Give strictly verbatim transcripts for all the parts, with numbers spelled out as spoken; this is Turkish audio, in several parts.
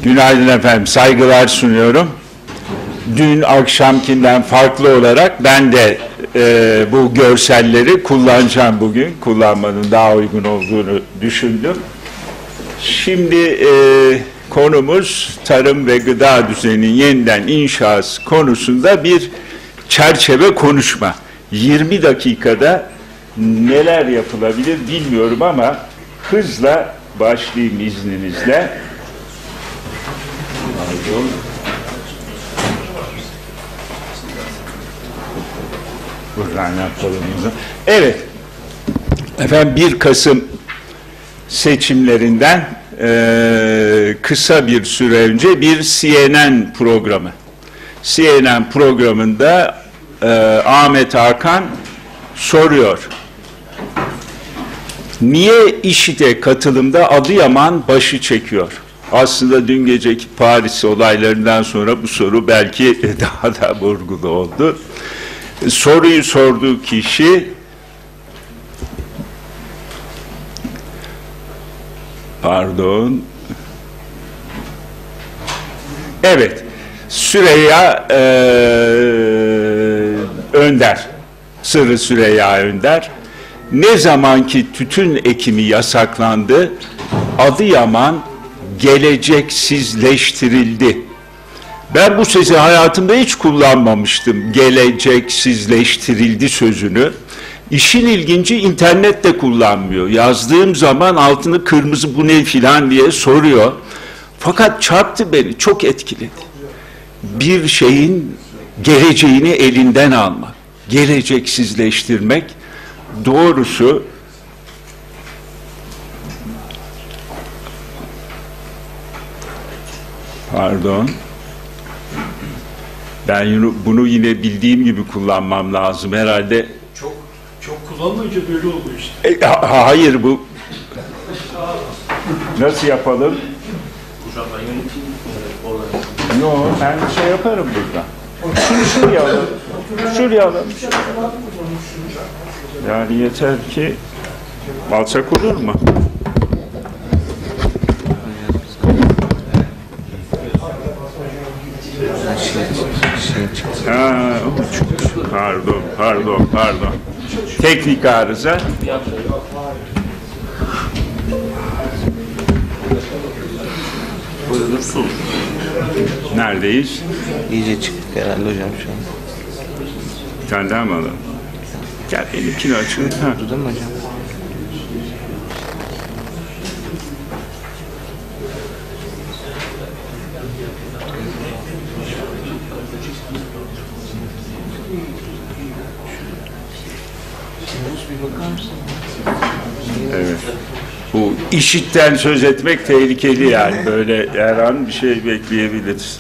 Günaydın efendim, saygılar sunuyorum. Dün akşamkinden farklı olarak ben de e, bu görselleri kullanacağım bugün. Kullanmanın daha uygun olduğunu düşündüm. Şimdi e, konumuz tarım ve gıda düzeninin yeniden inşası konusunda bir çerçeve konuşma. yirmi dakikada neler yapılabilir bilmiyorum ama hızla başlayayım izninizle. Buradan yapalım. Evet. Efendim bir Kasım seçimlerinden e, kısa bir süre önce bir C N N programı. C N N programında e, Ahmet Hakan soruyor. Niye İŞİD'e katılımda Adıyaman başı çekiyor? Aslında dün geceki Paris olaylarından sonra bu soru belki daha da vurgulu oldu. Soruyu sorduğu kişi pardon evet Süreyya e, Önder Sırrı Süreyya Önder ne zamanki tütün ekimi yasaklandı Adıyaman geleceksizleştirildi. Ben bu sözü hayatımda hiç kullanmamıştım. Geleceksizleştirildi sözünü. İşin ilginci internet de kullanmıyor. Yazdığım zaman altını kırmızı bu ne filan diye soruyor. Fakat çarptı beni, çok etkiledi. Bir şeyin geleceğini elinden almak, geleceksizleştirmek doğrusu pardon ben bunu yine bildiğim gibi kullanmam lazım herhalde. Çok çok kullanmayınca böyle oldu işte. E, ha, hayır bu. Nasıl yapalım? Yok ben şey yaparım burada. Şunu şuraya alalım. Şuraya alalım. Yani yeter ki alsak olur mu? Ha, pardon, pardon, pardon. Teknik arıza. Buyursun. Neredeyiz? İyice çıktık herhalde hocam şu an. Bir tane daha mı alalım? Gel benimkini açın. Dudun mu hocam? Bir bakar mısın? Evet. Bu İŞİD'den söz etmek tehlikeli yani. Böyle her an bir şey bekleyebiliriz.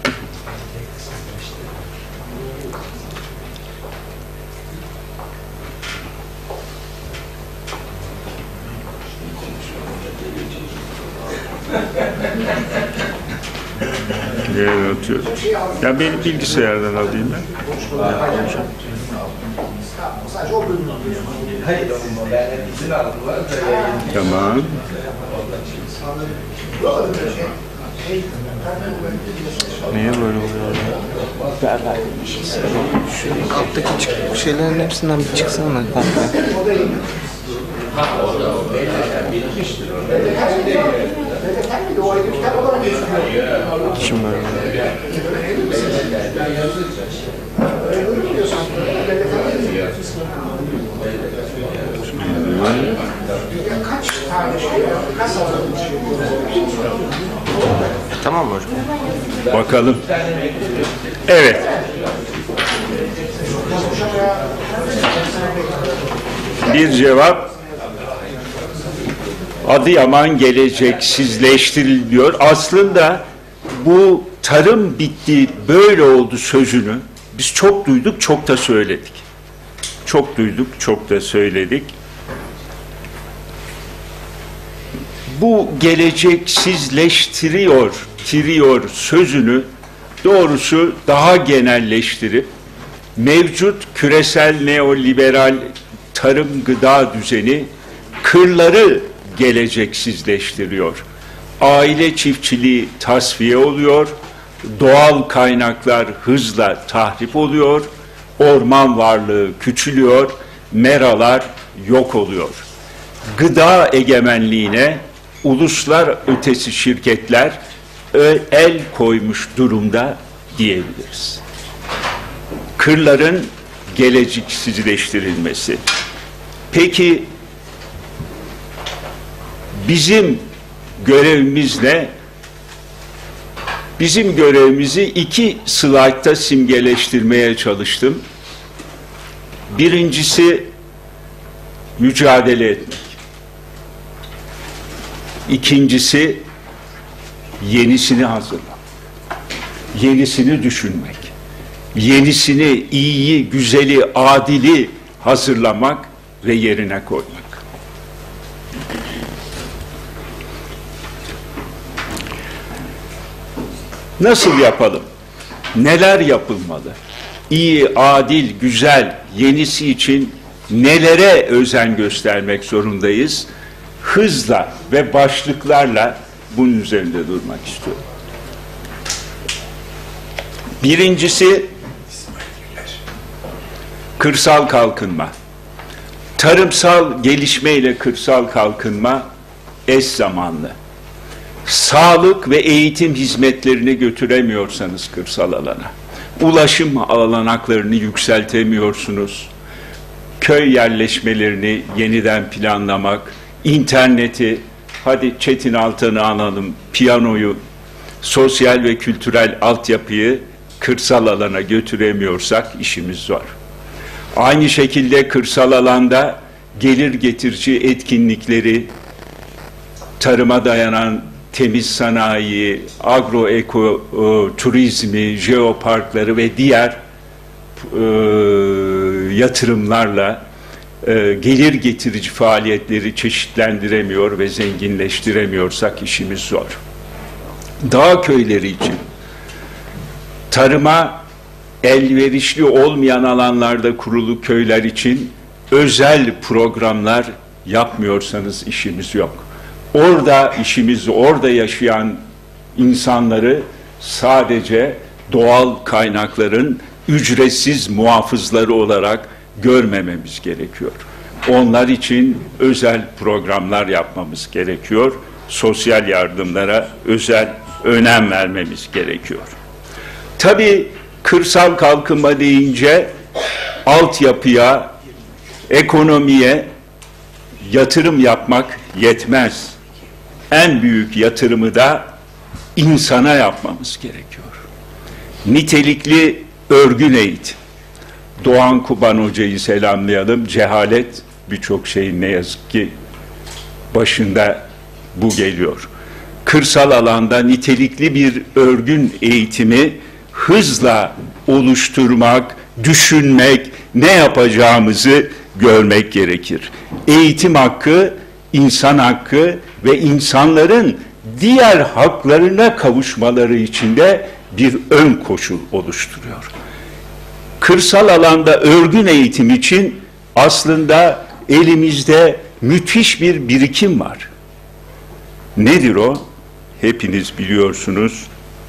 Nereye atıyorum? Ya benim bilgisayardan alayım ben. Tamam. Niye böyle oluyor ya? Şu alttaki çık şeylerin hepsinden bir çıksana komple. Kim böyle? Tamam mı hocam? Bakalım. Evet. Bir cevap. Adıyaman geleceksizleştiriliyor. Aslında bu tarım bitti, böyle oldu sözünü biz çok duyduk, çok da söyledik. Çok duyduk, çok da söyledik. Bu geleceksizleştiriyor, tiriyor sözünü doğrusu daha genelleştirip mevcut küresel neoliberal tarım gıda düzeni kırları geleceksizleştiriyor. aile çiftçiliği tasfiye oluyor, doğal kaynaklar hızla tahrip oluyor, orman varlığı küçülüyor, meralar yok oluyor. Gıda egemenliğine uluslar ötesi şirketler el koymuş durumda diyebiliriz. Kırların geleceksizleştirilmesi. Peki bizim görevimiz ne? Bizim görevimizi iki slaytta simgeleştirmeye çalıştım. Birincisi mücadele etmek. İkincisi yenisini hazırlamak. Yenisini düşünmek. Yenisini, iyiyi, güzeli, adili hazırlamak ve yerine koymak. Nasıl yapalım? Neler yapılmalı? İyi, adil, güzel, yenisi için nelere özen göstermek zorundayız? Hızla ve başlıklarla bunun üzerinde durmak istiyorum. Birincisi, kırsal kalkınma. Tarımsal gelişme ile kırsal kalkınma eş zamanlı. Sağlık ve eğitim hizmetlerini götüremiyorsanız kırsal alana, ulaşım alanaklarını yükseltemiyorsunuz, köy yerleşmelerini yeniden planlamak, interneti, hadi Çetin Altan'ı analım, piyanoyu, sosyal ve kültürel altyapıyı kırsal alana götüremiyorsak işimiz zor. Aynı şekilde kırsal alanda gelir getirici etkinlikleri, tarıma dayanan temiz sanayi, agroeko e, turizmi, jeoparkları ve diğer e, yatırımlarla e, gelir getirici faaliyetleri çeşitlendiremiyor ve zenginleştiremiyorsak işimiz zor. Dağ köyleri için tarıma elverişli olmayan alanlarda kurulu köyler için özel programlar yapmıyorsanız işimiz yok. Orada işimiz, orada yaşayan insanları sadece doğal kaynakların ücretsiz muhafızları olarak görmememiz gerekiyor. Onlar için özel programlar yapmamız gerekiyor. Sosyal yardımlara özel önem vermemiz gerekiyor. Tabii kırsal kalkınma deyince altyapıya, ekonomiye yatırım yapmak yetmez. En büyük yatırımı da insana yapmamız gerekiyor. Nitelikli örgün eğitim. Doğan Kuban Hoca'yı selamlayalım. Cehalet birçok şeyin ne yazık ki başında bu geliyor. Kırsal alanda nitelikli bir örgün eğitimi hızla oluşturmak, düşünmek, ne yapacağımızı görmek gerekir. Eğitim hakkı, insan hakkı ve insanların diğer haklarına kavuşmaları için de bir ön koşul oluşturuyor. Kırsal alanda örgün eğitim için aslında elimizde müthiş bir birikim var. Nedir o? Hepiniz biliyorsunuz.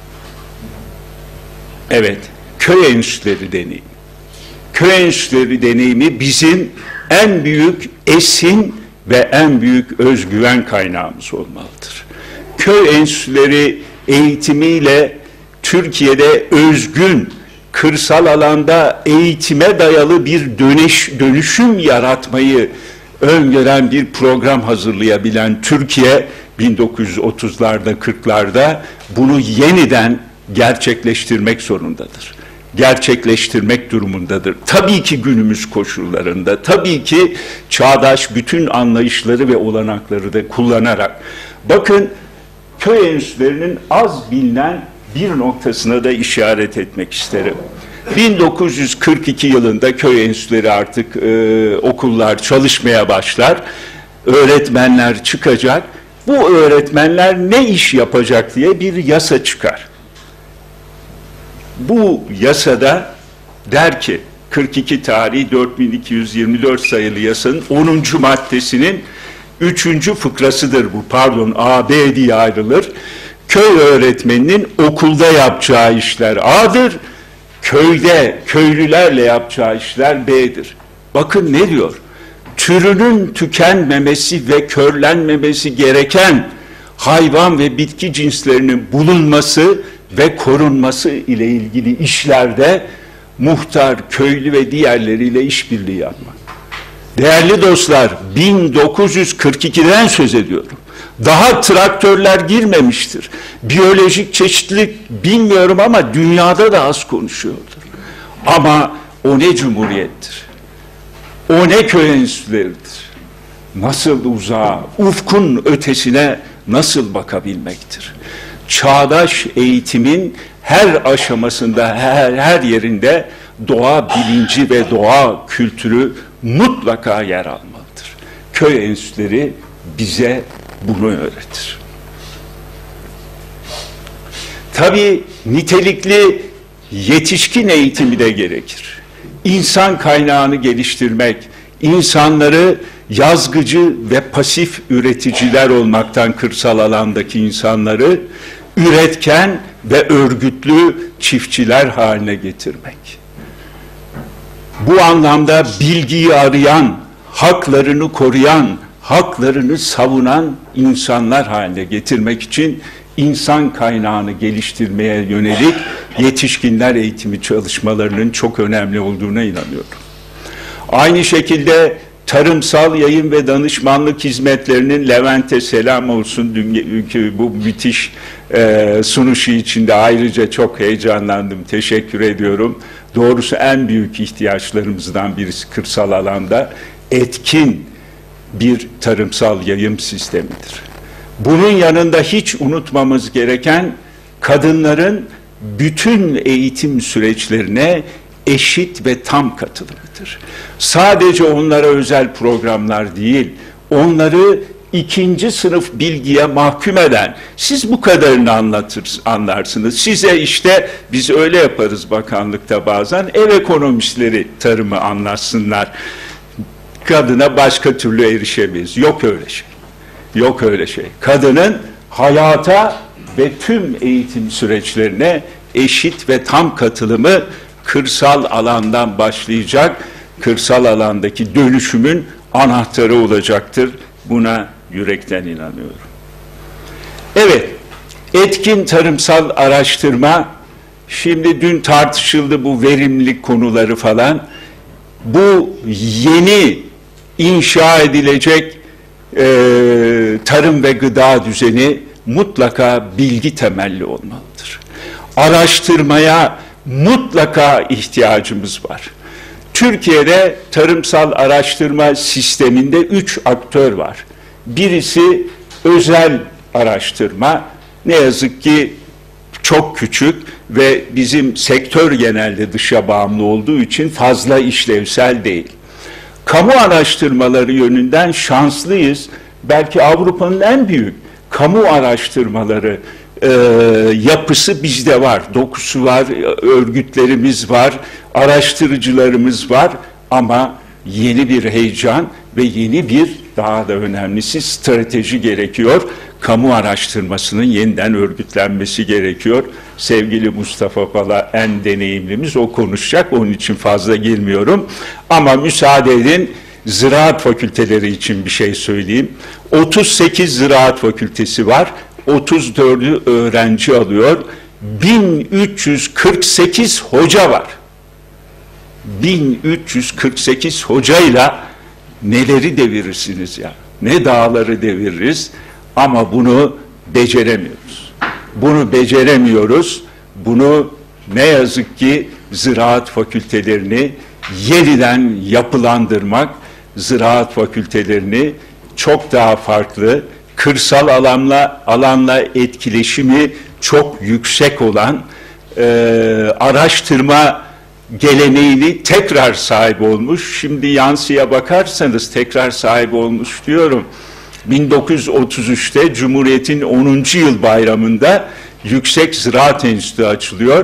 Evet, köy enstitüleri deneyimi. Köy enstitüleri deneyimi bizim en büyük esin ve en büyük özgüven kaynağımız olmalıdır. Köy enstitüleri eğitimiyle Türkiye'de özgün, kırsal alanda eğitime dayalı bir dönüş, dönüşüm yaratmayı öngören bir program hazırlayabilen Türkiye, bin dokuz yüz otuzlarda, kırklarda bunu yeniden gerçekleştirmek zorundadır. Gerçekleştirmek durumundadır. Tabii ki günümüz koşullarında, tabii ki çağdaş bütün anlayışları ve olanakları da kullanarak. Bakın, köy enstitülerinin az bilinen bir noktasına da işaret etmek isterim. bin dokuz yüz kırk iki yılında köy enstitüleri artık e, okullar çalışmaya başlar. Öğretmenler çıkacak. Bu öğretmenler ne iş yapacak diye bir yasa çıkar. Bu yasada der ki, kırk iki tarihi dört bin iki yüz yirmi dört sayılı yasanın onuncu maddesinin Üçüncü fıkrasıdır bu, pardon, A, B diye ayrılır. Köy öğretmeninin okulda yapacağı işler A'dır, köyde, köylülerle yapacağı işler B'dir. Bakın ne diyor? Türünün tükenmemesi ve körlenmemesi gereken hayvan ve bitki cinslerinin bulunması ve korunması ile ilgili işlerde muhtar, köylü ve diğerleriyle işbirliği yapmak. Değerli dostlar, bin dokuz yüz kırk ikiden söz ediyorum. Daha traktörler girmemiştir. Biyolojik çeşitlilik bilmiyorum ama dünyada da az konuşuyordur. Ama o ne cumhuriyettir? O ne köy enstitüleridir? Nasıl uzağa, ufkun ötesine nasıl bakabilmektir? Çağdaş eğitimin her aşamasında, her, her yerinde doğa bilinci ve doğa kültürü mutlaka yer almalıdır. Köy enstitüleri bize bunu öğretir. Tabii nitelikli yetişkin eğitimi de gerekir. İnsan kaynağını geliştirmek, insanları yazgıcı ve pasif üreticiler olmaktan kırsal alandaki insanları üretken ve örgütlü çiftçiler haline getirmek. Bu anlamda bilgiyi arayan, haklarını koruyan, haklarını savunan insanlar haline getirmek için insan kaynağını geliştirmeye yönelik yetişkinler eğitimi çalışmalarının çok önemli olduğuna inanıyorum. Aynı şekilde tarımsal yayın ve danışmanlık hizmetlerinin, Levent'e selam olsun, dünkü bu müthiş e, sunuşu için de ayrıca çok heyecanlandım, teşekkür ediyorum. Doğrusu en büyük ihtiyaçlarımızdan birisi kırsal alanda etkin bir tarımsal yayım sistemidir. Bunun yanında hiç unutmamız gereken kadınların bütün eğitim süreçlerine eşit ve tam katılımıdır. Sadece onlara özel programlar değil, onları ikinci sınıf bilgiye mahkum eden, siz bu kadarını anlatır, anlarsınız, size işte biz öyle yaparız bakanlıkta bazen, ev ekonomistleri tarımı anlatsınlar, kadına başka türlü erişemeyiz. Yok öyle şey. Yok öyle şey. Kadının hayata ve tüm eğitim süreçlerine eşit ve tam katılımı kırsal alandan başlayacak, kırsal alandaki dönüşümün anahtarı olacaktır. Buna yürekten inanıyorum. Evet, etkin tarımsal araştırma, şimdi dün tartışıldı bu verimlilik konuları falan. Bu yeni inşa edilecek e, tarım ve gıda düzeni mutlaka bilgi temelli olmalıdır. Araştırmaya mutlaka ihtiyacımız var. Türkiye'de tarımsal araştırma sisteminde üç aktör var. Birisi özel araştırma, ne yazık ki çok küçük ve bizim sektör genelde dışa bağımlı olduğu için fazla işlevsel değil. Kamu araştırmaları yönünden şanslıyız. Belki Avrupa'nın en büyük kamu araştırmaları e, yapısı bizde var. Dokusu var, örgütlerimiz var, araştırıcılarımız var ama yeni bir heyecan ve yeni bir, daha da önemlisi, strateji gerekiyor. Kamu araştırmasının yeniden örgütlenmesi gerekiyor. Sevgili Mustafa Pala en deneyimlimiz, o konuşacak, onun için fazla girmiyorum. Ama müsaade edin, ziraat fakülteleri için bir şey söyleyeyim. otuz sekiz ziraat fakültesi var, otuz dördü öğrenci alıyor, bin üç yüz kırk sekiz hoca var. bin üç yüz kırk sekiz hocayla neleri devirirsiniz ya, ne dağları deviririz ama bunu beceremiyoruz. Bunu beceremiyoruz, bunu ne yazık ki ziraat fakültelerini yeniden yapılandırmak, ziraat fakültelerini çok daha farklı, kırsal alanla, alanla etkileşimi çok yüksek olan e, araştırma geleneğini tekrar sahip olmuş. Şimdi yansıya bakarsanız tekrar sahip olmuş diyorum. bin dokuz yüz otuz üçte Cumhuriyet'in onuncu yıl bayramında Yüksek Ziraat Enstitüsü açılıyor.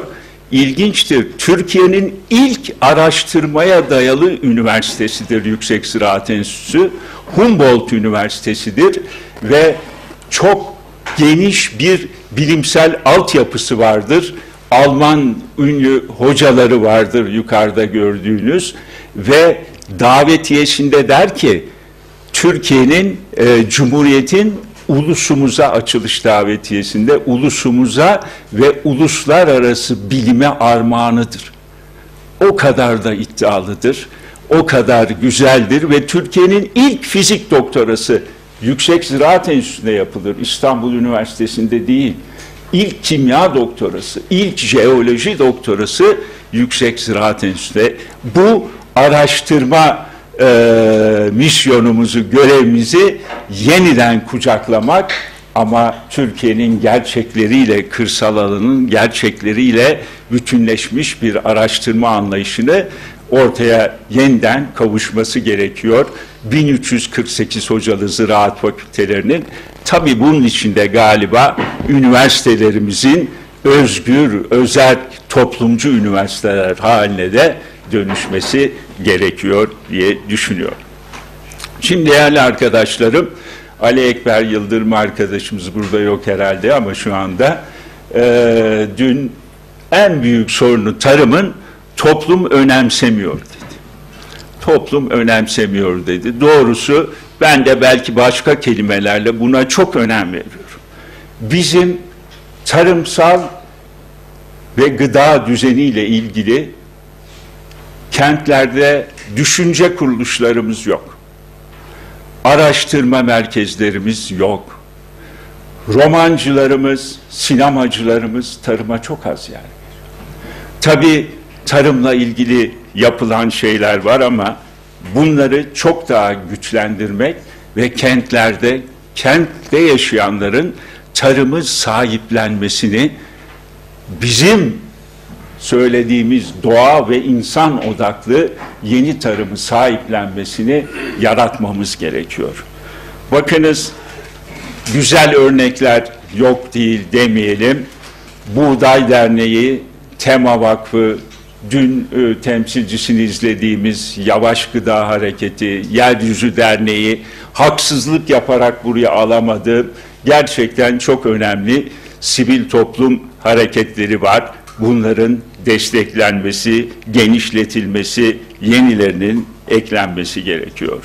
ilginçtir. Türkiye'nin ilk araştırmaya dayalı üniversitesidir Yüksek Ziraat Enstitüsü. Humboldt Üniversitesi'dir ve çok geniş bir bilimsel altyapısı vardır. Alman ünlü hocaları vardır yukarıda gördüğünüz ve davetiyesinde der ki Türkiye'nin, e, Cumhuriyet'in ulusumuza açılış davetiyesinde ulusumuza ve uluslararası bilime armağanıdır. O kadar da iddialıdır, o kadar güzeldir ve Türkiye'nin ilk fizik doktorası Yüksek Ziraat Enstitüsü'nde yapılır, İstanbul Üniversitesi'nde değil. İlk kimya doktorası, ilk jeoloji doktorası Yüksek Ziraat Enstitüsü'nde. Bu araştırma e, misyonumuzu, görevimizi yeniden kucaklamak ama Türkiye'nin gerçekleriyle, kırsal alanın gerçekleriyle bütünleşmiş bir araştırma anlayışını ortaya yeniden kavuşması gerekiyor. bin üç yüz kırk sekiz hocalı ziraat fakültelerinin, tabii bunun içinde galiba üniversitelerimizin özgür, özerk, toplumcu üniversiteler haline de dönüşmesi gerekiyor diye düşünüyorum. Şimdi değerli arkadaşlarım, Ali Ekber Yıldırım arkadaşımız burada yok herhalde ama şu anda e, dün en büyük sorunu tarımın toplum önemsemiyor dedi. Toplum önemsemiyor dedi. Doğrusu ben de belki başka kelimelerle buna çok önem veriyorum. Bizim tarımsal ve gıda düzeniyle ilgili kentlerde düşünce kuruluşlarımız yok. Araştırma merkezlerimiz yok. Romancılarımız, sinemacılarımız tarıma çok az yer veriyor. Tabii tarımla ilgili yapılan şeyler var ama bunları çok daha güçlendirmek ve kentlerde, kentte yaşayanların tarımı sahiplenmesini, bizim söylediğimiz doğa ve insan odaklı yeni tarımı sahiplenmesini yaratmamız gerekiyor. Bakınız, güzel örnekler yok değil demeyelim. Buğday Derneği, Tema Vakfı, dün e, temsilcisini izlediğimiz Yavaş Gıda Hareketi, Yeryüzü Derneği, haksızlık yaparak buraya alamadı. Gerçekten çok önemli sivil toplum hareketleri var. Bunların desteklenmesi, genişletilmesi, yenilerinin eklenmesi gerekiyor.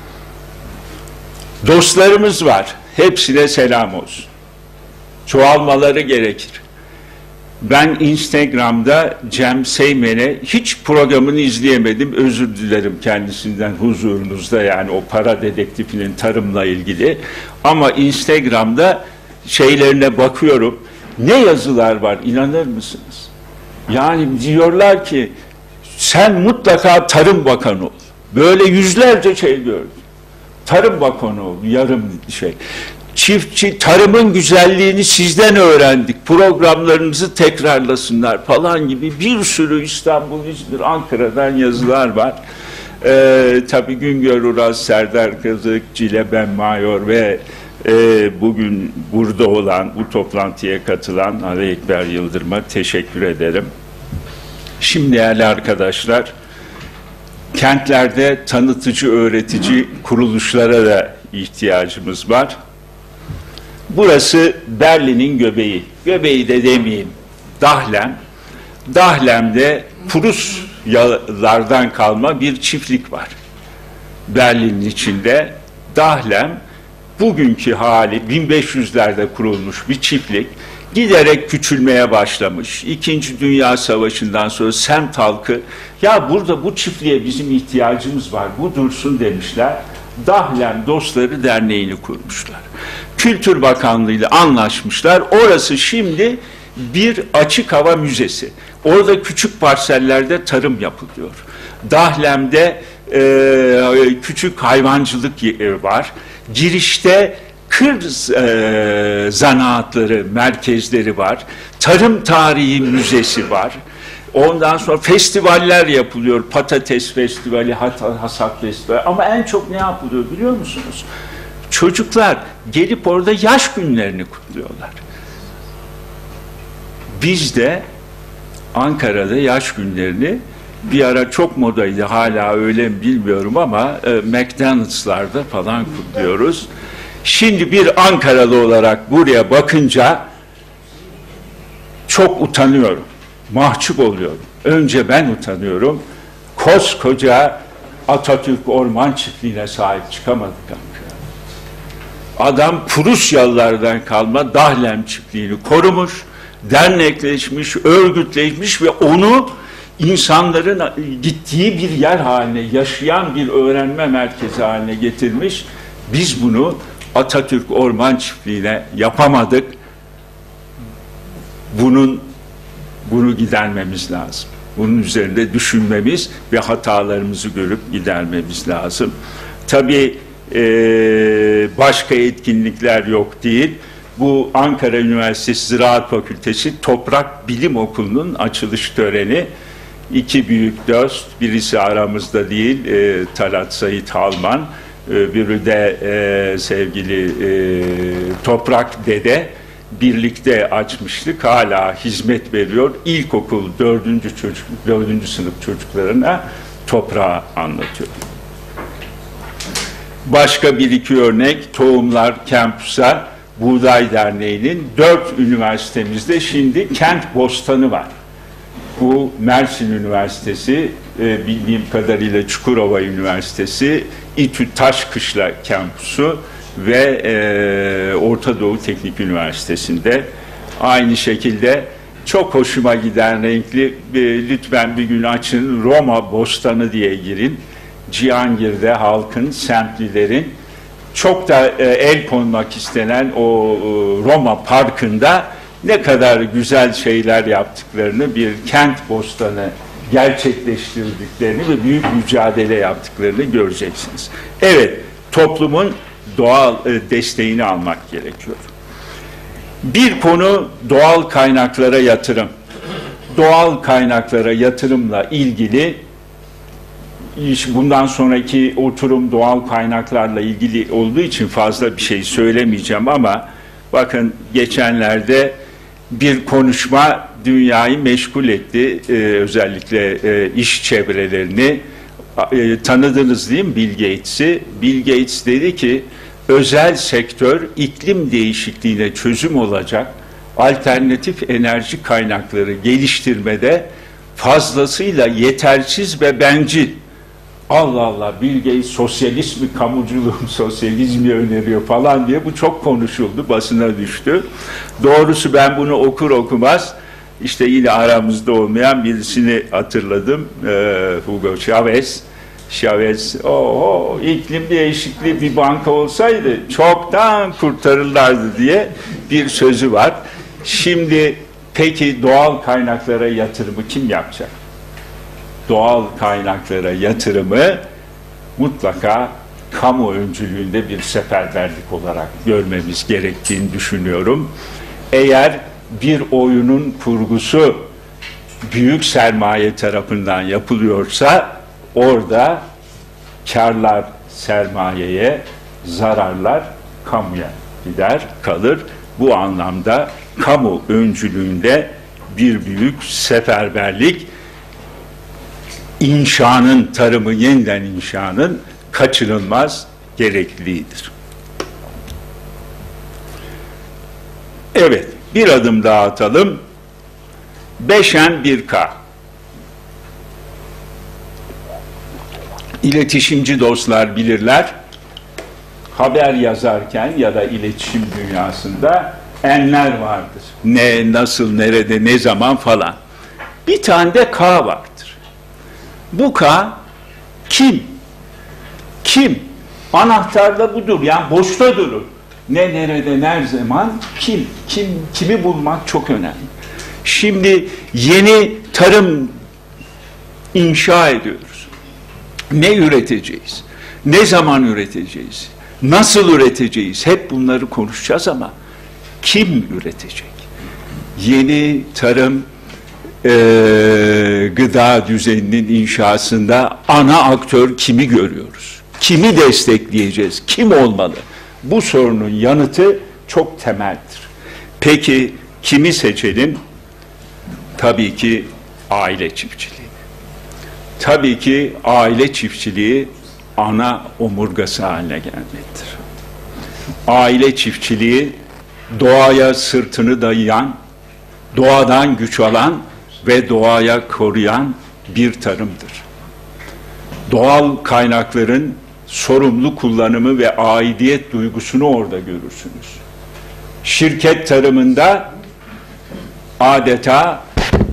Dostlarımız var. Hepsine selam olsun. Çoğalmaları gerekir. Ben Instagram'da Cem Seymen'e hiç programını izleyemedim. Özür dilerim kendisinden huzurunuzda, yani o para dedektifinin tarımla ilgili. Ama Instagram'da şeylerine bakıyorum. Ne yazılar var, inanır mısınız? Yani diyorlar ki sen mutlaka Tarım Bakanı ol. Böyle yüzlerce şey gördüm. Tarım Bakanı ol, yarım şey. Çiftçi, tarımın güzelliğini sizden öğrendik. Programlarınızı tekrarlasınlar falan gibi bir sürü İstanbul, İzmir, Ankara'dan yazılar var. Ee, tabii Güngör Uras, Serdar Kazık, Cile Ben Mayor ve e, bugün burada olan, bu toplantıya katılan Ali Ekber Yıldırım'a teşekkür ederim. Şimdi değerli arkadaşlar, kentlerde tanıtıcı, öğretici kuruluşlara da ihtiyacımız var. Burası Berlin'in göbeği. Göbeği de demeyeyim, Dahlem. Dahlem'de Prusyalardan kalma bir çiftlik var. Berlin'in içinde Dahlem, bugünkü hali bin beş yüzlerde kurulmuş bir çiftlik. Giderek küçülmeye başlamış. İkinci Dünya Savaşı'ndan sonra semt halkı, ya burada bu çiftliğe bizim ihtiyacımız var, bu dursun demişler. Dahlem Dostları Derneği'ni kurmuşlar. Kültür Bakanlığı ile anlaşmışlar. Orası şimdi bir açık hava müzesi. Orada küçük parsellerde tarım yapılıyor. Dahlem'de e, küçük hayvancılık var. Girişte kır e, zanaatları merkezleri var. Tarım Tarihi Müzesi var. Ondan sonra festivaller yapılıyor. Patates Festivali, Hasat Festivali. Ama en çok ne yapılıyor biliyor musunuz? Çocuklar gelip orada yaş günlerini kutluyorlar. Bizde Ankara'da yaş günlerini bir ara çok modaydı, hala öyle mi bilmiyorum ama e, McDonald's'larda falan kutluyoruz. Şimdi bir Ankaralı olarak buraya bakınca çok utanıyorum, mahcup oluyorum. Önce ben utanıyorum. Koskoca Atatürk Orman Çiftliği'ne sahip çıkamadık Ankara. Adam Prusyalılardan kalma Dahlem Çiftliği'ni korumuş, dernekleşmiş, örgütleşmiş ve onu insanların gittiği bir yer haline, yaşayan bir öğrenme merkezi haline getirmiş. Biz bunu Atatürk Orman Çiftliği'ne yapamadık. Bunun bunu gidermemiz lazım. Bunun üzerinde düşünmemiz ve hatalarımızı görüp gidermemiz lazım. Tabii e, başka etkinlikler yok değil. Bu Ankara Üniversitesi Ziraat Fakültesi Toprak Bilim Okulu'nun açılış töreni. İki büyük dost, birisi aramızda değil, e, Talat Sait Halman, e, biri de e, sevgili e, Toprak Dede, birlikte açmıştık, hala hizmet veriyor. İlkokul dördüncü çocuk, dördüncü sınıf çocuklarına toprağı anlatıyor. Başka bir iki örnek, Tohumlar Kampüs'a, Buğday Derneği'nin dört üniversitemizde şimdi kent bostanı var. Bu Mersin Üniversitesi, e, bildiğim kadarıyla Çukurova Üniversitesi, İTÜ Taşkışla Kampüsü ve e, Orta Doğu Teknik Üniversitesi'nde. Aynı şekilde çok hoşuma giden renkli, e, lütfen bir gün açın, Roma Bostanı diye girin. Cihangir'de halkın, semtlilerin çok da e, el konmak istenen o e, Roma Parkı'nda ne kadar güzel şeyler yaptıklarını, bir kent bostanı gerçekleştirdiklerini ve büyük mücadele yaptıklarını göreceksiniz. Evet, toplumun doğal e, desteğini almak gerekiyor. Bir konu doğal kaynaklara yatırım. Doğal kaynaklara yatırımla ilgili, bundan sonraki oturum doğal kaynaklarla ilgili olduğu için fazla bir şey söylemeyeceğim ama bakın geçenlerde bir konuşma dünyayı meşgul etti, ee, özellikle e, iş çevrelerini. E, tanıdınız değil mi Bill Gates'i? Bill Gates dedi ki özel sektör iklim değişikliğine çözüm olacak alternatif enerji kaynakları geliştirmede fazlasıyla yetersiz ve bencil. Allah Allah, Bill Gates sosyalist mi, kamuculuğu, sosyalizmi öneriyor falan diye bu çok konuşuldu, basına düştü. Doğrusu ben bunu okur okumaz işte yine aramızda olmayan birisini hatırladım, ee, Hugo Chavez. Chavez, o iklim değişikliği bir banka olsaydı çoktan kurtarırlardı diye bir sözü var. Şimdi peki doğal kaynaklara yatırımı kim yapacak? Doğal kaynaklara yatırımı mutlaka kamu öncülüğünde bir seferberlik olarak görmemiz gerektiğini düşünüyorum. Eğer bir oyunun kurgusu büyük sermaye tarafından yapılıyorsa orada karlar sermayeye, zararlar kamuya gider, kalır. Bu anlamda kamu öncülüğünde bir büyük seferberlik, inşanın, tarımı yeniden inşanın kaçınılmaz gerekliliğidir. Evet, bir adım daha atalım. beş N bir K. İletişimci dostlar bilirler. Haber yazarken ya da iletişim dünyasında N'ler vardır. Ne, nasıl, nerede, ne zaman falan. Bir tane de K vardır. Bu K kim? Kim? Anahtarda budur. Yani boşta durur. Ne, nerede, ne zaman, kim? Kim, kimi bulmak çok önemli. Şimdi yeni tarım inşa ediyoruz. Ne üreteceğiz? Ne zaman üreteceğiz? Nasıl üreteceğiz? Hep bunları konuşacağız ama kim üretecek? Yeni tarım e, gıda düzeninin inşasında ana aktör kimi görüyoruz? Kimi destekleyeceğiz? Kim olmalı? Bu sorunun yanıtı çok temeldir. Peki kimi seçelim? Tabii ki Aile çiftçiliği. Tabii ki aile çiftçiliği ana omurgası haline gelmektedir. Aile çiftçiliği doğaya sırtını dayayan, doğadan güç alan ve doğaya koruyan bir tarımdır. Doğal kaynakların sorumlu kullanımı ve aidiyet duygusunu orada görürsünüz. Şirket tarımında adeta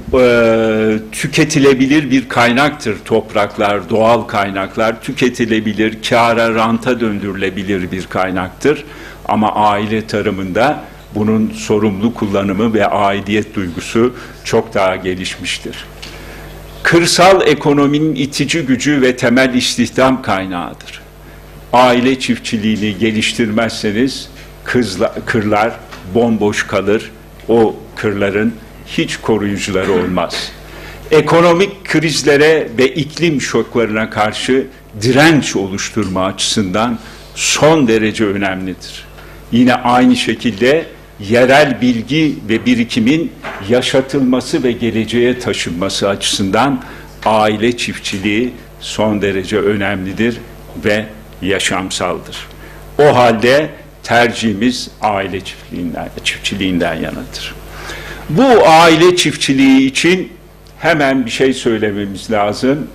e, tüketilebilir bir kaynaktır topraklar, doğal kaynaklar tüketilebilir, kâra, ranta döndürülebilir bir kaynaktır. Ama aile tarımında bunun sorumlu kullanımı ve aidiyet duygusu çok daha gelişmiştir. Kırsal ekonominin itici gücü ve temel istihdam kaynağıdır. Aile çiftçiliğini geliştirmezseniz kızla, kırlar bomboş kalır, o kırların hiç koruyucuları olmaz. Ekonomik krizlere ve iklim şoklarına karşı direnç oluşturma açısından son derece önemlidir. Yine aynı şekilde yerel bilgi ve birikimin yaşatılması ve geleceğe taşınması açısından aile çiftçiliği son derece önemlidir ve yaşamsaldır. O halde tercihimiz aile çiftliğinden, çiftçiliğinden yanadır. Bu aile çiftçiliği için hemen bir şey söylememiz lazım.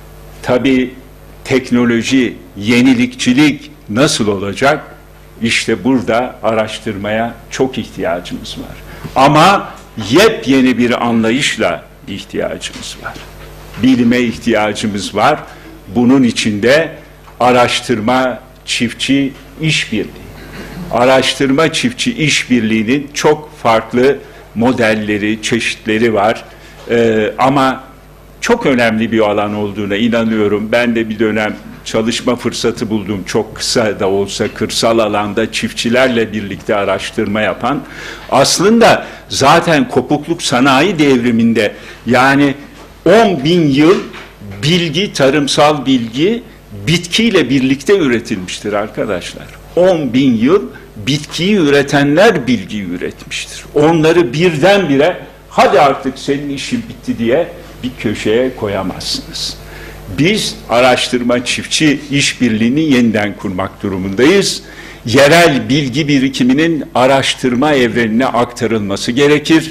Tabii teknoloji, yenilikçilik nasıl olacak? İşte burada araştırmaya çok ihtiyacımız var. Ama yepyeni bir anlayışla ihtiyacımız var. Bilime ihtiyacımız var. Bunun içinde araştırma, çiftçi, işbirliği. Araştırma, çiftçi, işbirliğinin çok farklı modelleri, çeşitleri var. Ee, ama çok önemli bir alan olduğuna inanıyorum. Ben de bir dönem çalışma fırsatı buldum. Çok kısa da olsa kırsal alanda çiftçilerle birlikte araştırma yapan. Aslında zaten kopukluk sanayi devriminde yani on bin yıl bilgi, tarımsal bilgi bitkiyle birlikte üretilmiştir arkadaşlar. on bin yıl bitkiyi üretenler bilgiyi üretmiştir. Onları birdenbire hadi artık senin işin bitti diye bir köşeye koyamazsınız. Biz araştırma çiftçi işbirliğini yeniden kurmak durumundayız. Yerel bilgi birikiminin araştırma evrenine aktarılması gerekir.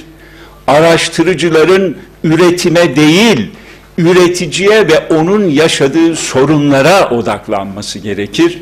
Araştırıcıların üretime değil, üreticiye ve onun yaşadığı sorunlara odaklanması gerekir.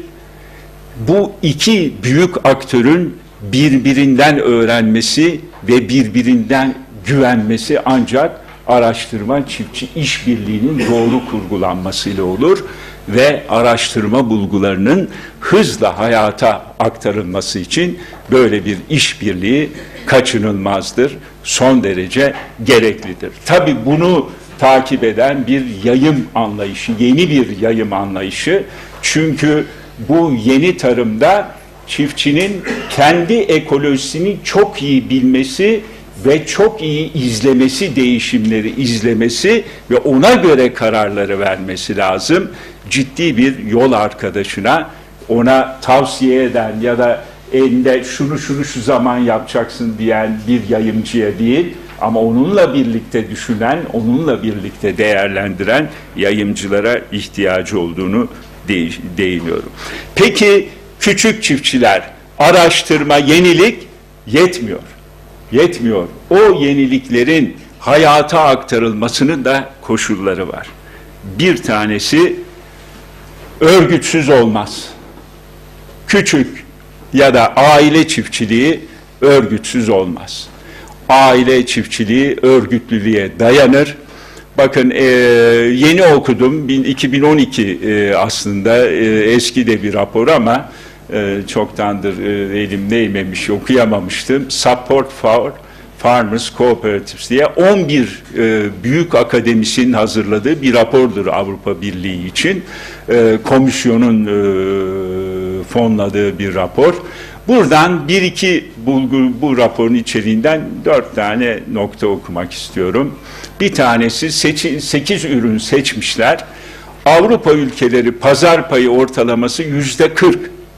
Bu iki büyük aktörün birbirinden öğrenmesi ve birbirinden güvenmesi ancak araştırma çiftçi işbirliğinin doğru kurgulanmasıyla olur ve araştırma bulgularının hızla hayata aktarılması için böyle bir işbirliği kaçınılmazdır, son derece gereklidir. Tabii bunu takip eden bir yayım anlayışı, yeni bir yayım anlayışı. Çünkü bu yeni tarımda çiftçinin kendi ekolojisini çok iyi bilmesi ve çok iyi izlemesi, değişimleri izlemesi ve ona göre kararları vermesi lazım. Ciddi bir yol arkadaşına, ona tavsiye eden ya da elinde şunu şunu şu zaman yapacaksın diyen bir yayımcıya değil, ama onunla birlikte düşünen, onunla birlikte değerlendiren yayımcılara ihtiyacı olduğunu değiniyorum. Peki küçük çiftçiler, araştırma, yenilik yetmiyor. Yetmiyor. O yeniliklerin hayata aktarılmasının da koşulları var. Bir tanesi örgütsüz olmaz. Küçük ya da aile çiftçiliği örgütsüz olmaz. Aile çiftçiliği örgütlülüğe dayanır. Bakın e, yeni okudum, iki bin on iki e, aslında e, eski de bir rapor ama e, çoktandır e, elim değmemiş, okuyamamıştım. Support for Farmers Cooperatives diye on bir e, büyük akademisinin hazırladığı bir rapordur Avrupa Birliği için. E, komisyonun e, fonladığı bir rapor. Buradan bir iki bulgu, bu raporun içeriğinden dört tane nokta okumak istiyorum. Bir tanesi seçi, sekiz ürün seçmişler. Avrupa ülkeleri pazar payı ortalaması yüzde kırk.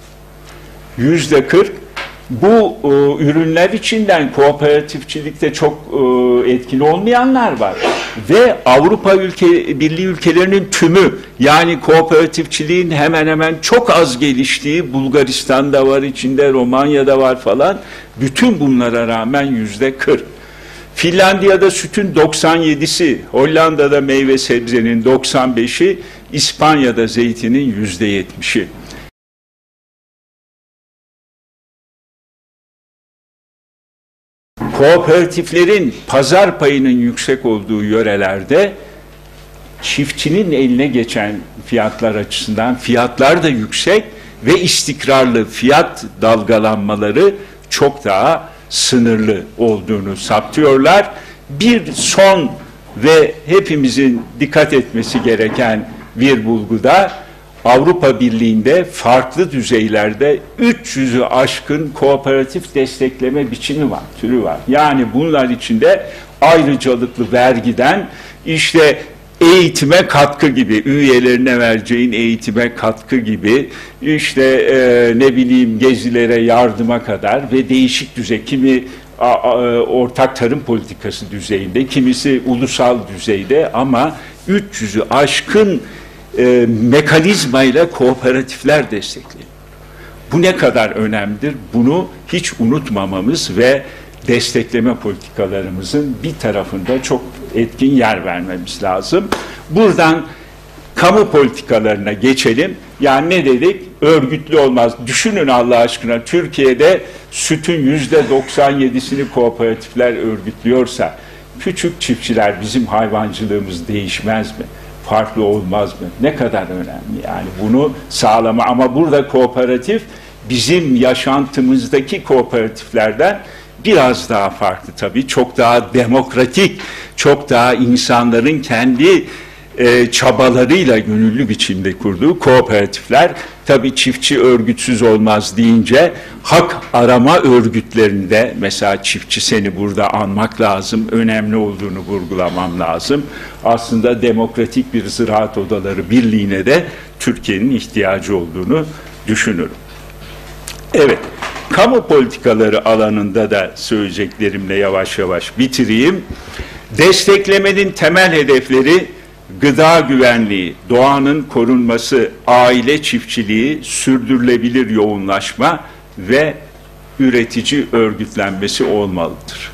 Yüzde kırk. Bu e, ürünler içinden kooperatifçilikte çok e, etkili olmayanlar var. ve Avrupa ülke, Birliği ülkelerinin tümü, yani kooperatifçiliğin hemen hemen çok az geliştiği, Bulgaristan'da var, içinde Romanya'da var falan, bütün bunlara rağmen yüzde kırk. Finlandiya'da sütün doksan yedisi, Hollanda'da meyve sebzenin doksan beşi, İspanya'da zeytinin yüzde yetmişi. Kooperatiflerin pazar payının yüksek olduğu yörelerde çiftçinin eline geçen fiyatlar açısından fiyatlar da yüksek ve istikrarlı, fiyat dalgalanmaları çok daha sınırlı olduğunu saptıyorlar. Bir son ve hepimizin dikkat etmesi gereken bir bulguda, Avrupa Birliği'nde farklı düzeylerde üç yüzü aşkın kooperatif destekleme biçimi var, türü var. Yani bunlar içinde ayrıcalıklı vergiden işte eğitime katkı gibi, üyelerine vereceğin eğitime katkı gibi, işte e, ne bileyim gezilere yardıma kadar ve değişik düzey, kimi a, a, ortak tarım politikası düzeyinde, kimisi ulusal düzeyde, ama üç yüzü aşkın e, mekanizmayla kooperatifler destekliyor. Bu ne kadar önemlidir? Bunu hiç unutmamamız ve destekleme politikalarımızın bir tarafında çok etkin yer vermemiz lazım. Buradan kamu politikalarına geçelim. Yani ne dedik? Örgütlü olmaz. Düşünün Allah aşkına, Türkiye'de sütün yüzde doksan yedisini kooperatifler örgütlüyorsa, küçük çiftçiler, bizim hayvancılığımız değişmez mi? Farklı olmaz mı? Ne kadar önemli yani bunu sağlama. Ama burada kooperatif bizim yaşantımızdaki kooperatiflerden biraz daha farklı tabii. Çok daha demokratik, çok daha insanların kendi e, çabalarıyla gönüllü biçimde kurduğu kooperatifler. Tabii çiftçi örgütsüz olmaz deyince hak arama örgütlerinde, mesela Çiftçi Sen'i burada anmak lazım, önemli olduğunu vurgulamam lazım. Aslında demokratik bir ziraat odaları birliğine de Türkiye'nin ihtiyacı olduğunu düşünürüm. Evet, kamu politikaları alanında da söyleyeceklerimle yavaş yavaş bitireyim. Desteklemenin temel hedefleri gıda güvenliği, doğanın korunması, aile çiftçiliği, sürdürülebilir yoğunlaşma ve üretici örgütlenmesi olmalıdır.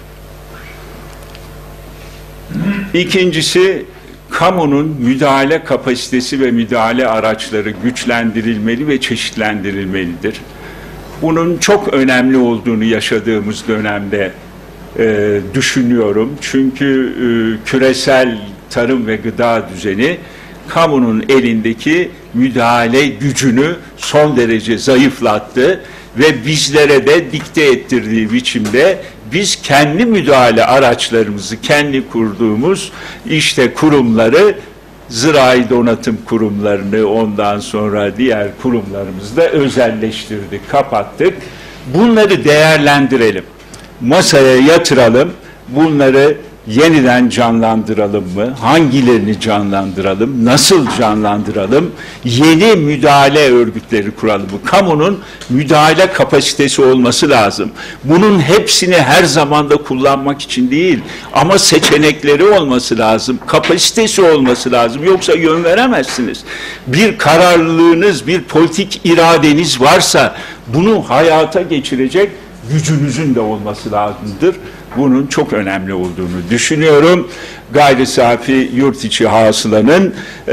İkincisi, kamunun müdahale kapasitesi ve müdahale araçları güçlendirilmeli ve çeşitlendirilmelidir. Bunun çok önemli olduğunu yaşadığımız dönemde e, düşünüyorum. Çünkü e, küresel tarım ve gıda düzeni kamunun elindeki müdahale gücünü son derece zayıflattı ve bizlere de dikte ettirdiği biçimde biz kendi müdahale araçlarımızı, kendi kurduğumuz işte kurumları, zirai donatım kurumlarını, ondan sonra diğer kurumlarımızı da özelleştirdik, kapattık. Bunları değerlendirelim, masaya yatıralım, bunları yeniden canlandıralım mı? Hangilerini canlandıralım? Nasıl canlandıralım? Yeni müdahale örgütleri kuralım mı? Kamunun müdahale kapasitesi olması lazım. Bunun hepsini her zamanda kullanmak için değil, ama seçenekleri olması lazım, kapasitesi olması lazım. Yoksa yön veremezsiniz. Bir kararlılığınız, bir politik iradeniz varsa bunu hayata geçirecek gücünüzün de olması lazımdır. Bunun çok önemli olduğunu düşünüyorum. Gayri safi yurt içi hasılanın e,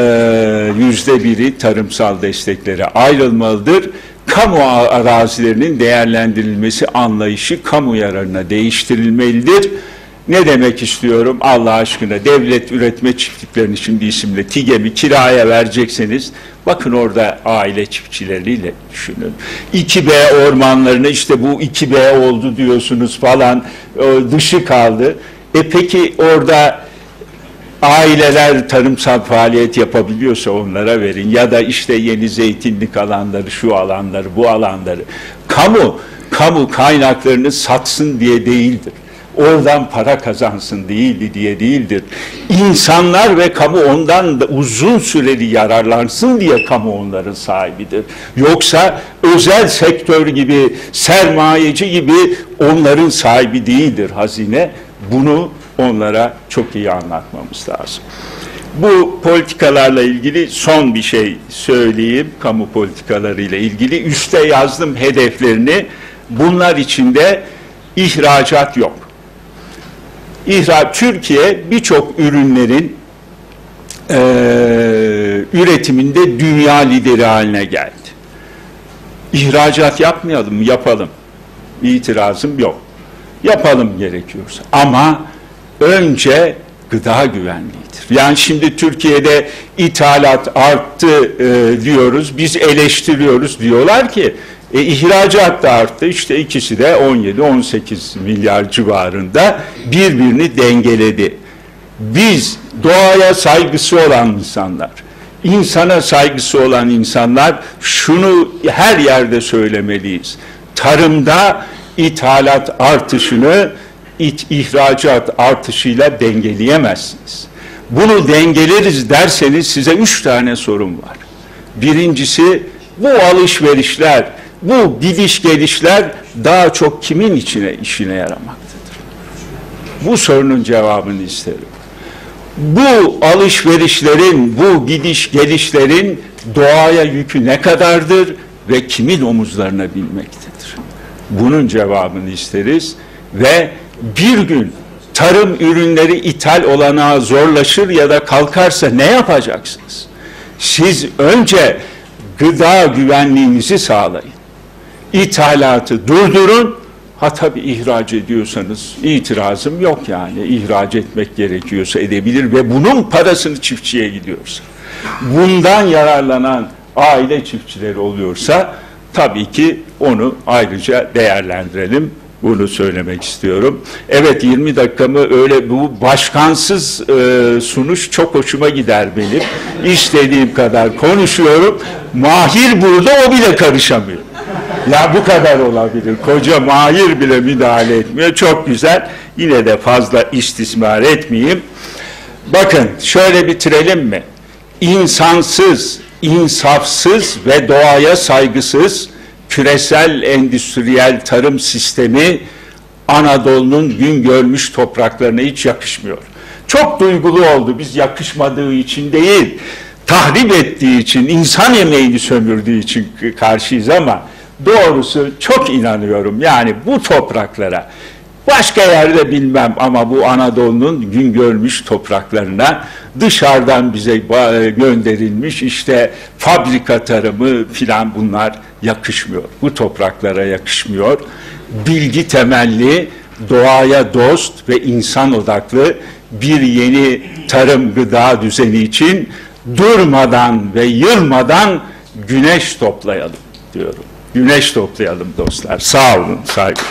yüzde biri tarımsal desteklere ayrılmalıdır. Kamu arazilerinin değerlendirilmesi anlayışı kamu yararına değiştirilmelidir. Ne demek istiyorum Allah aşkına? Devlet üretme çiftliklerini şimdi isimle TİGEM'i kiraya verecekseniz, bakın orada aile çiftçileriyle düşünün. iki B ormanlarını işte bu iki B oldu diyorsunuz falan, dışı kaldı. E peki orada aileler tarımsal faaliyet yapabiliyorsa onlara verin. Ya da işte yeni zeytinlik alanları, şu alanları, bu alanları. Kamu, kamu kaynaklarını satsın diye değildir. Oradan para kazansın değildi diye değildir. İnsanlar ve kamu ondan da uzun süreli yararlansın diye kamu onların sahibidir. Yoksa özel sektör gibi, sermayeci gibi onların sahibi değildir hazine. Bunu onlara çok iyi anlatmamız lazım. Bu politikalarla ilgili son bir şey söyleyeyim, kamu politikalarıyla ilgili. Üste yazdım hedeflerini. Bunlar içinde ihracat yok. İhraç, Türkiye birçok ürünlerin e, üretiminde dünya lideri haline geldi. İhracat yapmayalım mı? Yapalım. İtirazım yok. Yapalım gerekiyorsa. Ama önce gıda güvenliğidir. Yani şimdi Türkiye'de ithalat arttı e, diyoruz, biz eleştiriyoruz, diyorlar ki e, ihracat da arttı. İşte ikisi de on yedi on sekiz milyar civarında birbirini dengeledi. Biz doğaya saygısı olan insanlar, insana saygısı olan insanlar şunu her yerde söylemeliyiz. Tarımda ithalat artışını İç, ihracat artışıyla dengeleyemezsiniz. Bunu dengeleriz derseniz size üç tane sorun var. Birincisi, bu alışverişler, bu gidiş gelişler daha çok kimin içine işine yaramaktadır? Bu sorunun cevabını isterim. Bu alışverişlerin, bu gidiş gelişlerin doğaya yükü ne kadardır ve kimin omuzlarına binmektedir? Bunun cevabını isteriz ve bir gün tarım ürünleri ithal olanağı zorlaşır ya da kalkarsa ne yapacaksınız? Siz önce gıda güvenliğinizi sağlayın. İthalatı durdurun. Ha tabii ihraç ediyorsanız itirazım yok yani. İhraç etmek gerekiyorsa edebilir ve bunun parasını çiftçiye gidiyorsa, bundan yararlanan aile çiftçileri oluyorsa tabii ki onu ayrıca değerlendirelim. Bunu söylemek istiyorum. Evet, yirmi dakikamı öyle bu başkansız e, sunuş çok hoşuma gider benim. İstediğim kadar konuşuyorum. Mahir burada, o bile karışamıyor. Ya bu kadar olabilir. Koca Mahir bile müdahale etmiyor. Çok güzel. Yine de fazla istismar etmeyeyim. Bakın şöyle bitirelim mi? İnsansız, insafsız ve doğaya saygısız küresel endüstriyel tarım sistemi Anadolu'nun gün görmüş topraklarına hiç yakışmıyor. Çok duygulu oldu. Biz yakışmadığı için değil, tahrip ettiği için, insan emeğini sömürdüğü için karşıyız ama doğrusu çok inanıyorum. Yani bu topraklara, başka yerde bilmem ama bu Anadolu'nun gün görmüş topraklarına dışarıdan bize gönderilmiş işte fabrika tarımı filan, bunlar yakışmıyor. Bu topraklara yakışmıyor. Bilgi temelli, doğaya dost ve insan odaklı bir yeni tarım gıda düzeni için durmadan ve yılmadan güneş toplayalım diyorum. Güneş toplayalım dostlar. Sağ olun, saygı.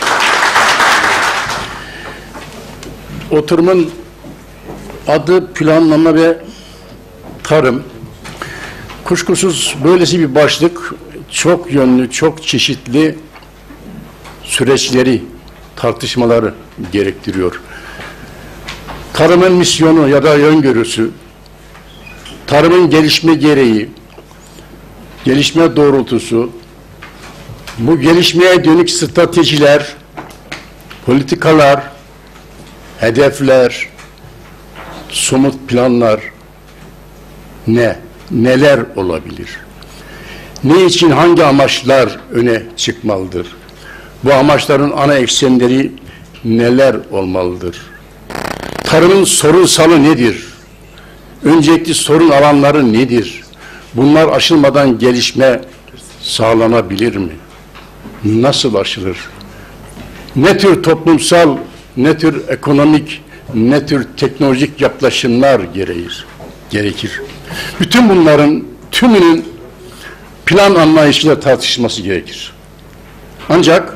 Oturumun adı planlama ve tarım. Kuşkusuz böylesi bir başlık çok yönlü, çok çeşitli süreçleri, tartışmaları gerektiriyor. Tarımın misyonu ya da öngörüsü, tarımın gelişme gereği, gelişme doğrultusu, bu gelişmeye dönük stratejiler, politikalar, hedefler, somut planlar ne? Neler olabilir? Ne için hangi amaçlar öne çıkmalıdır? Bu amaçların ana eksenleri neler olmalıdır? Tarımın sorunsalı nedir? Öncelikli sorun alanları nedir? Bunlar aşılmadan gelişme sağlanabilir mi? Nasıl aşılır? Ne tür toplumsal, ne tür ekonomik, ne tür teknolojik yaklaşımlar gerekir? gerekir. Bütün bunların tümünün plan anlayışıyla tartışılması gerekir. Ancak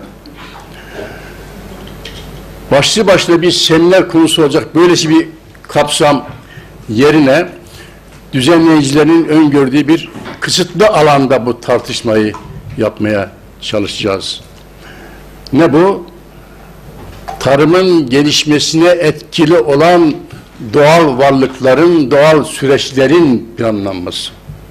başlı başına bir seminer konusu olacak böylesi bir kapsam yerine düzenleyicilerin öngördüğü bir kısıtlı alanda bu tartışmayı yapmaya çalışacağız. Ne bu? Tarımın gelişmesine etkili olan doğal varlıkların, doğal süreçlerin planlanması.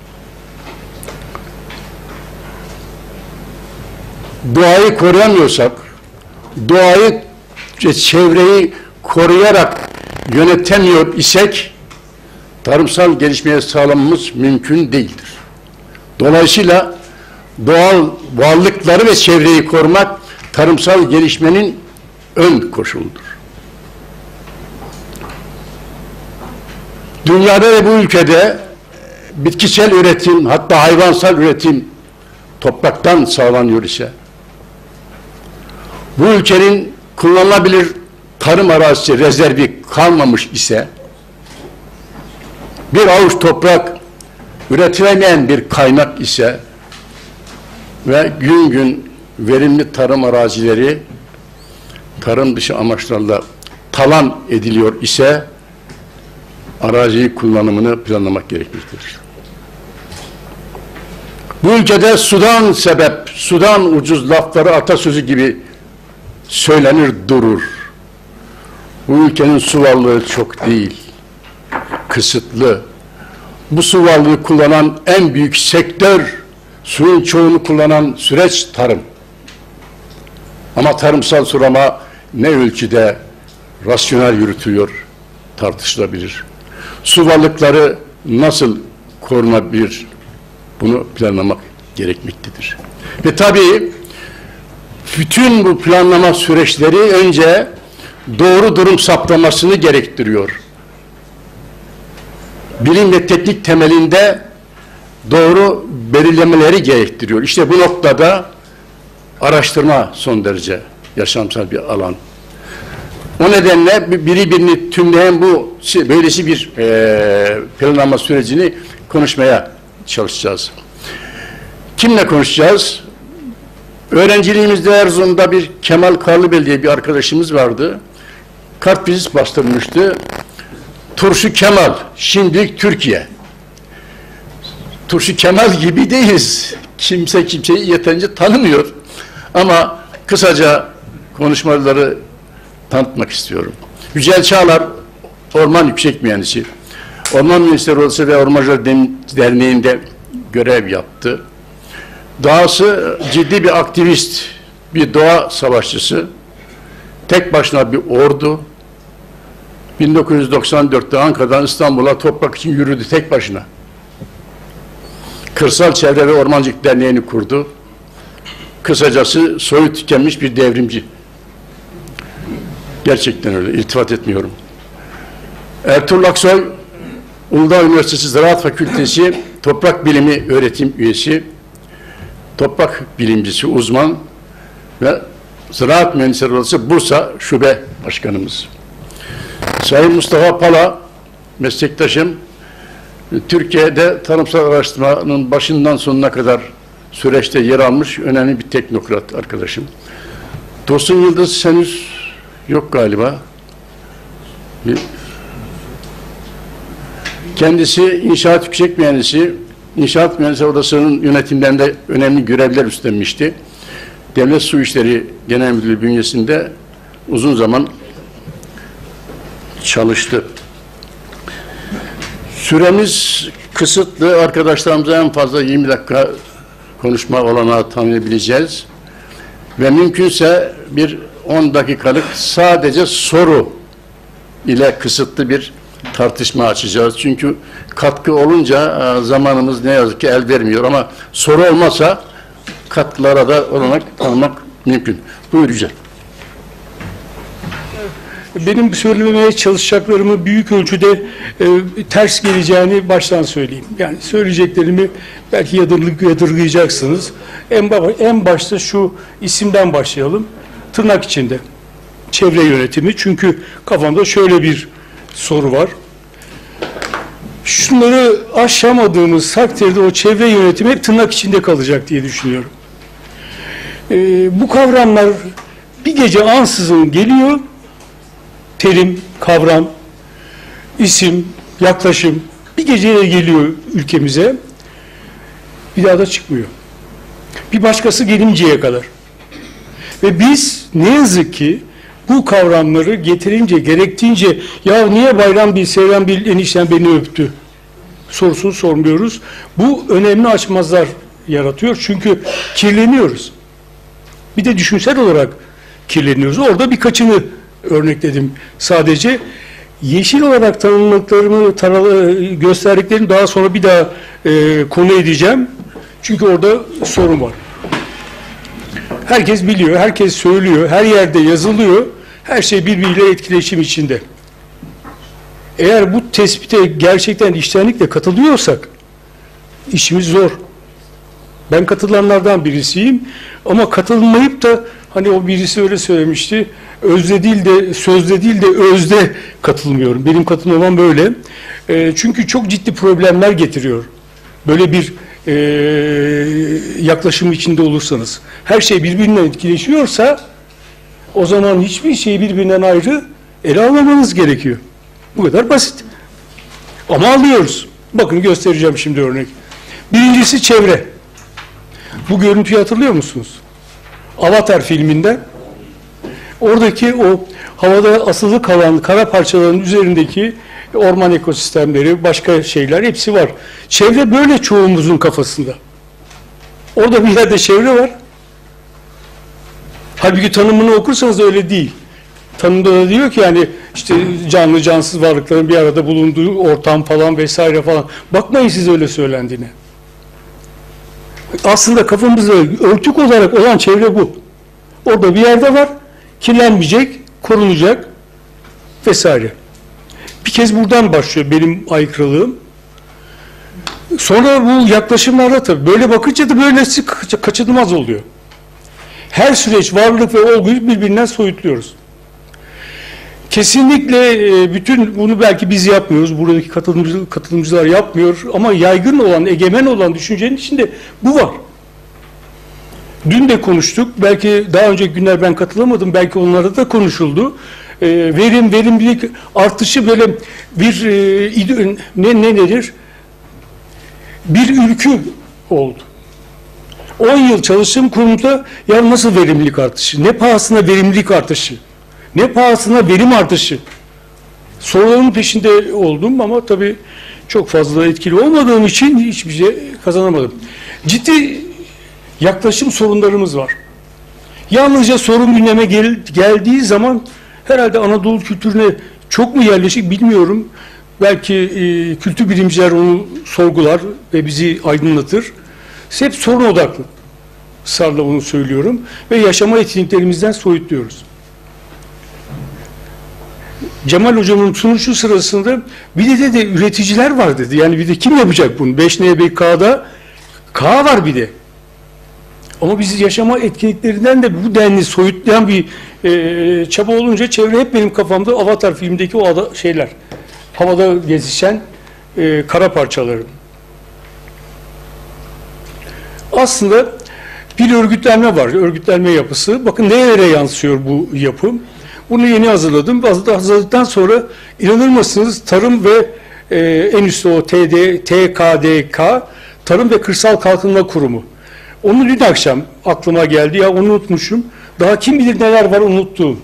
Doğayı koruyamıyorsak, doğayı, çevreyi koruyarak yönetemiyor isek tarımsal gelişmeye sağlamamız mümkün değildir. Dolayısıyla doğal varlıkları ve çevreyi korumak tarımsal gelişmenin ön koşuludur. Dünyada ve bu ülkede bitkisel üretim, hatta hayvansal üretim topraktan sağlanıyor ise, bu ülkenin kullanılabilir tarım arazisi rezervi kalmamış ise, bir avuç toprak üretilemeyen bir kaynak ise ve gün gün verimli tarım arazileri tarım dışı amaçlarla talan ediliyor ise arazi kullanımını planlamak gerekmektedir. Bu ülkede sudan sebep, sudan ucuz lafları atasözü gibi söylenir durur. Bu ülkenin su varlığı çok değil, kısıtlı. Bu su varlığı kullanan en büyük sektör, suyun çoğunu kullanan süreç tarım. Ama tarımsal sulama ne ölçüde rasyonel yürütülüyor tartışılabilir. Su varlıkları nasıl korunabilir? Bunu planlamak gerekmektedir. Ve tabii bütün bu planlama süreçleri önce doğru durum saptamasını gerektiriyor. Bilim ve teknik temelinde doğru belirlemeleri gerektiriyor. İşte bu noktada araştırma son derece yaşamsal bir alan. O nedenle biri birini tümleyen bu böylesi bir e, planlama sürecini konuşmaya çalışacağız. Kimle konuşacağız? Öğrenciliğimizde Erzurum'da bir Kemal Karlıbel diye bir arkadaşımız vardı. Kartvizit bastırmıştı. Turşu Kemal, şimdilik Türkiye. Turşu Kemal gibi değiliz. Kimse kimseyi yeterince tanımıyor. Ama kısaca konuşmaları tanıtmak istiyorum. Yücel Çağlar, Orman Yüksek Mühendisi. Orman Mühendisleri Odası ve Ormancılar Derneği'nde görev yaptı. Dahası ciddi bir aktivist, bir doğa savaşçısı. Tek başına bir ordu. bin dokuz yüz doksan dörtte Ankara'dan İstanbul'a toprak için yürüdü tek başına. Kırsal Çevre ve Ormancılık Derneği'ni kurdu. Kısacası soyu tükenmiş bir devrimci. Gerçekten öyle, iltifat etmiyorum. Ertuğrul Aksoy, Uludağ Üniversitesi Ziraat Fakültesi Toprak Bilimi Öğretim Üyesi, toprak bilimcisi, uzman ve Ziraat Mühendisleri Odası Bursa Şube Başkanımız. Sayın Mustafa Pala, meslektaşım, Türkiye'de tarımsal araştırmanın başından sonuna kadar süreçte yer almış önemli bir teknokrat arkadaşım. Tosun Yıldız henüz yok galiba. Kendisi inşaat yüksek mühendisi, İnşaat Mühendisleri Odası'nın yönetimlerinde önemli görevler üstlenmişti. Devlet Su İşleri Genel Müdürlüğü bünyesinde uzun zaman çalıştı. Süremiz kısıtlı. Arkadaşlarımıza en fazla yirmi dakika konuşma olanağı tanıyabileceğiz. Ve mümkünse bir on dakikalık sadece soru ile kısıtlı bir tartışma açacağız. Çünkü katkı olunca zamanımız ne yazık ki el vermiyor ama soru olmasa katkılara da olanak tanımak mümkün. Buyur Yücel. Benim söylemeye çalışacaklarımı büyük ölçüde e, ters geleceğini baştan söyleyeyim. Yani söyleyeceklerimi belki yadırlık yadırgayacaksınız. En, en başta şu isimden başlayalım. Tırnak içinde. Çevre yönetimi. Çünkü kafamda şöyle bir soru var. Şunları aşamadığımız takdirde o çevre yönetimi hep tırnak içinde kalacak diye düşünüyorum. E, bu kavramlar bir gece ansızın geliyor. Terim, kavram, isim, yaklaşım bir geceye geliyor ülkemize. Bir daha da çıkmıyor. Bir başkası gelinceye kadar. Ve biz ne yazık ki bu kavramları getirince, gerektiğince ya niye Bayram Bil, Seyran Bil enişten beni öptü sorusunu sormuyoruz. Bu önemli açmazlar yaratıyor. Çünkü kirleniyoruz. Bir de düşünsel olarak kirleniyoruz. Orada birkaçını örnekledim sadece. Yeşil olarak tanımladıklarımı, taralı- gösterdiklerimi daha sonra bir daha e, konu edeceğim. Çünkü orada sorun var. Herkes biliyor, herkes söylüyor, her yerde yazılıyor. Her şey birbiriyle etkileşim içinde. Eğer bu tespite gerçekten içtenlikle katılıyorsak işimiz zor. Ben katılanlardan birisiyim ama katılmayıp da hani o birisi öyle söylemişti. Özde değil de sözde değil de özde katılmıyorum. Benim katılmam böyle. E, çünkü çok ciddi problemler getiriyor. Böyle bir e, yaklaşım içinde olursanız. Her şey birbirinden etkileşiyorsa o zaman hiçbir şeyi birbirinden ayrı ele almamanız gerekiyor. Bu kadar basit. Ama alıyoruz. Bakın göstereceğim şimdi örnek. Birincisi çevre. Bu görüntüyü hatırlıyor musunuz? Avatar filminde oradaki o havada asılı kalan kara parçaların üzerindeki orman ekosistemleri, başka şeyler hepsi var. Çevre böyle çoğumuzun kafasında. Orada bir yerde çevre var. Halbuki tanımını okursanız öyle değil. Tanımda da diyor ki yani işte canlı cansız varlıkların bir arada bulunduğu ortam falan vesaire falan. Bakmayın siz öyle söylendiğine. Aslında kafamızda örtük olarak olan çevre bu. Orada bir yerde var, kirlenmeyecek, korunacak vesaire. Bir kez buradan başlıyor benim aykırılığım. Sonra bu yaklaşımlarda tabii böyle bakınca da böylesi kaçınılmaz oluyor. Her süreç, varlık ve olguyu birbirinden soyutluyoruz. Kesinlikle bütün bunu belki biz yapmıyoruz, buradaki katılımcı, katılımcılar yapmıyor ama yaygın olan, egemen olan düşüncenin içinde bu var. Dün de konuştuk, belki daha önceki günler ben katılamadım, belki onlarda da konuşuldu. E, verim, verimlilik artışı böyle bir e, ne, ne nedir? Bir ülkü oldu. on yıl çalıştığım kurumda ya nasıl verimlilik artışı, ne pahasına verimlilik artışı, ne pahasına verim artışı. Soruların peşinde oldum ama tabii çok fazla etkili olmadığım için hiçbir şey kazanamadım. Ciddi yaklaşım sorunlarımız var. Yalnızca sorun gündeme gel, geldiği zaman herhalde Anadolu kültürüne çok mu yerleşik bilmiyorum. Belki e, kültür bilimciler onu sorgular ve bizi aydınlatır. Hep sorun odaklı. Sarla bunu söylüyorum. Ve yaşama etkinliklerimizden soyutluyoruz. Cemal Hocam'ın sunuşu sırasında bir de, de üreticiler var dedi. Yani bir de kim yapacak bunu? beş N B K'da K var bir de. Ama biz yaşama etkinliklerinden de bu denli soyutlayan bir e, çaba olunca çevre hep benim kafamda Avatar filmdeki o ada, şeyler. Havada gezişen e, kara parçaları. Aslında bir örgütlenme var. Örgütlenme yapısı. Bakın nereye yansıyor bu yapı? Bunu yeni hazırladım. Hazırladıktan sonra inanır mısınız tarım ve e, en üstte o T D, T K D K Tarım ve Kırsal Kalkınma Kurumu. Onu dün akşam aklıma geldi. Ya onu unutmuşum. Daha kim bilir neler var unuttuğum.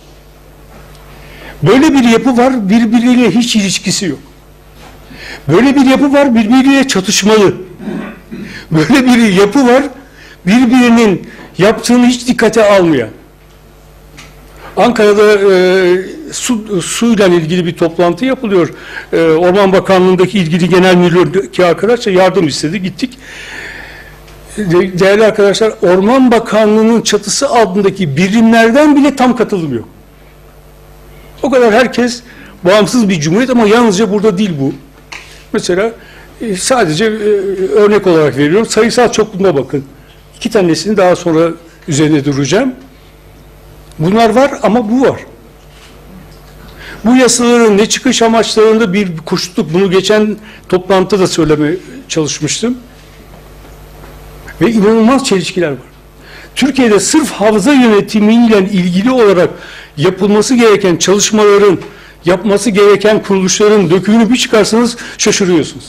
Böyle bir yapı var. Birbiriyle hiç ilişkisi yok. Böyle bir yapı var. Birbiriyle çatışmalı. Böyle bir yapı var. Birbirinin yaptığını hiç dikkate almayan. Ankara'da e, su, suyla ilgili bir toplantı yapılıyor. E, Orman Bakanlığı'ndaki ilgili genel müdürlüğündeki arkadaşlar yardım istedi. Gittik. De, değerli arkadaşlar, Orman Bakanlığı'nın çatısı altındaki birimlerden bile tam katılmıyor. O kadar herkes bağımsız bir cumhuriyet ama yalnızca burada değil bu. Mesela e, sadece e, örnek olarak veriyorum. Sayısal çokluğuna bakın. İki tanesini daha sonra üzerine duracağım. Bunlar var ama bu var. Bu yasaların ne çıkış amaçlarında bir koşutluk, bunu geçen toplantıda da söylemeye çalışmıştım. Ve inanılmaz çelişkiler var. Türkiye'de sırf havza yönetimiyle ilgili olarak yapılması gereken çalışmaların, yapması gereken kuruluşların dökümünü bir çıkarsanız şaşırıyorsunuz.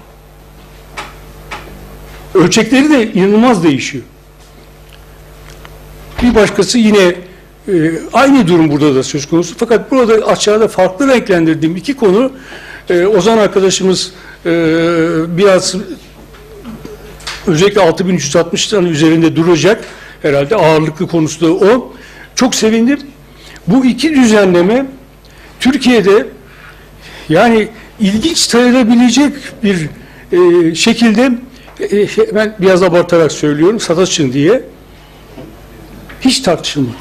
Ölçekleri de inanılmaz değişiyor. Bir başkası yine e, aynı durum burada da söz konusu. Fakat burada aşağıda farklı renklendirdiğim iki konu, e, Ozan arkadaşımız e, biraz özellikle altı bin üç yüz altmış tane üzerinde duracak. Herhalde ağırlıklı konusu da o. Çok sevindim. Bu iki düzenleme Türkiye'de yani ilginç sayılabilecek bir e, şekilde e, ben biraz abartarak söylüyorum, sataşın diye hiç tartışılmadı.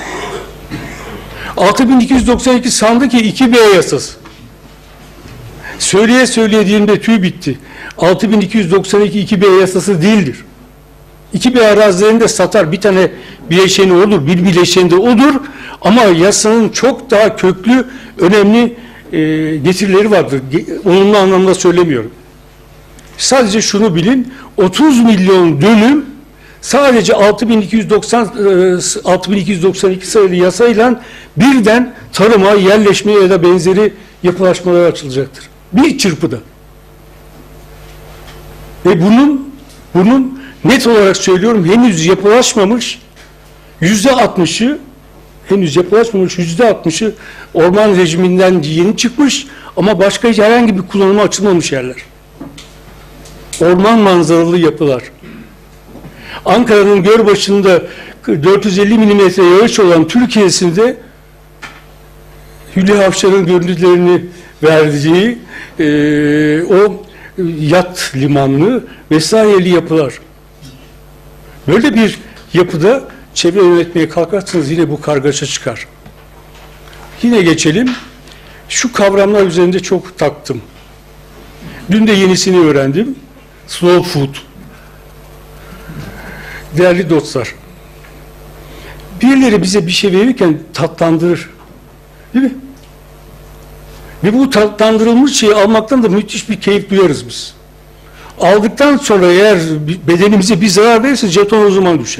altı bin iki yüz doksan iki sandıki iki B yasası. Söyleye söylediğimde tüy bitti. altı bin iki yüz doksan iki iki B yasası değildir. iki B arazilerinde satar, bir tane bileşeni olur, bir bileşeni de olur ama yasanın çok daha köklü, önemli e, getirileri vardır. Olumlu anlamda söylemiyorum. Sadece şunu bilin, otuz milyon dönüm sadece altı bin iki yüz doksan, altı bin iki yüz doksan iki sayılı yasayla birden tarıma, yerleşmeye ya da benzeri yapılaşmalar açılacaktır. Bir çırpıda. Ve bunun bunun net olarak söylüyorum, henüz yapılaşmamış yüzde altmışı henüz yapılaşmamış yüzde altmışı orman rejiminden yeni çıkmış ama başka herhangi bir kullanıma açılmamış yerler. Orman manzaralı yapılar. Ankara'nın Gölbaşı'nda dört yüz elli milimetre yağış olan Türkiye'sinde Hülya Avşar'ın görüntülerini verdiği e, o yat limanlı vesaireli yapılar. Böyle bir yapıda çevre yönetmeye kalkarsanız yine bu kargaşa çıkar. Yine geçelim. Şu kavramlar üzerinde çok taktım. Dün de yenisini öğrendim. Slow food. Değerli dostlar, birileri bize bir şey verirken tatlandırır. Değil mi? Ve bu tatlandırılmış şeyi almaktan da müthiş bir keyif duyarız biz. Aldıktan sonra eğer bedenimize bir zarar verirse jeton o zaman düşer.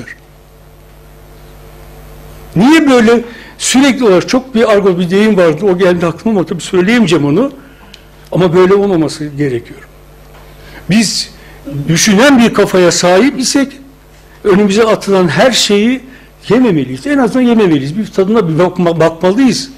Niye böyle sürekli olarak, çok bir argo bir deyim vardı, o geldi aklıma ama tabii söyleyemeyeceğim onu. Ama böyle olmaması gerekiyor. Biz düşünen bir kafaya sahip isek önümüze atılan her şeyi yememeliyiz. En azından yememeliyiz. Bir tadına bir bakma, bakmalıyız.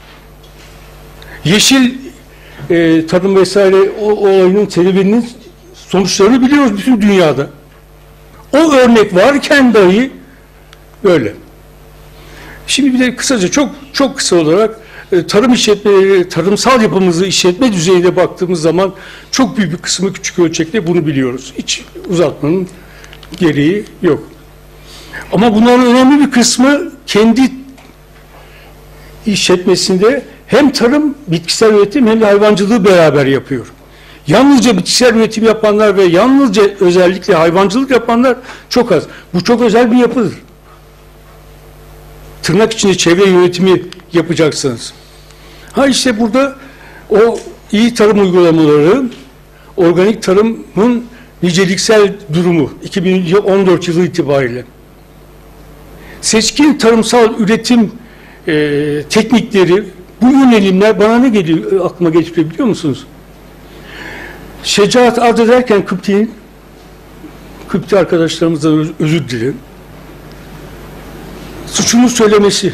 Yeşil e, tarım vesaire o, o olayının serüveninin sonuçlarını biliyoruz bütün dünyada. O örnek varken dahi böyle. Şimdi bir de kısaca, çok çok kısa olarak e, tarım işletmeleri, tarımsal yapımızı işletme düzeyinde baktığımız zaman çok büyük bir kısmı küçük ölçekte, bunu biliyoruz. Hiç uzatmanın gereği yok. Ama bunların önemli bir kısmı kendi işletmesinde hem tarım, bitkisel üretim hem de hayvancılığı beraber yapıyor. Yalnızca bitkisel üretim yapanlar ve yalnızca özellikle hayvancılık yapanlar çok az. Bu çok özel bir yapıdır. Tırnak içinde çevre yönetimi yapacaksınız. Ha işte burada o iyi tarım uygulamaları, organik tarımın niceliksel durumu iki bin on dört yılı itibariyle. Seçkin tarımsal üretim e, teknikleri, bu yönelimler bana ne geliyor, aklıma getiriyor biliyor musunuz? Şecaat ad ederken Kıpti'nin, Kıpti arkadaşlarımızdan özür dilerim, suçunu söylemesi.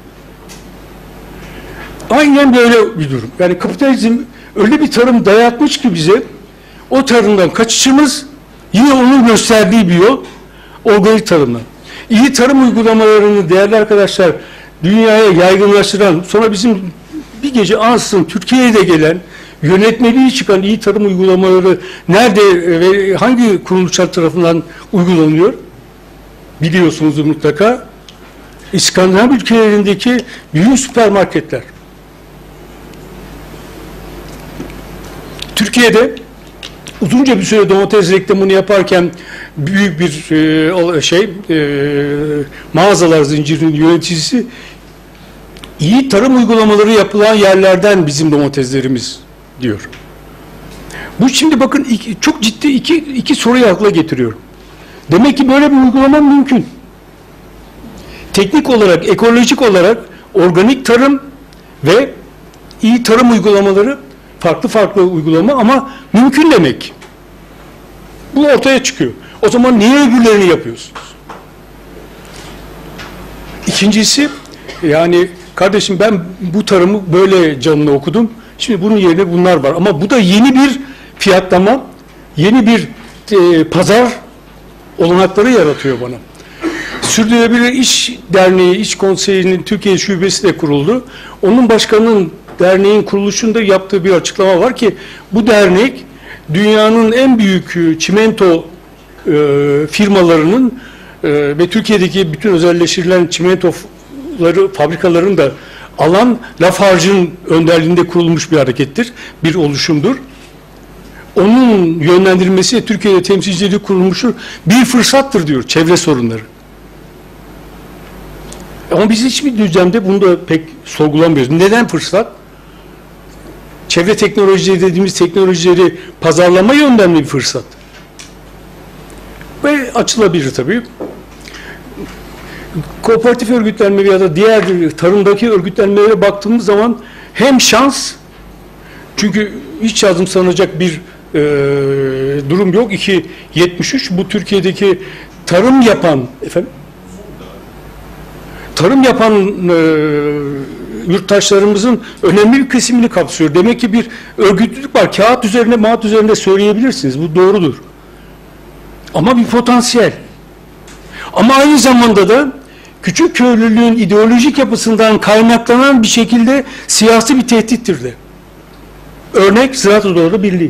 Aynen böyle bir durum. Yani kapitalizm öyle bir tarım dayatmış ki bize, o tarımdan kaçışımız yine onun gösterdiği bir yol, organik tarımla. İyi tarım uygulamalarını değerli arkadaşlar dünyaya yaygınlaştıran, sonra bizim bir gece ansızın Türkiye'ye de gelen, yönetmeliği çıkan iyi tarım uygulamaları nerede ve hangi kuruluşlar tarafından uygulanıyor? Biliyorsunuz mutlaka. İskandinav ülkelerindeki büyük süpermarketler. Türkiye'de uzunca bir süre domates reklamını yaparken büyük bir e, şey e, mağazalar zincirinin yöneticisi, iyi tarım uygulamaları yapılan yerlerden bizim domateslerimiz diyor. Bu şimdi bakın iki, çok ciddi iki, iki soruyu akla getiriyorum. Demek ki böyle bir uygulama mümkün. Teknik olarak, ekolojik olarak organik tarım ve iyi tarım uygulamaları farklı farklı uygulama ama mümkün demek. Bu ortaya çıkıyor. O zaman niye öbürlerini yapıyorsunuz? İkincisi, yani kardeşim ben bu tarımı böyle canlı okudum. Şimdi bunun yerine bunlar var. Ama bu da yeni bir fiyatlama, yeni bir e, pazar olanakları yaratıyor bana. Sürdürülebilir İş Derneği, İş Konseyi'nin Türkiye Şubesi de kuruldu. Onun başkanının derneğin kuruluşunda yaptığı bir açıklama var ki bu dernek dünyanın en büyük çimento e, firmalarının e, ve Türkiye'deki bütün özelleştirilen çimentoları fabrikaların da alan Lafarge'ın önderliğinde kurulmuş bir harekettir, bir oluşumdur. Onun yönlendirilmesi Türkiye'de temsilciliği kurulmuştur. Bir fırsattır diyor çevre sorunları. Ama biz hiçbir düzlemde bunu da pek sorgulamıyoruz. Neden fırsat? Çevre teknolojileri dediğimiz teknolojileri pazarlama yönden mi bir fırsat? Ve açılabilir tabii. Kooperatif örgütlenme ya da diğer tarımdaki örgütlenmelere baktığımız zaman hem şans, çünkü hiç yazımsanacak bir e, durum yok. iki yetmiş üç bu Türkiye'deki tarım yapan efendim tarım yapan e, yurttaşlarımızın önemli bir kesimini kapsıyor. Demek ki bir örgütlülük var. Kağıt üzerinde, mağat üzerinde söyleyebilirsiniz. Bu doğrudur. Ama bir potansiyel. Ama aynı zamanda da küçük köylülüğün ideolojik yapısından kaynaklanan bir şekilde siyasi bir tehdittir de. Örnek Ziraat Odaları Birliği.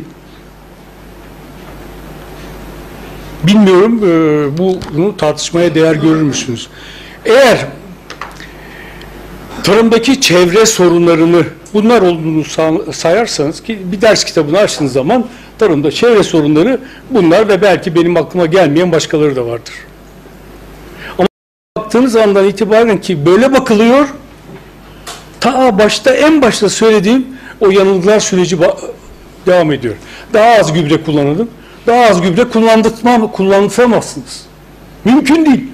Bilmiyorum e, bunu tartışmaya değer görür müsünüz? Eğer tarımdaki çevre sorunlarını bunlar olduğunu sayarsanız, ki bir ders kitabını açtığınız zaman tarımda çevre sorunları bunlar ve belki benim aklıma gelmeyen başkaları da vardır. Ama baktığınız andan itibaren ki böyle bakılıyor, ta başta en başta söylediğim o yanılgılar süreci devam ediyor. Daha az gübre kullanalım, daha az gübre kullandırtma, kullandıramazsınız. Mümkün değil.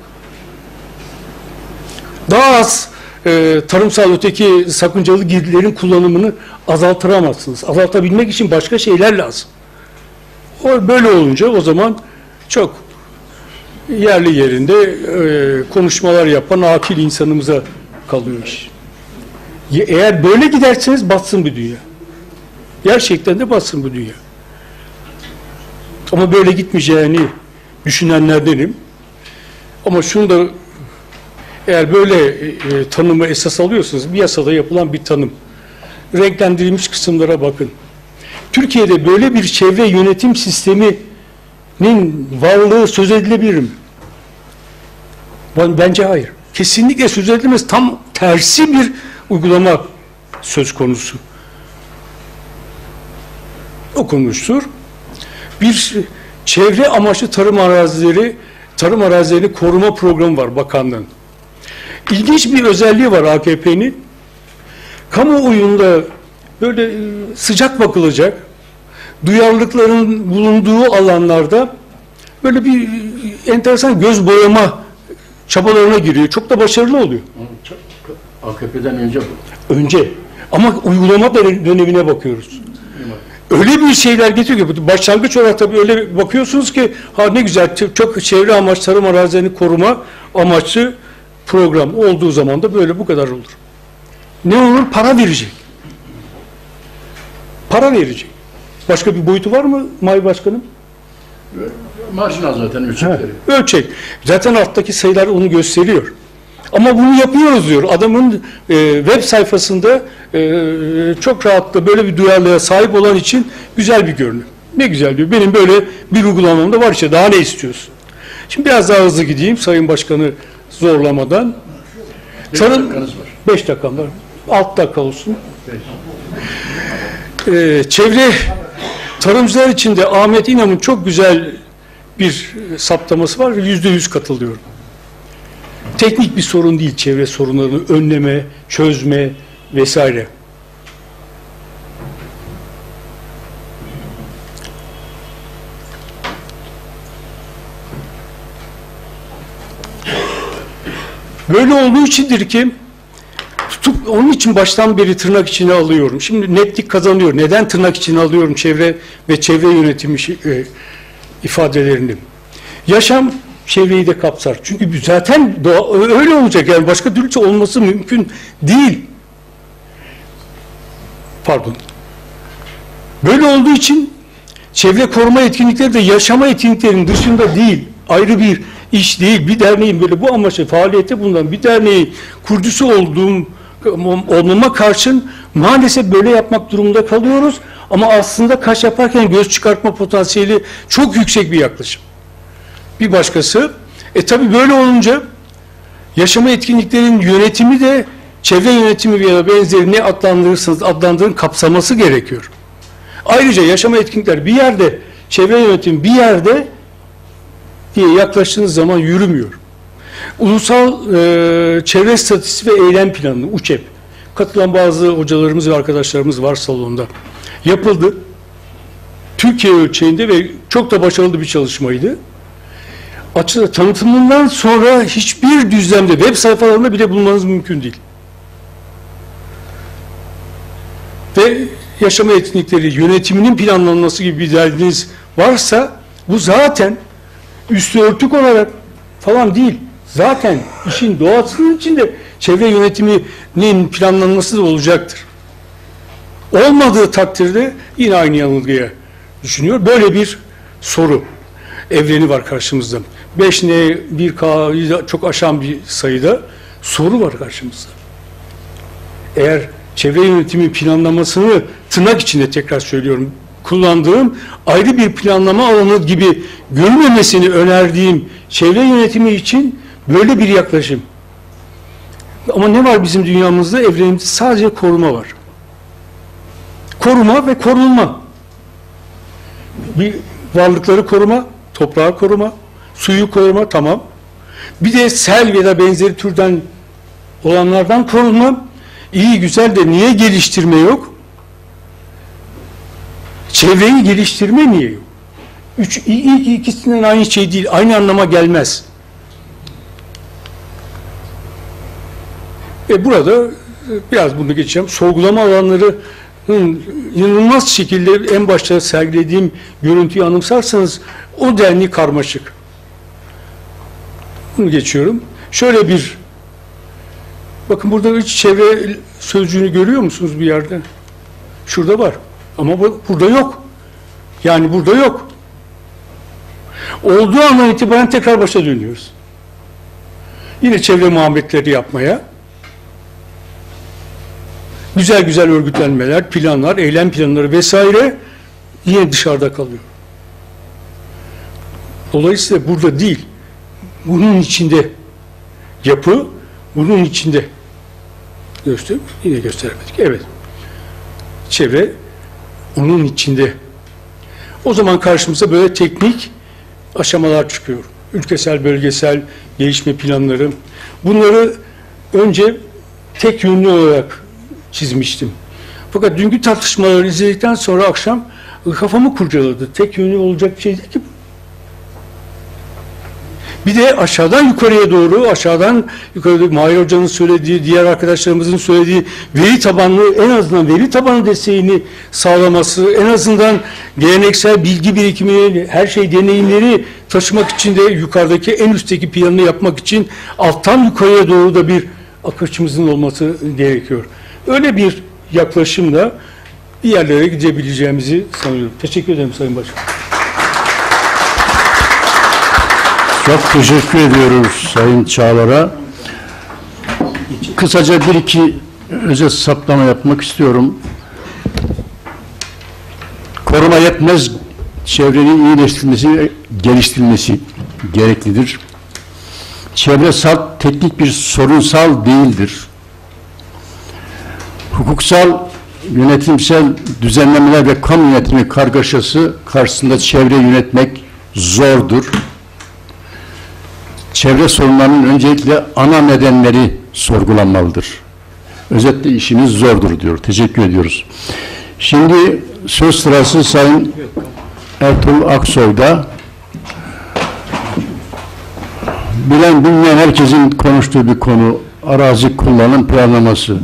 Daha az e, tarımsal öteki sakıncalı girdilerin kullanımını azaltıramazsınız. Azaltabilmek için başka şeyler lazım. O, böyle olunca o zaman çok yerli yerinde e, konuşmalar yapan akil insanımıza kalıyor iş. Eğer böyle giderseniz batsın bu dünya. Gerçekten de batsın bu dünya. Ama böyle gitmeyeceğini düşünenlerdenim. Ama şunu da, eğer böyle e, tanımı esas alıyorsanız, bir yasada yapılan bir tanım, renklendirilmiş kısımlara bakın. Türkiye'de böyle bir çevre yönetim sisteminin varlığı söz edilebilir mi? Bence hayır. Kesinlikle söz edilemez. Tam tersi bir uygulama söz konusu. Okunmuştur. Bir çevre amaçlı tarım arazileri, tarım arazilerini koruma programı var bakanlığın. İlginç bir özelliği var A K P'nin. Kamuoyunda böyle sıcak bakılacak, duyarlılıkların bulunduğu alanlarda böyle bir enteresan göz boyama çabalarına giriyor. Çok da başarılı oluyor. A K P'den önce bu. Önce. Ama uygulama dönemine bakıyoruz. Öyle bir şeyler getiriyor ki başlangıç olarak tabii öyle bakıyorsunuz ki ha ne güzel, çok çevre amaçlı tarım arazilerini koruma amaçlı program olduğu zaman da böyle bu kadar olur. Ne olur? Para verecek. Para verecek. Başka bir boyutu var mı May Başkanım? Marjinal zaten ölçekleri. Ha, ölçek. Zaten alttaki sayılar onu gösteriyor. Ama bunu yapıyoruz diyor. Adamın e, web sayfasında e, çok rahatlıkla böyle bir duyarlılığa sahip olan için güzel bir görünüm. Ne güzel diyor. Benim böyle bir uygulamam da var işte. Daha ne istiyorsun? Şimdi biraz daha hızlı gideyim Sayın Başkanı zorlamadan. Beş Tarım, dakikanız var. Beş dakikam var. Alt dakika olsun. Ee, çevre tarımcılar için de Ahmet İnan'ın çok güzel bir saptaması var. Yüzde yüz katılıyorum. Teknik bir sorun değil çevre sorunlarını önleme, çözme vesaire. Böyle olduğu içindir ki tutup onun için baştan beri tırnak içine alıyorum. Şimdi netlik kazanıyor. Neden tırnak içine alıyorum çevre ve çevre yönetimi e, ifadelerini? Yaşam çevreyi de kapsar. Çünkü zaten doğa, öyle olacak. Yani başka türlü olması mümkün değil. Pardon. Böyle olduğu için çevre koruma etkinlikleri de yaşama etkinliklerinin dışında değil. Ayrı bir iş değil. Bir derneğin böyle bu amaçla faaliyette bulunan bir derneğin kurucusu olduğum olmama karşın maalesef böyle yapmak durumunda kalıyoruz. Ama aslında kaş yaparken göz çıkartma potansiyeli çok yüksek bir yaklaşım. Bir başkası, e tabi böyle olunca yaşama etkinliklerin yönetimi de çevre yönetimi veya benzeri ne adlandırırsanız adlandırın kapsaması gerekiyor. Ayrıca yaşama etkinlikler bir yerde, çevre yönetimi bir yerde diye yaklaştığınız zaman yürümüyor. Ulusal e, Çevre Stratejisi ve Eylem Planı, UÇEP, katılan bazı hocalarımız ve arkadaşlarımız var salonda. Yapıldı. Türkiye ölçeğinde ve çok da başarılı bir çalışmaydı. Açıkçası tanıtımından sonra hiçbir düzlemde web sayfalarında bile bulmanız mümkün değil. Ve yaşama etkinlikleri yönetiminin planlanması gibi bir derdiniz varsa bu zaten üstü örtük olarak falan değil. Zaten işin doğasının içinde çevre yönetiminin planlanması da olacaktır. Olmadığı takdirde yine aynı yanılgıya düşünüyor. Böyle bir soru evreni var karşımızda. beş N, bir K'yı çok aşan bir sayıda soru var karşımızda. Eğer çevre yönetimi planlamasını tırnak içinde tekrar söylüyorum kullandığım ayrı bir planlama alanı gibi görülmemesini önerdiğim çevre yönetimi için böyle bir yaklaşım. Ama ne var bizim dünyamızda, evrenimizde? Sadece koruma var. Koruma ve korunma. Bir varlıkları koruma, toprağı koruma, suyu koruma, tamam. Bir de sel ya da benzeri türden olanlardan korunma. İyi güzel de niye geliştirme yok? Çevreyi geliştirme niye yok? Üç, ilk ikisinden aynı şey değil, aynı anlama gelmez. E burada biraz bunu geçeceğim. Sorgulama alanları inanılmaz şekilde en başta sergilediğim görüntüyü anımsarsanız o denli karmaşık. Bunu geçiyorum. Şöyle bir bakın burada hiç çevre sözcüğünü görüyor musunuz bir yerde? Şurada var. Ama bu, burada yok. Yani burada yok. Olduğu andan itibaren tekrar başa dönüyoruz. Yine çevre muhabbetleri yapmaya. Güzel güzel örgütlenmeler, planlar, eylem planları vesaire yine dışarıda kalıyor. Dolayısıyla burada değil, bunun içinde yapı, bunun içinde göster, yine gösteremedik. Evet, çevre onun içinde. O zaman karşımıza böyle teknik aşamalar çıkıyor. Ülkesel, bölgesel gelişme planları. Bunları önce tek yönlü olarak çizmiştim. Fakat dünkü tartışmaları izledikten sonra akşam kafamı kurcaladı. Tek yönlü olacak bir şey değil ki. Bir de aşağıdan yukarıya doğru, aşağıdan yukarıda Mahir Hoca'nın söylediği, diğer arkadaşlarımızın söylediği veri tabanlı, en azından veri tabanı desteğini sağlaması, en azından geleneksel bilgi birikimi, her şey deneyimleri taşımak için de yukarıdaki en üstteki planını yapmak için alttan yukarıya doğru da bir akışımızın olması gerekiyor. Öyle bir yaklaşımla bir yerlere gidebileceğimizi sanıyorum. Teşekkür ederim Sayın Başkan. Çok teşekkür ediyoruz Sayın Çağlar'a. Kısaca bir iki özet saptama yapmak istiyorum. Koruma yetmez, çevrenin iyileştirilmesi, geliştirilmesi gereklidir. Çevresel teknik bir sorunsal değildir. Hukuksal, yönetimsel düzenlemeler ve kamu yönetimi kargaşası karşısında çevre yönetmek zordur. Çevre sorunlarının öncelikle ana nedenleri sorgulanmalıdır. Özetle işimiz zordur diyor. Teşekkür ediyoruz. Şimdi söz sırası Sayın Ertuğrul Aksoy'da. Bilen bilmeyen herkesin konuştuğu bir konu, arazi kullanım planlaması.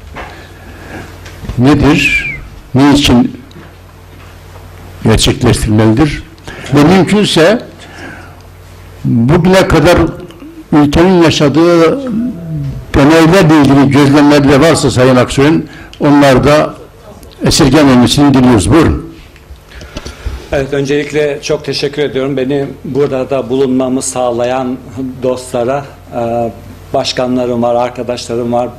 Nedir? Ne için gerçekleştirilmelidir? Ve mümkünse bugüne kadar ülkenin yaşadığı deneylerle ilgili gözlemler de varsa Sayın Aksoy'un, onlar da esirgememesini diliyoruz. Buyurun. Evet, öncelikle çok teşekkür ediyorum. Beni burada bulunmamı sağlayan dostlara, başkanlarım var, arkadaşlarım var,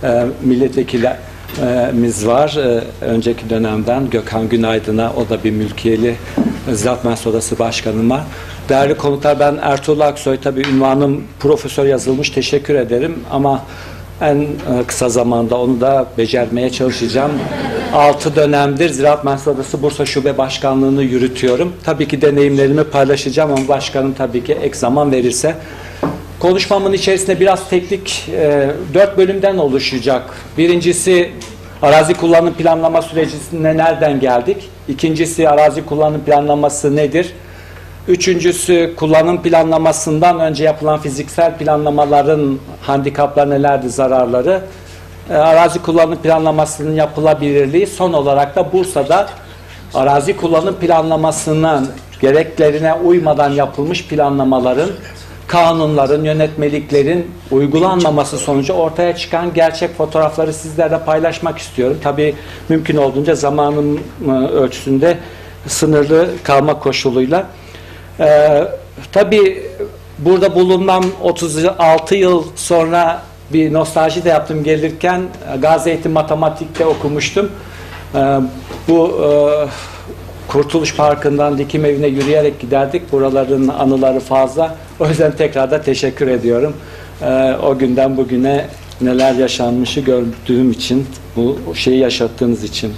e, milletvekilimiz var. E, önceki dönemden Gökhan Günaydın'a, o da bir mülkiyeli Ziraat Mühendisleri Odası Başkanım var. Değerli konuklar, ben Ertuğrul Aksoy, tabii ünvanım profesör yazılmış, teşekkür ederim ama en kısa zamanda onu da becermeye çalışacağım. altı dönemdir Ziraat Mühendisleri Odası Bursa Şube Başkanlığı'nı yürütüyorum. Tabii ki deneyimlerimi paylaşacağım ama başkanım tabii ki ek zaman verirse. Konuşmamın içerisinde biraz teknik e, dört bölümden oluşacak. Birincisi, arazi kullanım planlama sürecine nereden geldik? İkincisi, arazi kullanım planlaması nedir? Üçüncüsü, kullanım planlamasından önce yapılan fiziksel planlamaların handikapları nelerdir, zararları? E, arazi kullanım planlamasının yapılabilirliği. Son olarak da Bursa'da arazi kullanım planlamasının gereklerine uymadan yapılmış planlamaların, kanunların, yönetmeliklerin uygulanmaması sonucu ortaya çıkan gerçek fotoğrafları sizlerle paylaşmak istiyorum. Tabii mümkün olduğunca zamanım ölçüsünde sınırlı kalma koşuluyla. Ee, tabii burada bulunmam otuz altı yıl sonra bir nostalji de yaptım gelirken. Gazi Eğitim Matematik'te okumuştum. Ee, bu e, Kurtuluş Parkı'ndan Dikim Evi'ne yürüyerek giderdik. Buraların anıları fazla. O yüzden tekrar da teşekkür ediyorum. Ee, o günden bugüne neler yaşanmışı gördüğüm için, bu şeyi yaşattığınız için.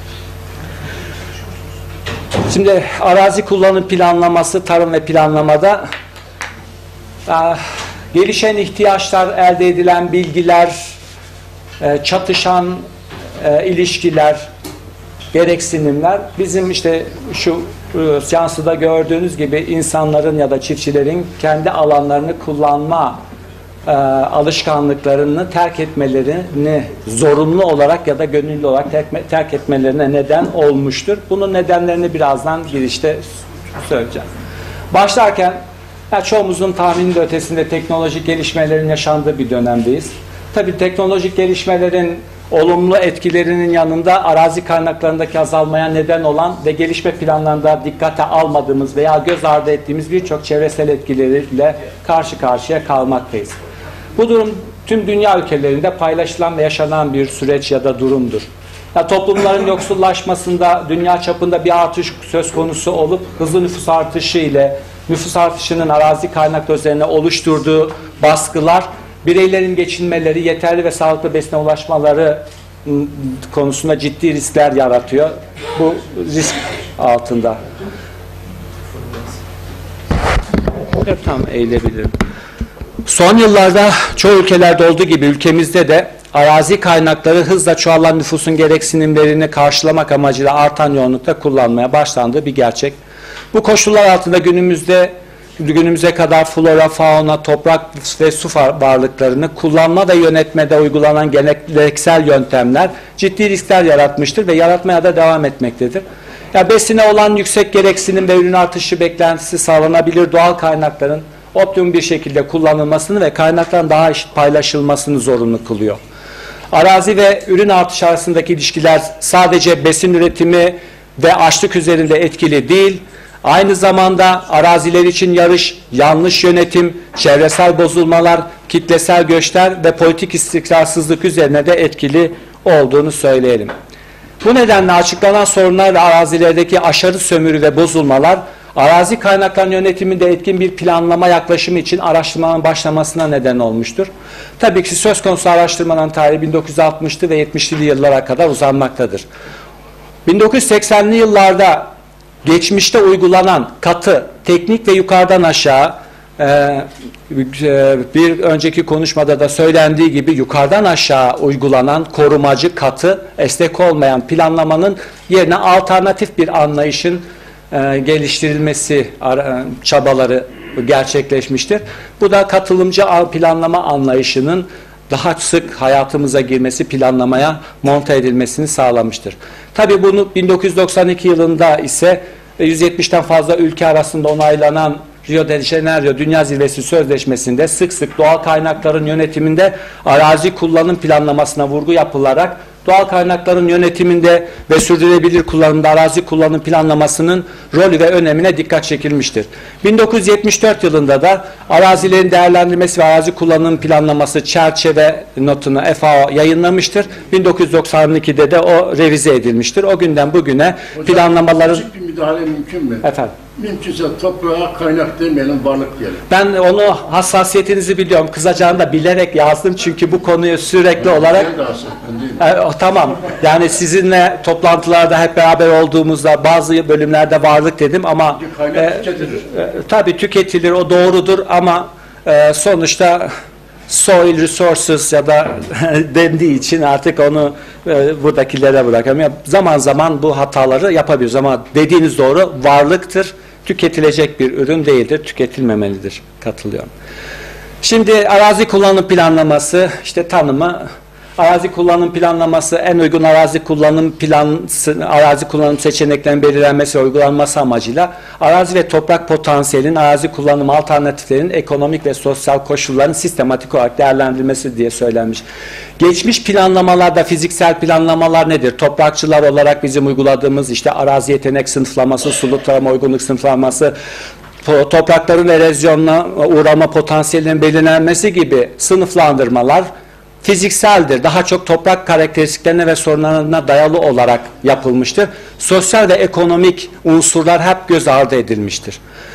Şimdi arazi kullanım planlaması, tarım ve planlamada ah, gelişen ihtiyaçlar, elde edilen bilgiler, e, çatışan e, ilişkiler, gereksinimler, bizim işte şu e, seansta gördüğünüz gibi insanların ya da çiftçilerin kendi alanlarını kullanma e, alışkanlıklarını terk etmelerini zorunlu olarak ya da gönüllü olarak terk, terk etmelerine neden olmuştur. Bunun nedenlerini birazdan girişte söyleyeceğim. Başlarken yani çoğumuzun tahmininin ötesinde teknolojik gelişmelerin yaşandığı bir dönemdeyiz. Tabii teknolojik gelişmelerin olumlu etkilerinin yanında arazi kaynaklarındaki azalmaya neden olan ve gelişme planlarında dikkate almadığımız veya göz ardı ettiğimiz birçok çevresel etkileriyle karşı karşıya kalmaktayız. Bu durum tüm dünya ülkelerinde paylaşılan ve yaşanan bir süreç ya da durumdur. Ya toplumların yoksullaşmasında dünya çapında bir artış söz konusu olup hızlı nüfus artışı ile nüfus artışının arazi kaynakları üzerine oluşturduğu baskılar bireylerin geçinmeleri, yeterli ve sağlıklı besine ulaşmaları konusunda ciddi riskler yaratıyor. Bu risk altında. Evet, tam eğilebilirim. Son yıllarda çoğu ülkelerde olduğu gibi ülkemizde de arazi kaynakları hızla çoğalan nüfusun gereksinimlerini karşılamak amacıyla artan yoğunlukta kullanmaya başlandığı bir gerçek. Bu koşullar altında günümüzde günümüze kadar flora, fauna, toprak ve su varlıklarını kullanma ve yönetmede uygulanan geleneksel yöntemler ciddi riskler yaratmıştır ve yaratmaya da devam etmektedir. Ya besine olan yüksek gereksinim ve ürün artışı beklentisi sağlanabilir doğal kaynakların optimum bir şekilde kullanılmasını ve kaynakların daha eşit paylaşılmasını zorunlu kılıyor. Arazi ve ürün artışı arasındaki ilişkiler sadece besin üretimi ve açlık üzerinde etkili değil, aynı zamanda araziler için yarış, yanlış yönetim, çevresel bozulmalar, kitlesel göçler ve politik istikrarsızlık üzerine de etkili olduğunu söyleyelim. Bu nedenle açıklanan sorunlar ve arazilerdeki aşırı sömürü ve bozulmalar, arazi kaynaklarının yönetiminde etkin bir planlama yaklaşımı için araştırmanın başlamasına neden olmuştur. Tabii ki söz konusu araştırmanın tarihi bin dokuz yüz altmışlı ve yetmişli yıllara kadar uzanmaktadır. bin dokuz yüz seksenli yıllarda geçmişte uygulanan katı, teknik ve yukarıdan aşağı, bir önceki konuşmada da söylendiği gibi yukarıdan aşağı uygulanan korumacı, katı, esnek olmayan planlamanın yerine alternatif bir anlayışın geliştirilmesi çabaları gerçekleşmiştir. Bu da katılımcı planlama anlayışının daha sık hayatımıza girmesi, planlamaya monte edilmesini sağlamıştır. Tabii bunu bin dokuz yüz doksan iki yılında ise yüz yetmişten fazla ülke arasında onaylanan Rio de Janeiro Dünya Zirvesi Sözleşmesi'nde sık sık doğal kaynakların yönetiminde arazi kullanım planlamasına vurgu yapılarak doğal kaynakların yönetiminde ve sürdürülebilir kullanımda arazi kullanım planlamasının rolü ve önemine dikkat çekilmiştir. bin dokuz yüz yetmiş dört yılında da arazilerin değerlendirmesi ve arazi kullanım planlaması çerçeve notunu F A O yayınlamıştır. bin dokuz yüz doksan ikide de o revize edilmiştir. O günden bugüne Hocam, planlamaların... küçük bir müdahale mümkün mü? Efendim? Mümkünse toprağa kaynak demeyelim, varlık diyelim. Ben onu hassasiyetinizi biliyorum. Kızacağını da bilerek yazdım çünkü bu konuyu sürekli olarak... Ben de aslında, ben değilim. E, o, tamam. Yani sizinle toplantılarda hep beraber olduğumuzda bazı bölümlerde varlık dedim ama Kaynak e, tüketilir. e, tabii tüketilir, o doğrudur ama e, sonuçta soil resources ya da dendiği için artık onu e, buradakilere bırakalım. Ya, zaman zaman bu hataları yapabiliyoruz ama dediğiniz doğru, varlıktır. Tüketilecek bir ürün değildir. Tüketilmemelidir. Katılıyorum. Şimdi arazi kullanım planlaması, işte tanımı, arazi kullanım planlaması en uygun arazi kullanım plan arazi kullanım seçeneklerinin belirlenmesi ve uygulanması amacıyla arazi ve toprak potansiyelinin, arazi kullanım alternatiflerinin ekonomik ve sosyal koşulların sistematik olarak değerlendirilmesi diye söylenmiş. Geçmiş planlamalarda fiziksel planlamalar nedir? Toprakçılar olarak bizim uyguladığımız işte arazi yetenek sınıflaması, suluk tarıma uygunluk sınıflaması, toprakların erozyonuna uğrama potansiyelinin belirlenmesi gibi sınıflandırmalar fizikseldir. Daha çok toprak karakteristiklerine ve sorunlarına dayalı olarak yapılmıştır. Sosyal ve ekonomik unsurlar hep göz ardı edilmiştir.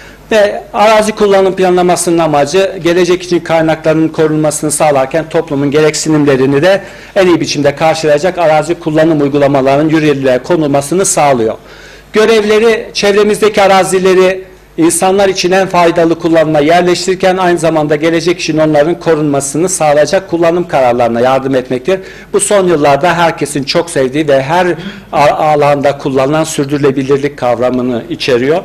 Ve arazi kullanım planlamasının amacı gelecek için kaynakların korunmasını sağlarken toplumun gereksinimlerini de en iyi biçimde karşılayacak arazi kullanım uygulamalarının yürürlüğe konulmasını sağlıyor. Görevleri çevremizdeki arazileri İnsanlar için en faydalı kullanıma yerleştirirken aynı zamanda gelecek için onların korunmasını sağlayacak kullanım kararlarına yardım etmektir. Bu son yıllarda herkesin çok sevdiği ve her alanda kullanılan sürdürülebilirlik kavramını içeriyor.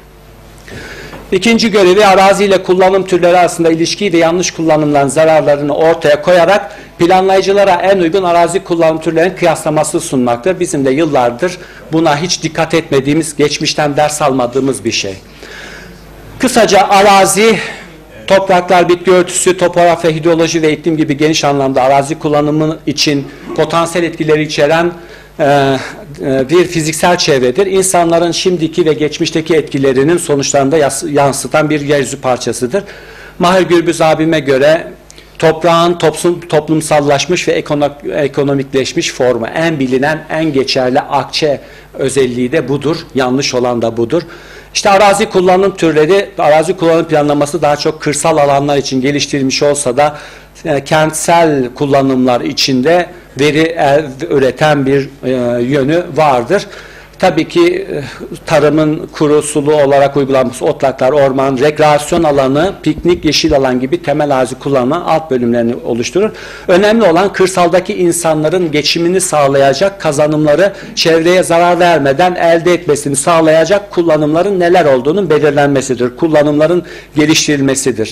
İkinci görevi arazi ile kullanım türleri arasında ilişkiyi ve yanlış kullanımların zararlarını ortaya koyarak planlayıcılara en uygun arazi kullanım türlerinin kıyaslaması sunmaktır. Bizim de yıllardır buna hiç dikkat etmediğimiz, geçmişten ders almadığımız bir şey. Kısaca arazi, topraklar, bitki örtüsü, topografya, hidroloji ve iklim gibi geniş anlamda arazi kullanımı için potansiyel etkileri içeren e, e, bir fiziksel çevredir. İnsanların şimdiki ve geçmişteki etkilerinin sonuçlarında yansıtan bir yeryüzü parçasıdır. Mahir Gürbüz abime göre toprağın toplum, toplumsallaşmış ve ekonomikleşmiş formu, en bilinen, en geçerli akçe özelliği de budur. Yanlış olan da budur. İşte arazi kullanım türleri, arazi kullanım planlaması daha çok kırsal alanlar için geliştirilmiş olsa da e, kentsel kullanımlar içinde veri e, üreten bir e, yönü vardır. Tabii ki e, tarımın kuru sulu olarak uygulanması, otlaklar, orman, rekreasyon alanı, piknik, yeşil alan gibi temel arazi kullanılan alt bölümlerini oluşturur. Önemli olan kırsaldaki insanların geçimini sağlayacak kazanımları çevreye zarar vermeden elde etmesini sağlayacak kullanımların neler olduğunun belirlenmesidir. Kullanımların geliştirilmesidir.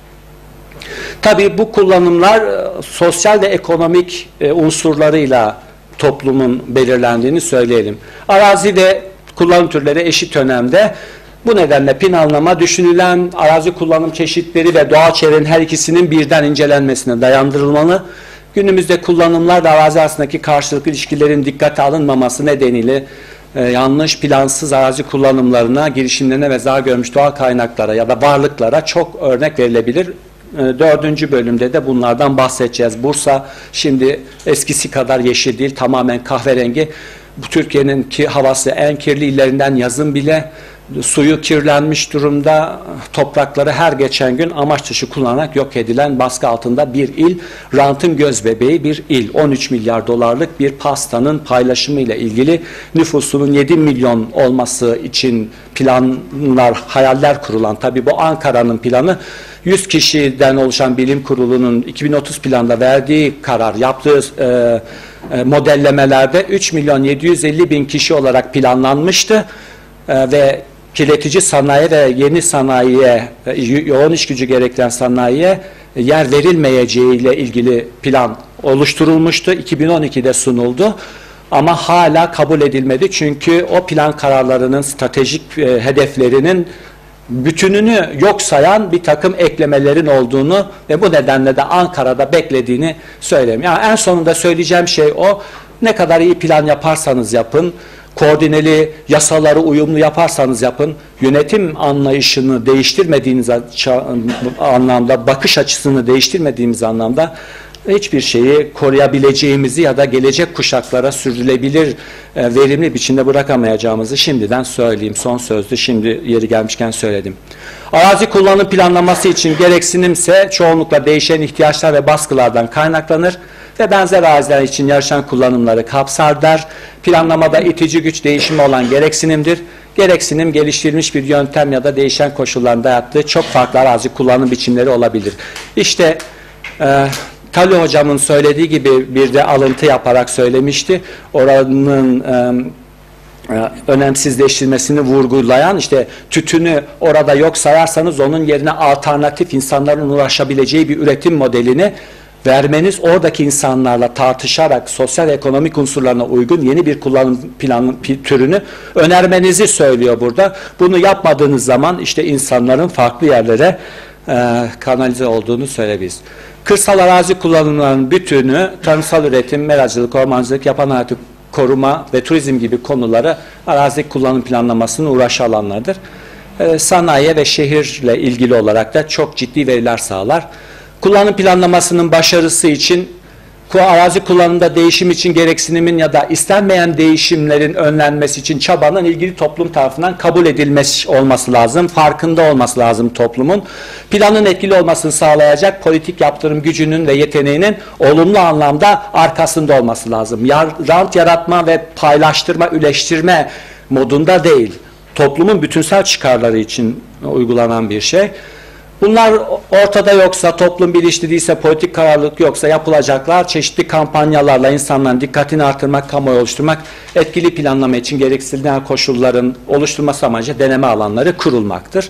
Tabii bu kullanımlar e, sosyal ve ekonomik e, unsurlarıyla toplumun belirlendiğini söyleyelim. Arazi ve kullanım türleri eşit önemde. Bu nedenle planlama düşünülen arazi kullanım çeşitleri ve doğal çevrenin her ikisinin birden incelenmesine dayandırılmalı. Günümüzde kullanımlar ve arazi arasındaki karşılıklı ilişkilerin dikkate alınmaması nedeniyle e, yanlış plansız arazi kullanımlarına, girişimlerine ve zarar görmüş doğal kaynaklara ya da varlıklara çok örnek verilebilir. Dördüncü bölümde de bunlardan bahsedeceğiz. Bursa şimdi eskisi kadar yeşil değil, tamamen kahverengi. Bu Türkiye'nin ki havası en kirli illerinden, yazın bile suyu kirlenmiş durumda, toprakları her geçen gün amaç dışı kullanarak yok edilen, baskı altında bir il, rantın gözbebeği bir il. on üç milyar dolarlık bir pastanın paylaşımı ile ilgili nüfusunun yedi milyon olması için planlar, hayaller kurulan, tabii bu Ankara'nın planı, yüz kişiden oluşan bilim kurulunun iki bin otuz planda verdiği karar, yaptığı e, e, modellemelerde üç milyon yedi yüz elli bin kişi olarak planlanmıştı e, ve kirletici sanayi ve yeni sanayiye, e, yoğun iş gücü gerektiren sanayiye yer verilmeyeceği ile ilgili plan oluşturulmuştu. iki bin on ikide sunuldu. Ama hala kabul edilmedi çünkü o plan kararlarının stratejik e, hedeflerinin bütününü yok sayan bir takım eklemelerin olduğunu ve bu nedenle de Ankara'da beklediğini söyleyeyim. Yani en sonunda söyleyeceğim şey o, Ne kadar iyi plan yaparsanız yapın, koordineli, yasaları uyumlu yaparsanız yapın, yönetim anlayışını değiştirmediğiniz anlamda, bakış açısını değiştirmediğimiz anlamda hiçbir şeyi koruyabileceğimizi ya da gelecek kuşaklara sürdürülebilir, e, verimli biçimde bırakamayacağımızı şimdiden söyleyeyim. Son sözlü, şimdi yeri gelmişken söyledim. Arazi kullanım planlaması için gereksinimse çoğunlukla değişen ihtiyaçlar ve baskılardan kaynaklanır ve benzer araziler için yarışan kullanımları kapsar der. Planlamada itici güç değişimi olan gereksinimdir. Gereksinim geliştirilmiş bir yöntem ya da değişen koşulların dayattığı çok farklı arazi kullanım biçimleri olabilir. İşte e, Tali hocamın söylediği gibi bir de alıntı yaparak söylemişti. Oranın e, e, önemsizleştirmesini vurgulayan, işte tütünü orada yok sayarsanız onun yerine alternatif insanların ulaşabileceği bir üretim modelini vermeniz, oradaki insanlarla tartışarak sosyal ekonomik unsurlarına uygun yeni bir kullanım planı türünü önermenizi söylüyor burada. Bunu yapmadığınız zaman işte insanların farklı yerlere e, kanalize olduğunu söyleyebiliriz. Kırsal arazi kullanımlarının bütünü tarımsal üretim, meracılık, ormancılık, yaban hayatı koruma ve turizm gibi konuları arazi kullanım planlamasının uğraşı alanlardır. E, sanayi ve şehirle ilgili olarak da çok ciddi veriler sağlar. Kullanım planlamasının başarısı için arazi kullanımında değişim için gereksinimin ya da istenmeyen değişimlerin önlenmesi için çabanın ilgili toplum tarafından kabul edilmesi olması lazım. Farkında olması lazım toplumun. Planın etkili olmasını sağlayacak politik yaptırım gücünün ve yeteneğinin olumlu anlamda arkasında olması lazım. Yar, rant yaratma ve paylaştırma, üleştirme modunda değil. Toplumun bütünsel çıkarları için uygulanan bir şey. Bunlar ortada yoksa, toplum bilinçli değilse, politik kararlılık yoksa yapılacaklar çeşitli kampanyalarla insanların dikkatini artırmak, kamuoyu oluşturmak, etkili planlama için gereksilen koşulların oluşturması amacıyla deneme alanları kurulmaktır.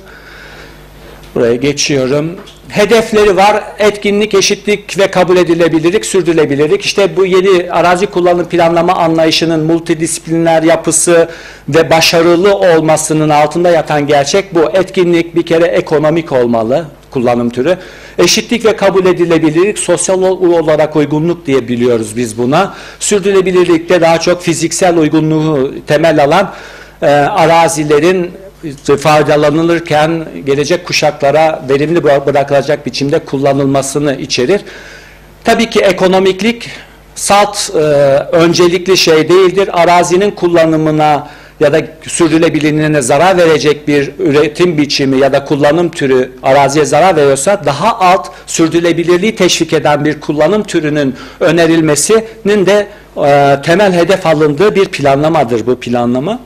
Buraya geçiyorum. Hedefleri var. Etkinlik, eşitlik ve kabul edilebilirlik, sürdürülebilirlik. İşte bu yeni arazi kullanım planlama anlayışının multidisipliner yapısı ve başarılı olmasının altında yatan gerçek bu. Etkinlik bir kere ekonomik olmalı, kullanım türü. Eşitlik ve kabul edilebilirlik, sosyal olarak uygunluk diye biliyoruz biz buna. Sürdürülebilirlikte daha çok fiziksel uygunluğu temel alan e, arazilerin faydalanılırken gelecek kuşaklara verimli bırakılacak biçimde kullanılmasını içerir. Tabii ki ekonomiklik salt e, öncelikli şey değildir. Arazinin kullanımına ya da sürdürülebilirliğine zarar verecek bir üretim biçimi ya da kullanım türü araziye zarar veriyorsa daha alt sürdürülebilirliği teşvik eden bir kullanım türünün önerilmesinin de e, temel hedef alındığı bir planlamadır bu planlama.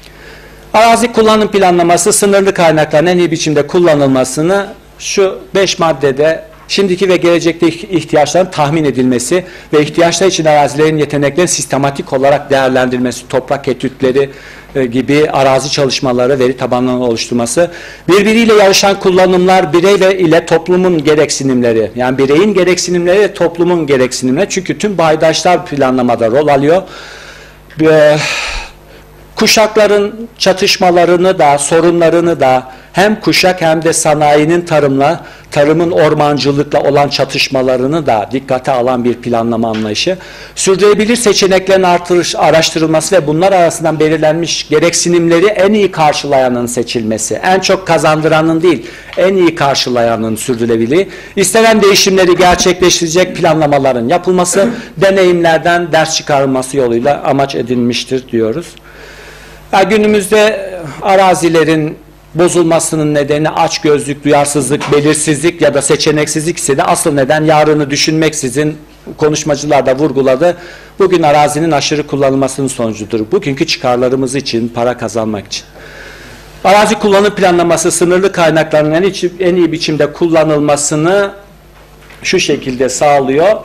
Arazi kullanım planlaması sınırlı kaynakların en iyi biçimde kullanılmasını şu beş maddede şimdiki ve gelecekteki ihtiyaçların tahmin edilmesi ve ihtiyaçlar için arazilerin yeteneklerin sistematik olarak değerlendirilmesi, toprak etütleri e, gibi arazi çalışmaları, veri tabanlarını oluşturması, birbiriyle yarışan kullanımlar birey ve ile toplumun gereksinimleri, yani bireyin gereksinimleri ve toplumun gereksinimleri, çünkü tüm paydaşlar planlamada rol alıyor. E, Kuşakların çatışmalarını da, sorunlarını da hem kuşak hem de sanayinin tarımla, tarımın ormancılıkla olan çatışmalarını da dikkate alan bir planlama anlayışı. Sürdürülebilir seçeneklerin artırış, araştırılması ve bunlar arasından belirlenmiş gereksinimleri en iyi karşılayanın seçilmesi. En çok kazandıranın değil, en iyi karşılayanın sürdürülebilirliği. İstenen değişimleri gerçekleştirecek planlamaların yapılması, deneyimlerden ders çıkarılması yoluyla amaç edilmiştir diyoruz. Ya günümüzde arazilerin bozulmasının nedeni açgözlük, duyarsızlık, belirsizlik ya da seçeneksizlik ise de asıl neden yarını düşünmeksizin konuşmacılar da vurguladı. Bugün arazinin aşırı kullanılmasının sonucudur. Bugünkü çıkarlarımız için, para kazanmak için. Arazi kullanım planlaması sınırlı kaynakların en, içi, en iyi biçimde kullanılmasını şu şekilde sağlıyor.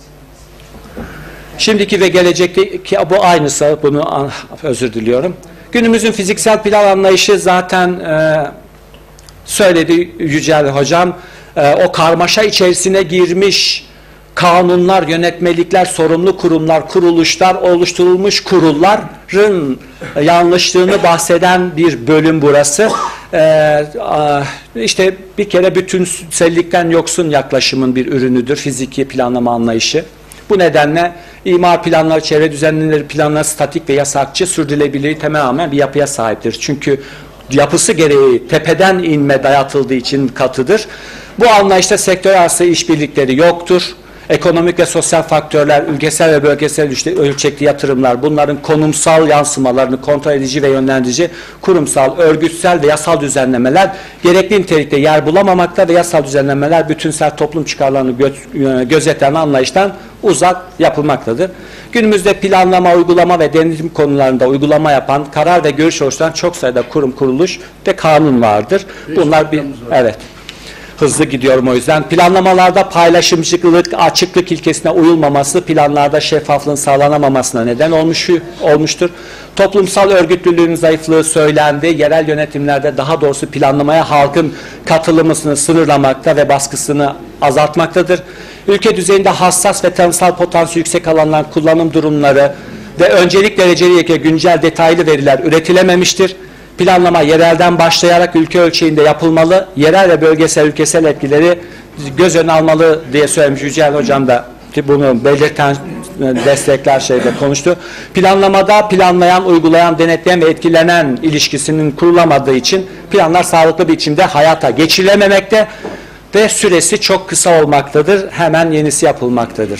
Şimdiki ve gelecekteki bu aynısı, bunu özür diliyorum. Günümüzün fiziksel plan anlayışı zaten e, söyledi Yücel Hocam, e, o karmaşa içerisine girmiş kanunlar, yönetmelikler, sorumlu kurumlar, kuruluşlar, oluşturulmuş kurulların yanlışlığını bahseden bir bölüm burası. Ee, işte bir kere bütünsellikten yoksun yaklaşımın bir ürünüdür fiziki planlama anlayışı. Bu nedenle İmar planları, çevre düzenlemeleri planları statik ve yasakçı, sürdürülebilirliği tamamen bir yapıya sahiptir. Çünkü yapısı gereği tepeden inme dayatıldığı için katıdır. Bu anlayışta sektör arası işbirlikleri yoktur. Ekonomik ve sosyal faktörler, ülkesel ve bölgesel ölçekli yatırımlar, bunların konumsal yansımalarını kontrol edici ve yönlendirici kurumsal, örgütsel ve yasal düzenlemeler gerekli nitelikte yer bulamamakta ve yasal düzenlemeler bütünsel toplum çıkarlarını gö gözeten anlayıştan uzak yapılmaktadır. Günümüzde planlama, uygulama ve denetim konularında uygulama yapan, karar ve görüş oluşturan çok sayıda kurum, kuruluş ve kanun vardır. Bunlar bir, evet. Hızlı gidiyorum o yüzden. Planlamalarda paylaşımcılık, açıklık ilkesine uyulmaması, planlarda şeffaflığın sağlanamamasına neden olmuş, olmuştur. Toplumsal örgütlülüğün zayıflığı söylendi. Yerel yönetimlerde daha doğrusu planlamaya halkın katılımını sınırlamakta ve baskısını azaltmaktadır. Ülke düzeyinde hassas ve tanımsal potansiyeli yüksek alanların kullanım durumları ve öncelik dereceli güncel detaylı veriler üretilememiştir. Planlama yerelden başlayarak ülke ölçeğinde yapılmalı, yerel ve bölgesel ülkesel etkileri göz önüne almalı diye söylemiş. Yücel Hocam da bunu belirten, destekler şeyde konuştu. Planlamada planlayan, uygulayan, denetleyen ve etkilenen ilişkisinin kurulamadığı için planlar sağlıklı bir biçimde hayata geçirilememekte ve süresi çok kısa olmaktadır. Hemen yenisi yapılmaktadır.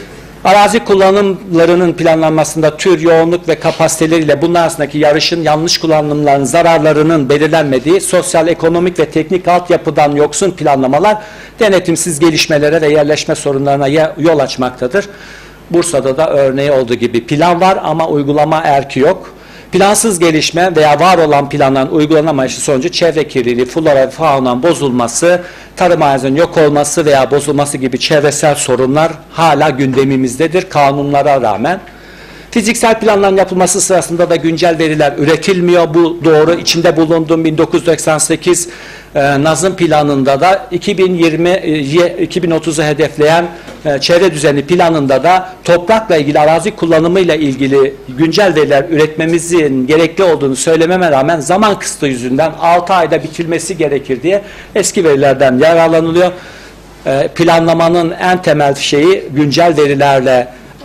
Arazi kullanımlarının planlanmasında tür, yoğunluk ve kapasiteleriyle bunlar arasındaki yarışın, yanlış kullanımların zararlarının belirlenmediği, sosyal, ekonomik ve teknik altyapıdan yoksun planlamalar denetimsiz gelişmelere ve yerleşme sorunlarına yol açmaktadır. Bursa'da da örneği olduğu gibi plan var ama uygulama erki yok. Plansız gelişme veya var olan planların uygulanamayışı sonucu çevre kirliliği, flora ve faunanın bozulması, tarım arazinin yok olması veya bozulması gibi çevresel sorunlar hala gündemimizdedir kanunlara rağmen. Fiziksel planların yapılması sırasında da güncel veriler üretilmiyor. Bu doğru. İçinde bulunduğum bin dokuz yüz doksan sekiz e, Nazım planında da iki bin yirmi iki bin otuzu hedefleyen e, çevre düzeni planında da toprakla ilgili, arazi kullanımıyla ilgili güncel veriler üretmemizin gerekli olduğunu söylememe rağmen zaman kısıtı yüzünden altı ayda bitirmesi gerekir diye eski verilerden yararlanılıyor. E, planlamanın en temel şeyi güncel verilerle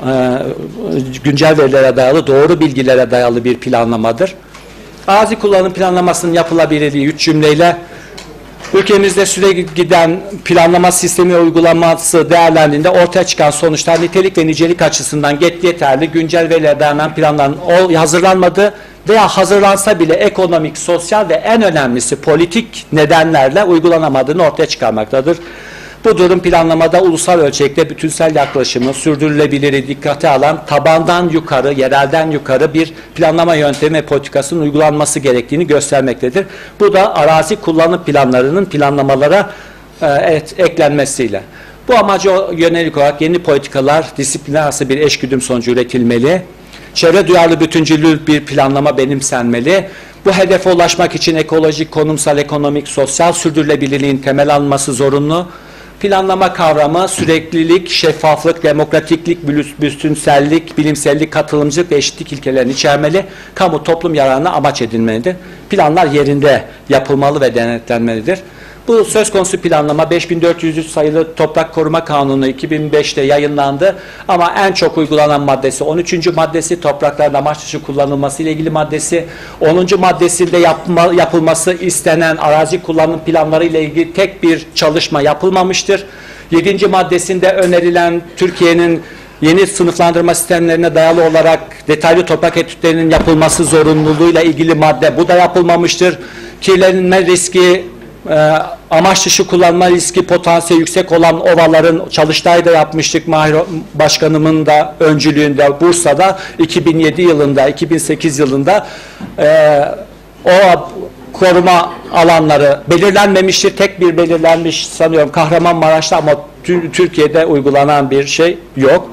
güncel verilere dayalı, doğru bilgilere dayalı bir planlamadır. Arazi kullanım planlamasının yapılabilirliği üç cümleyle ülkemizde süre giden planlama sistemi uygulaması değerlendiğinde ortaya çıkan sonuçlar nitelik ve nicelik açısından yeterli, güncel verilere dayanan planların hazırlanmadığı veya hazırlansa bile ekonomik, sosyal ve en önemlisi politik nedenlerle uygulanamadığını ortaya çıkarmaktadır. Bu durum planlamada ulusal ölçekte bütünsel yaklaşımı, sürdürülebilirliği dikkate alan tabandan yukarı, yerelden yukarı bir planlama yöntemi ve politikasının uygulanması gerektiğini göstermektedir. Bu da arazi kullanım planlarının planlamalara e, et, eklenmesiyle. Bu amaca yönelik olarak yeni politikalar disiplinler arası bir eşgüdüm sonucu üretilmeli. Çevre duyarlı bütüncüllü bir planlama benimsenmeli. Bu hedefe ulaşmak için ekolojik, konumsal, ekonomik, sosyal sürdürülebilirliğin temel alınması zorunlu. Planlama kavramı süreklilik, şeffaflık, demokratiklik, bütünsellik, bilimsellik, katılımcılık ve eşitlik ilkelerini içermeli. Kamu toplum yararına amaç edilmelidir. Planlar yerinde yapılmalı ve denetlenmelidir. Bu söz konusu planlama beş bin dört yüz üç sayılı Toprak Koruma Kanunu iki bin beşte yayınlandı ama en çok uygulanan maddesi on üçüncü maddesi, toprakların amaç dışı kullanılması ile ilgili maddesi, onuncu maddesinde yapma, yapılması istenen arazi kullanım planları ile ilgili tek bir çalışma yapılmamıştır. yedinci maddesinde önerilen Türkiye'nin yeni sınıflandırma sistemlerine dayalı olarak detaylı toprak etütlerinin yapılması zorunluluğuyla ilgili madde, bu da yapılmamıştır. Kirlenme riski, E, amaç dışı kullanma riski potansiyeli yüksek olan ovaların Çalıştay'da yapmıştık, Mahir Başkanımın da öncülüğünde Bursa'da iki bin yedi yılında, iki bin sekiz yılında e, o koruma alanları belirlenmemiştir. Tek bir belirlenmiş sanıyorum Kahramanmaraş'ta ama Türkiye'de uygulanan bir şey yok.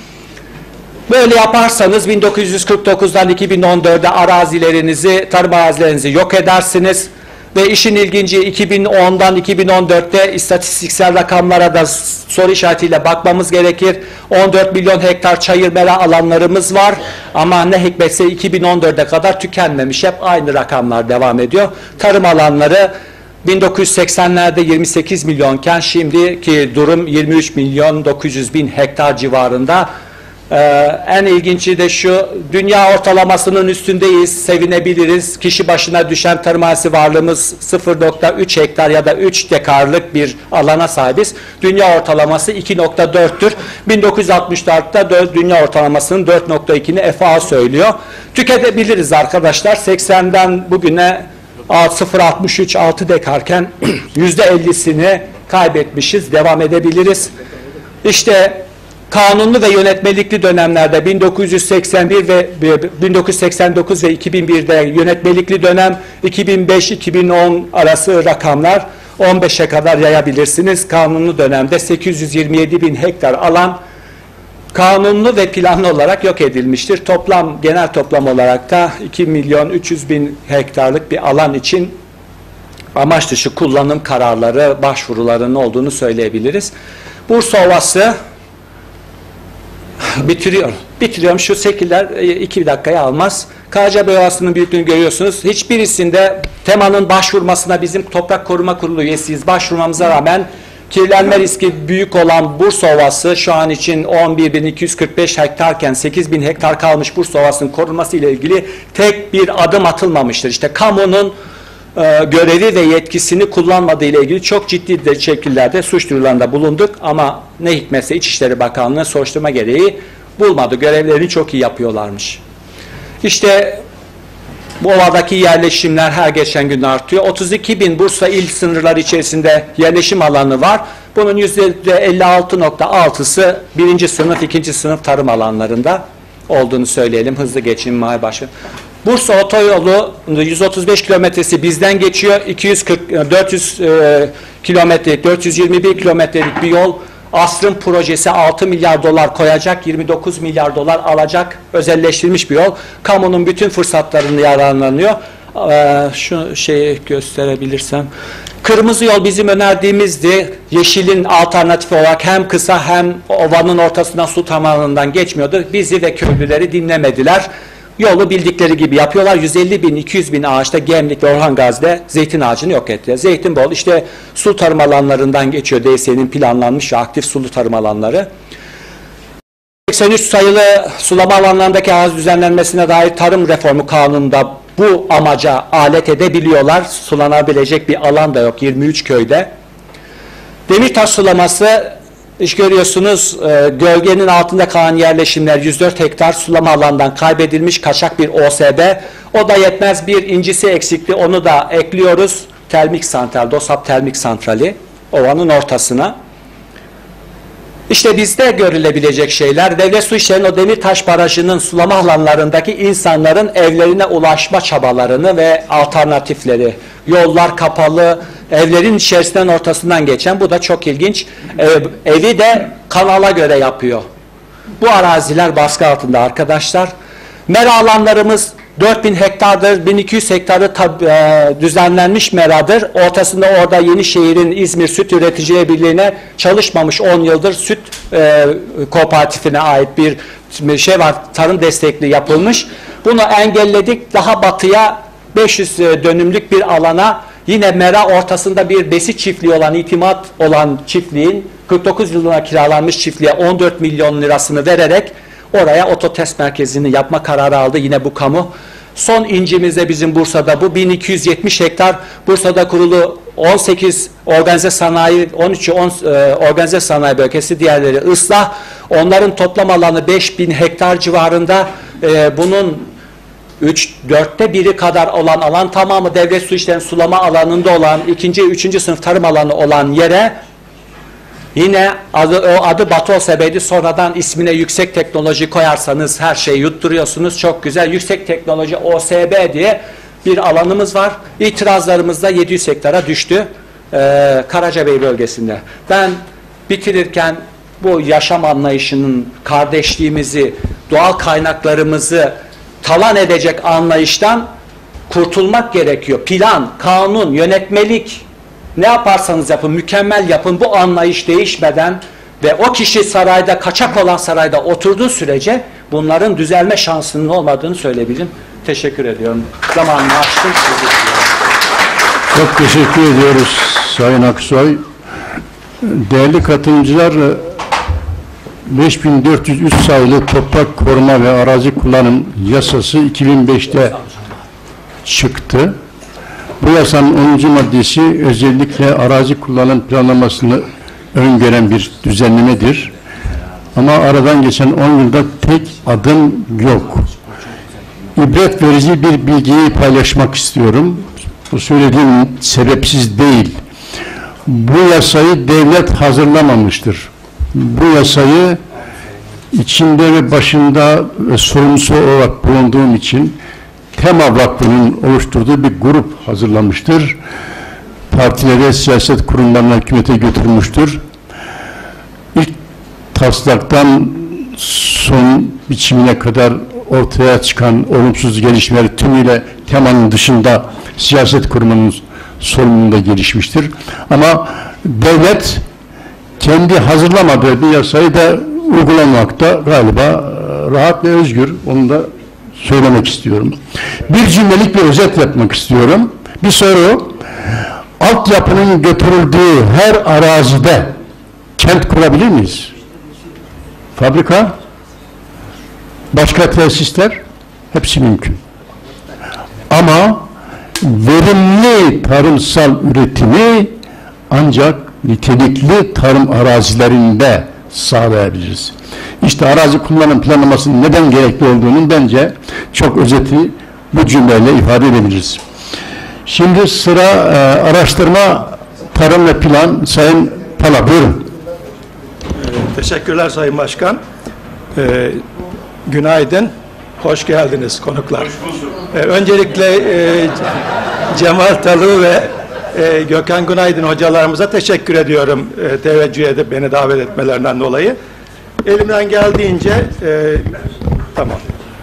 Böyle yaparsanız bin dokuz yüz kırk dokuzdan iki bin on dörde arazilerinizi, tarım arazilerinizi yok edersiniz. Ve işin ilginci iki bin ondan iki bin on dörtte istatistiksel rakamlara da soru işaretiyle bakmamız gerekir. on dört milyon hektar çayır mera alanlarımız var ama ne hikmetse iki bin on dörde kadar tükenmemiş. Hep aynı rakamlar devam ediyor. Tarım alanları bin dokuz yüz seksenlerde yirmi sekiz milyonken şimdiki durum yirmi üç milyon dokuz yüz bin hektar civarında. Ee, en ilginci de şu, dünya ortalamasının üstündeyiz, sevinebiliriz. Kişi başına düşen tarım arazisi varlığımız sıfır nokta üç hektar ya da üç dekarlık bir alana sahibiz. Dünya ortalaması iki nokta dörttür. bin dokuz yüz altmış dörtte dünya ortalamasının dört nokta ikini F A O söylüyor. Tüketebiliriz arkadaşlar. seksenden bugüne sıfır nokta altmış üç altı dekarken yüzde ellisini kaybetmişiz. Devam edebiliriz. İşte kanunlu ve yönetmelikli dönemlerde bin dokuz yüz seksen bir ve bin dokuz yüz seksen dokuz ve iki bin birde yönetmelikli dönem, iki bin beş iki bin on arası rakamlar on beşe kadar yayabilirsiniz. Kanunlu dönemde sekiz yüz yirmi yedi bin hektar alan kanunlu ve planlı olarak yok edilmiştir. Toplam, genel toplam olarak da iki milyon üç yüz bin hektarlık bir alan için amaç dışı kullanım kararları, başvurularının olduğunu söyleyebiliriz. Bursa Ovası bitiriyorum. Bitiriyorum. Şu şekiller iki dakikaya almaz. Karacabey Ovası'nın büyüklüğünü görüyorsunuz. Hiçbirisinde temanın başvurmasına bizim Toprak Koruma Kurulu üyesiyiz. Başvurmamıza rağmen kirlenme riski büyük olan Bursa Ovası şu an için on bir bin iki yüz kırk beş hektarken sekiz bin hektar kalmış Bursa Ovası'nın korunması ile ilgili tek bir adım atılmamıştır. İşte kamunun e, görevi ve yetkisini kullanmadığı ile ilgili çok ciddi de şekillerde suç duyurularında bulunduk ama ne hikmetse İçişleri Bakanlığı soruşturma gereği bulmadı. Görevlerini çok iyi yapıyorlarmış. İşte bu ovadaki yerleşimler her geçen gün artıyor. otuz iki bin Bursa il sınırları içerisinde yerleşim alanı var. Bunun yüzde elli altı nokta altısı birinci sınıf, ikinci sınıf tarım alanlarında olduğunu söyleyelim. Hızlı geçeyim Mahir Başkanı. Bursa otoyolu yüz otuz beş kilometresi bizden geçiyor. iki yüz kırk dört yüz e, kilometrelik, dört yüz yirmi bir kilometrelik bir yol. Asrın projesi altı milyar dolar koyacak, yirmi dokuz milyar dolar alacak özelleştirilmiş bir yol. Kamunun bütün fırsatlarını yararlanıyor. Ee, şu şeyi gösterebilirsem. Kırmızı yol bizim önerdiğimizdi. Yeşilin alternatifi olarak hem kısa hem ovanın ortasından su tabanından geçmiyordu. Bizi ve köylüleri dinlemediler. Yolu bildikleri gibi yapıyorlar. yüz elli bin iki yüz bin ağaçta Gemlik ve Orhan Gazi'de zeytin ağacını yok ettiler. Zeytinbol işte su tarım alanlarından geçiyor. D S E'nin planlanmış ve aktif sulu tarım alanları. seksen üç sayılı sulama alanlarındaki ağaç düzenlenmesine dair tarım reformu kanununda bu amaca alet edebiliyorlar. Sulanabilecek bir alan da yok yirmi üç köyde. Demirtaş sulaması İş görüyorsunuz, e, gölgenin altında kalan yerleşimler yüz dört hektar sulama alandan kaybedilmiş kaçak bir O S B. O da yetmez, bir incisi eksikti, onu da ekliyoruz. Termik santral, DOSAP termik santrali ovanın ortasına. İşte bizde görülebilecek şeyler, Devlet Su İşleri'nin o Demirtaş Barajı'nın sulama alanlarındaki insanların evlerine ulaşma çabalarını ve alternatifleri. Yollar kapalı, evlerin içerisinden ortasından geçen, bu da çok ilginç. Ev, evi de kanala göre yapıyor. Bu araziler baskı altında arkadaşlar. Mera alanlarımız dört bin hektardır, bin iki yüz hektarı tab, e, düzenlenmiş meradır. Ortasında orada Yenişehir'in İzmir Süt Üreticileri Birliği'ne çalışmamış on yıldır süt e, kooperatifine ait bir şey var, tarım destekli yapılmış. Bunu engelledik, daha batıya beş yüz dönümlük bir alana, yine mera ortasında bir besi çiftliği olan, itimat olan çiftliğin kırk dokuz yılına kiralanmış çiftliğe on dört milyon lirasını vererek oraya ototest merkezini yapma kararı aldı yine bu kamu. Son incimiz de bizim Bursa'da bu bin iki yüz yetmiş hektar. Bursa'da kurulu on sekiz organize sanayi, on üçü on, e, organize sanayi bölgesi, diğerleri ıslah. Onların toplam alanı beş bin hektar civarında. E, bunun üç dörtte biri kadar olan alan tamamı devlet su işlerinin sulama alanında olan, ikinci, üçüncü sınıf tarım alanı olan yere yine adı, o adı Batı O S B'ydi. Sonradan ismine yüksek teknoloji koyarsanız her şeyi yutturuyorsunuz. Çok güzel. Yüksek teknoloji O S B diye bir alanımız var. İtirazlarımız da yedi yüz hektara düştü. Ee, Karacabey bölgesinde. Ben bitirirken bu yaşam anlayışının kardeşliğimizi, doğal kaynaklarımızı talan edecek anlayıştan kurtulmak gerekiyor. Plan, kanun, yönetmelik, ne yaparsanız yapın, mükemmel yapın. Bu anlayış değişmeden ve o kişi sarayda, kaçak olan sarayda oturduğu sürece bunların düzelme şansının olmadığını söyleyebilirim. Teşekkür ediyorum. Zamanını açtım. Çok teşekkür ediyoruz Sayın Aksoy. Değerli katılımcılar, beş bin dört yüz üç sayılı Toprak Koruma ve Arazi Kullanım Yasası iki bin beşte çıktı. Bu yasanın onuncu maddesi özellikle arazi kullanım planlamasını öngören bir düzenlemedir. Ama aradan geçen on yılda tek adım yok. İbret verici bir bilgiyi paylaşmak istiyorum. Bu söylediğim sebepsiz değil. Bu yasayı devlet hazırlamamıştır. Bu yasayı içinde ve başında ve sorumlusu olarak bulunduğum için Tema Vakfı'nın oluşturduğu bir grup hazırlamıştır. Partilere, siyaset kurumlarına, hükümete götürmüştür. İlk taslaktan son biçimine kadar ortaya çıkan olumsuz gelişmeler tümüyle temanın dışında siyaset kurumunun sorumluluğunda gelişmiştir. Ama devlet kendi hazırlamadığı bir yasayı da uygulamakta galiba rahat ve özgür. Onu da söylemek istiyorum. Bir cümlelik bir özet yapmak istiyorum. Bir soru, altyapının götürüldüğü her arazide kent kurabilir miyiz? Fabrika, başka tesisler, hepsi mümkün. Ama verimli tarımsal üretimi ancak nitelikli tarım arazilerinde sağlayabiliriz. İşte arazi kullanım planlamasının neden gerekli olduğunun bence çok özeti bu cümleyle ifade edebiliriz. Şimdi sıra e, araştırma, tarım ve plan. Sayın Pala, buyurun. Teşekkürler Sayın Başkan. Ee, günaydın, hoş geldiniz konuklar. Ee, öncelikle e, Cemal Talu ve e, Gökhan Günaydın hocalarımıza teşekkür ediyorum e, teveccüh edip beni davet etmelerinden dolayı. Elimden geldiğince e, tamam.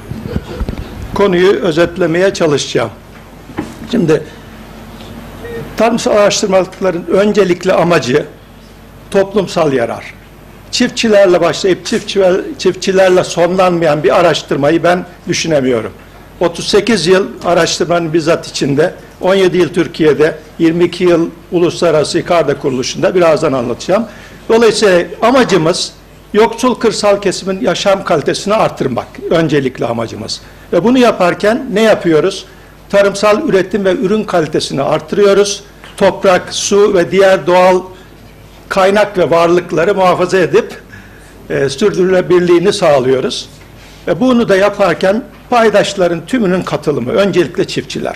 Konuyu özetlemeye çalışacağım. Şimdi tarımsal araştırmaların öncelikli amacı toplumsal yarar. Çiftçilerle başlayıp çiftçiler, çiftçilerle sonlanmayan bir araştırmayı ben düşünemiyorum. otuz sekiz yıl araştırmanın bizzat içinde, on yedi yıl Türkiye'de, yirmi iki yıl Uluslararası İKARDA kuruluşunda, birazdan anlatacağım. Dolayısıyla amacımız yoksul kırsal kesimin yaşam kalitesini artırmak, öncelikli amacımız. Ve bunu yaparken ne yapıyoruz? Tarımsal üretim ve ürün kalitesini artırıyoruz. Toprak, su ve diğer doğal kaynak ve varlıkları muhafaza edip e, sürdürülebilirliğini sağlıyoruz. Ve bunu da yaparken paydaşların tümünün katılımı, öncelikle çiftçiler,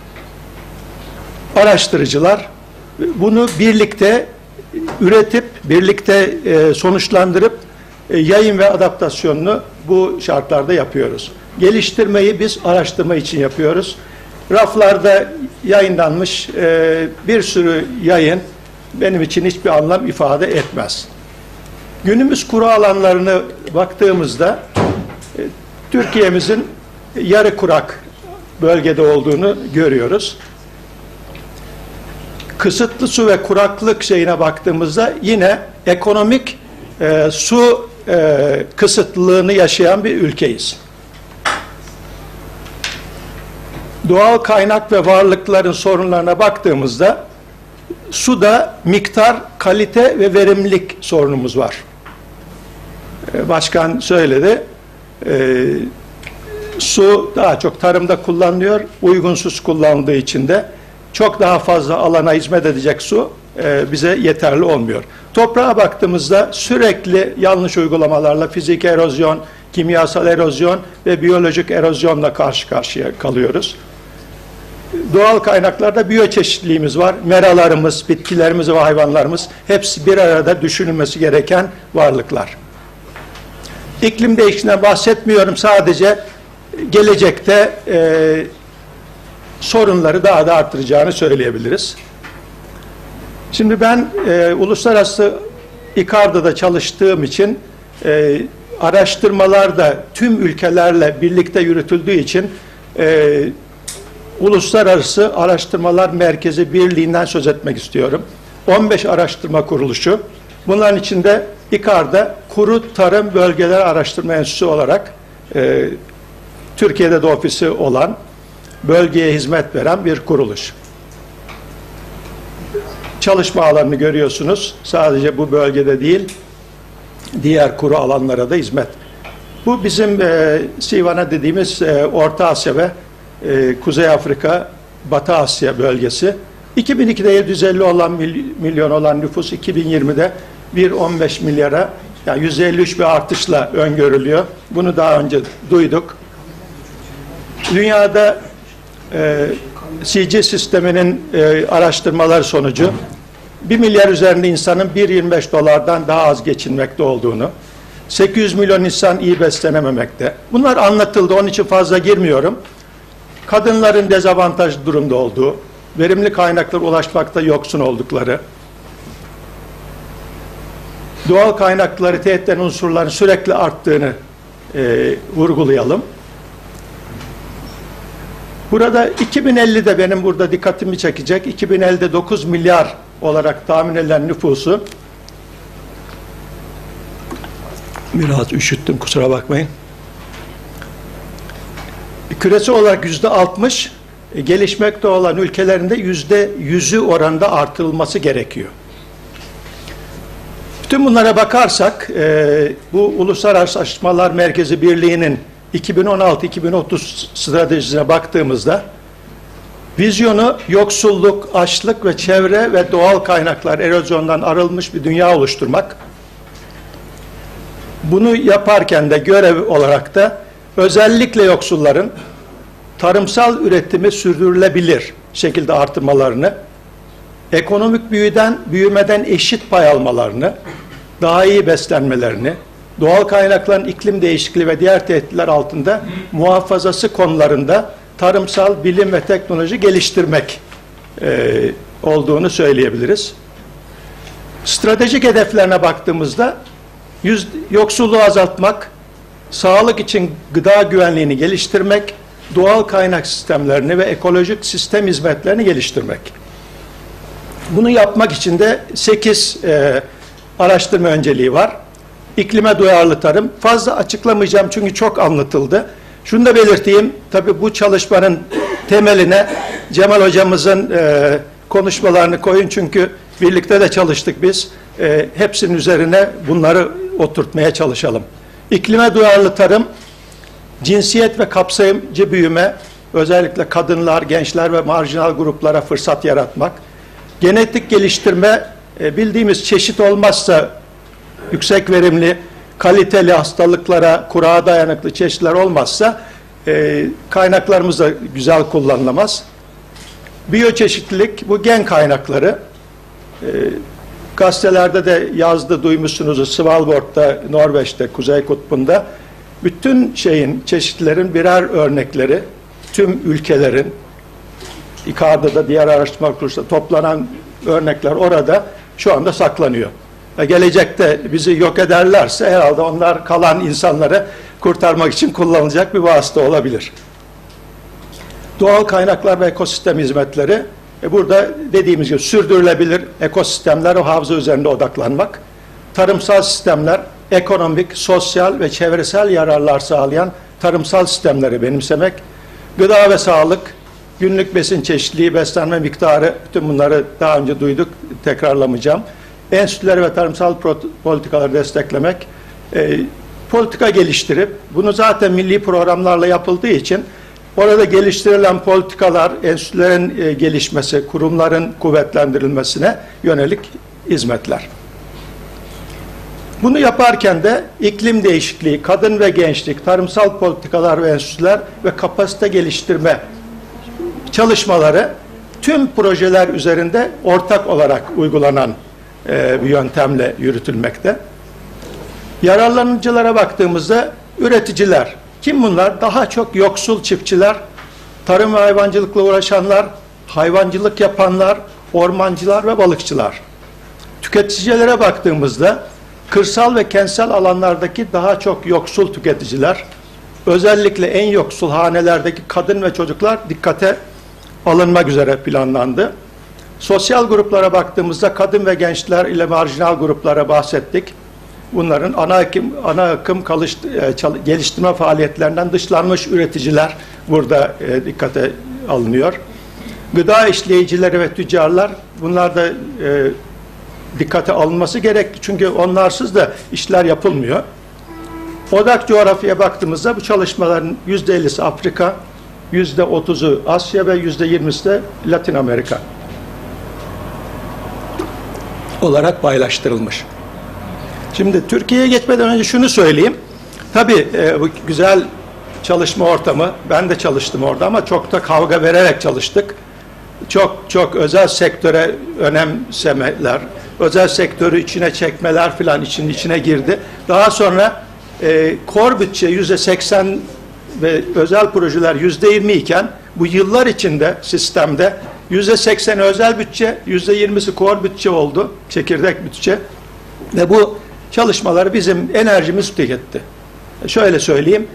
araştırıcılar, bunu birlikte üretip, birlikte e, sonuçlandırıp e, yayın ve adaptasyonunu bu şartlarda yapıyoruz. Geliştirmeyi biz araştırma için yapıyoruz. Raflarda yayınlanmış e, bir sürü yayın benim için hiçbir anlam ifade etmez. Günümüz kuru alanlarını baktığımızda e, Türkiye'mizin yarı kurak bölgede olduğunu görüyoruz. Kısıtlı su ve kuraklık şeyine baktığımızda yine ekonomik e, su e, kısıtlılığını yaşayan bir ülkeyiz. Doğal kaynak ve varlıkların sorunlarına baktığımızda suda miktar, kalite ve verimlilik sorunumuz var. Başkan söyledi, e, su daha çok tarımda kullanılıyor, uygunsuz kullanıldığı için de çok daha fazla alana hizmet edecek su e, bize yeterli olmuyor. Toprağa baktığımızda sürekli yanlış uygulamalarla fizik erozyon, kimyasal erozyon ve biyolojik erozyonla karşı karşıya kalıyoruz. Doğal kaynaklarda biyoçeşitliliğimiz var. Meralarımız, bitkilerimiz ve hayvanlarımız hepsi bir arada düşünülmesi gereken varlıklar. İklim değişikliğinden bahsetmiyorum. Sadece gelecekte e, sorunları daha da arttıracağını söyleyebiliriz. Şimdi ben e, uluslararası İKARDA'da çalıştığım için e, araştırmalar da tüm ülkelerle birlikte yürütüldüğü için e, Uluslararası Araştırmalar Merkezi Birliği'nden söz etmek istiyorum. on beş araştırma kuruluşu. Bunların içinde İKARDA Kuru Tarım Bölgeler Araştırma Enstitüsü olarak e, Türkiye'de de ofisi olan, bölgeye hizmet veren bir kuruluş. Çalışma alanını görüyorsunuz. Sadece bu bölgede değil, diğer kuru alanlara da hizmet. Bu bizim e, Sivana dediğimiz e, Orta Asya ve e, Kuzey Afrika, Batı Asya bölgesi. iki bin ikide yedi yüz elli olan milyon olan nüfus iki bin yirmide bir virgül on beş milyara, yani yüzde elli üç bir artışla öngörülüyor. Bunu daha önce duyduk. Dünyada e, C G sisteminin e, araştırmalar sonucu bir milyar üzerinde insanın bir virgül yirmi beş dolardan daha az geçinmekte olduğunu, sekiz yüz milyon insan iyi beslenememekte. Bunlar anlatıldı, onun için fazla girmiyorum. Kadınların dezavantajlı durumda olduğu, verimli kaynaklara ulaşmakta yoksun oldukları, doğal kaynakları tehdit eden unsurların sürekli arttığını e, vurgulayalım. Burada iki bin ellide benim burada dikkatimi çekecek, iki bin ellide dokuz milyar olarak tahmin edilen nüfusu, biraz üşüttüm kusura bakmayın, küresel olarak yüzde altmış, gelişmekte olan ülkelerinde yüzde yüzü oranda artırılması gerekiyor. Bütün bunlara bakarsak e, bu Uluslararası Araştırmalar Merkezi Birliği'nin iki bin on altı iki bin otuz stratejisine baktığımızda vizyonu yoksulluk, açlık ve çevre ve doğal kaynaklar erozyondan arınmış bir dünya oluşturmak. Bunu yaparken de görev olarak da özellikle yoksulların tarımsal üretimi sürdürülebilir şekilde artırmalarını, ekonomik büyüden, büyümeden eşit pay almalarını, daha iyi beslenmelerini, doğal kaynakların iklim değişikliği ve diğer tehditler altında muhafazası konularında tarımsal bilim ve teknoloji geliştirmek e, olduğunu söyleyebiliriz. Stratejik hedeflerine baktığımızda yüz, yoksulluğu azaltmak, sağlık için gıda güvenliğini geliştirmek, doğal kaynak sistemlerini ve ekolojik sistem hizmetlerini geliştirmek. Bunu yapmak için de sekiz e, araştırma önceliği var. İklime duyarlı tarım. Fazla açıklamayacağım çünkü çok anlatıldı. Şunu da belirteyim, tabii bu çalışmanın temeline Cemal hocamızın e, konuşmalarını koyun çünkü birlikte de çalıştık biz. E, hepsinin üzerine bunları oturtmaya çalışalım. İklime duyarlı tarım, cinsiyet ve kapsayıcı büyüme, özellikle kadınlar, gençler ve marjinal gruplara fırsat yaratmak, genetik geliştirme, e, bildiğimiz çeşit olmazsa yüksek verimli, kaliteli hastalıklara, kurağa dayanıklı çeşitler olmazsa e, kaynaklarımız da güzel kullanılamaz. Biyoçeşitlilik, bu gen kaynakları. E, gazetelerde de yazdı, duymuşsunuz, Svalbard'da, Norveç'te, Kuzey Kutbu'nda bütün şeyin, çeşitlerin birer örnekleri, tüm ülkelerin, İ K A D'da, diğer araştırma kuruluşlarında toplanan örnekler orada şu anda saklanıyor. Ve gelecekte bizi yok ederlerse herhalde onlar kalan insanları kurtarmak için kullanılacak bir vasıta olabilir. Doğal kaynaklar ve ekosistem hizmetleri, e burada dediğimiz gibi sürdürülebilir ekosistemler, o havza üzerinde odaklanmak, tarımsal sistemler, ekonomik, sosyal ve çevresel yararlar sağlayan tarımsal sistemleri benimsemek, gıda ve sağlık, günlük besin çeşitliliği, beslenme miktarı, bütün bunları daha önce duyduk, tekrarlamayacağım. Enstitüleri ve tarımsal politikaları desteklemek, e, politika geliştirip, bunu zaten milli programlarla yapıldığı için orada geliştirilen politikalar, enstitülerin e, gelişmesi, kurumların kuvvetlendirilmesine yönelik hizmetler. Bunu yaparken de iklim değişikliği, kadın ve gençlik, tarımsal politikalar ve enstitüler ve kapasite geliştirme çalışmaları tüm projeler üzerinde ortak olarak uygulanan e, bir yöntemle yürütülmekte. Yararlanıcılara baktığımızda üreticiler, kim bunlar? Daha çok yoksul çiftçiler, tarım ve hayvancılıkla uğraşanlar, hayvancılık yapanlar, ormancılar ve balıkçılar. Tüketicilere baktığımızda kırsal ve kentsel alanlardaki daha çok yoksul tüketiciler, özellikle en yoksul hanelerdeki kadın ve çocuklar dikkate alınmak üzere planlandı. Sosyal gruplara baktığımızda kadın ve gençler ile marjinal gruplara bahsettik. Bunların ana akım, ana akım kalış, e, geliştirme faaliyetlerinden dışlanmış üreticiler burada e, dikkate alınıyor. Gıda işleyicileri ve tüccarlar, bunlar da e, dikkate alınması gerekli. Çünkü onlarsız da işler yapılmıyor. Odak coğrafyaya baktığımızda bu çalışmaların yüzde ellisi Afrika, yüzde otuzu Asya ve yüzde yirmisi de Latin Amerika olarak paylaştırılmış. Şimdi Türkiye'ye geçmeden önce şunu söyleyeyim. Tabii e, bu güzel çalışma ortamı, ben de çalıştım orada ama çok da kavga vererek çalıştık. Çok çok özel sektöre önemsemeler, özel sektörü içine çekmeler filan için içine girdi. Daha sonra e, core bütçe yüzde seksen ve özel projeler yüzde yirmi iken bu yıllar içinde sistemde yüzde seksen özel bütçe, yüzde yirmisi core bütçe oldu, çekirdek bütçe ve bu çalışmaları bizim enerjimiz tüketti. Şöyle söyleyeyim,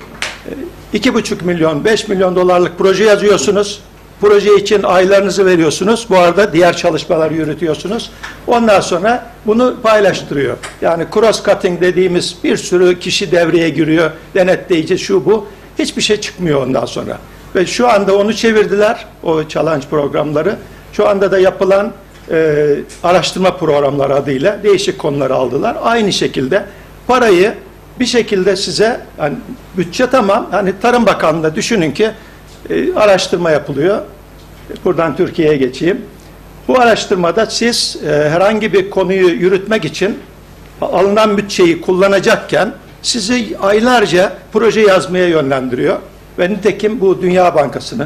iki buçuk milyon, beş milyon dolarlık proje yazıyorsunuz. Proje için aylarınızı veriyorsunuz. Bu arada diğer çalışmaları yürütüyorsunuz. Ondan sonra bunu paylaştırıyor. Yani cross cutting dediğimiz bir sürü kişi devreye giriyor. Denetleyici şu bu. Hiçbir şey çıkmıyor ondan sonra. Ve şu anda onu çevirdiler, o challenge programları. Şu anda da yapılan e, araştırma programları adıyla değişik konuları aldılar. Aynı şekilde parayı bir şekilde size, yani bütçe tamam, hani Tarım Bakanlığı'nda düşünün ki e, araştırma yapılıyor. Buradan Türkiye'ye geçeyim. Bu araştırmada siz e, herhangi bir konuyu yürütmek için alınan bütçeyi kullanacakken sizi aylarca proje yazmaya yönlendiriyor. Ve nitekim bu Dünya Bankası'nın,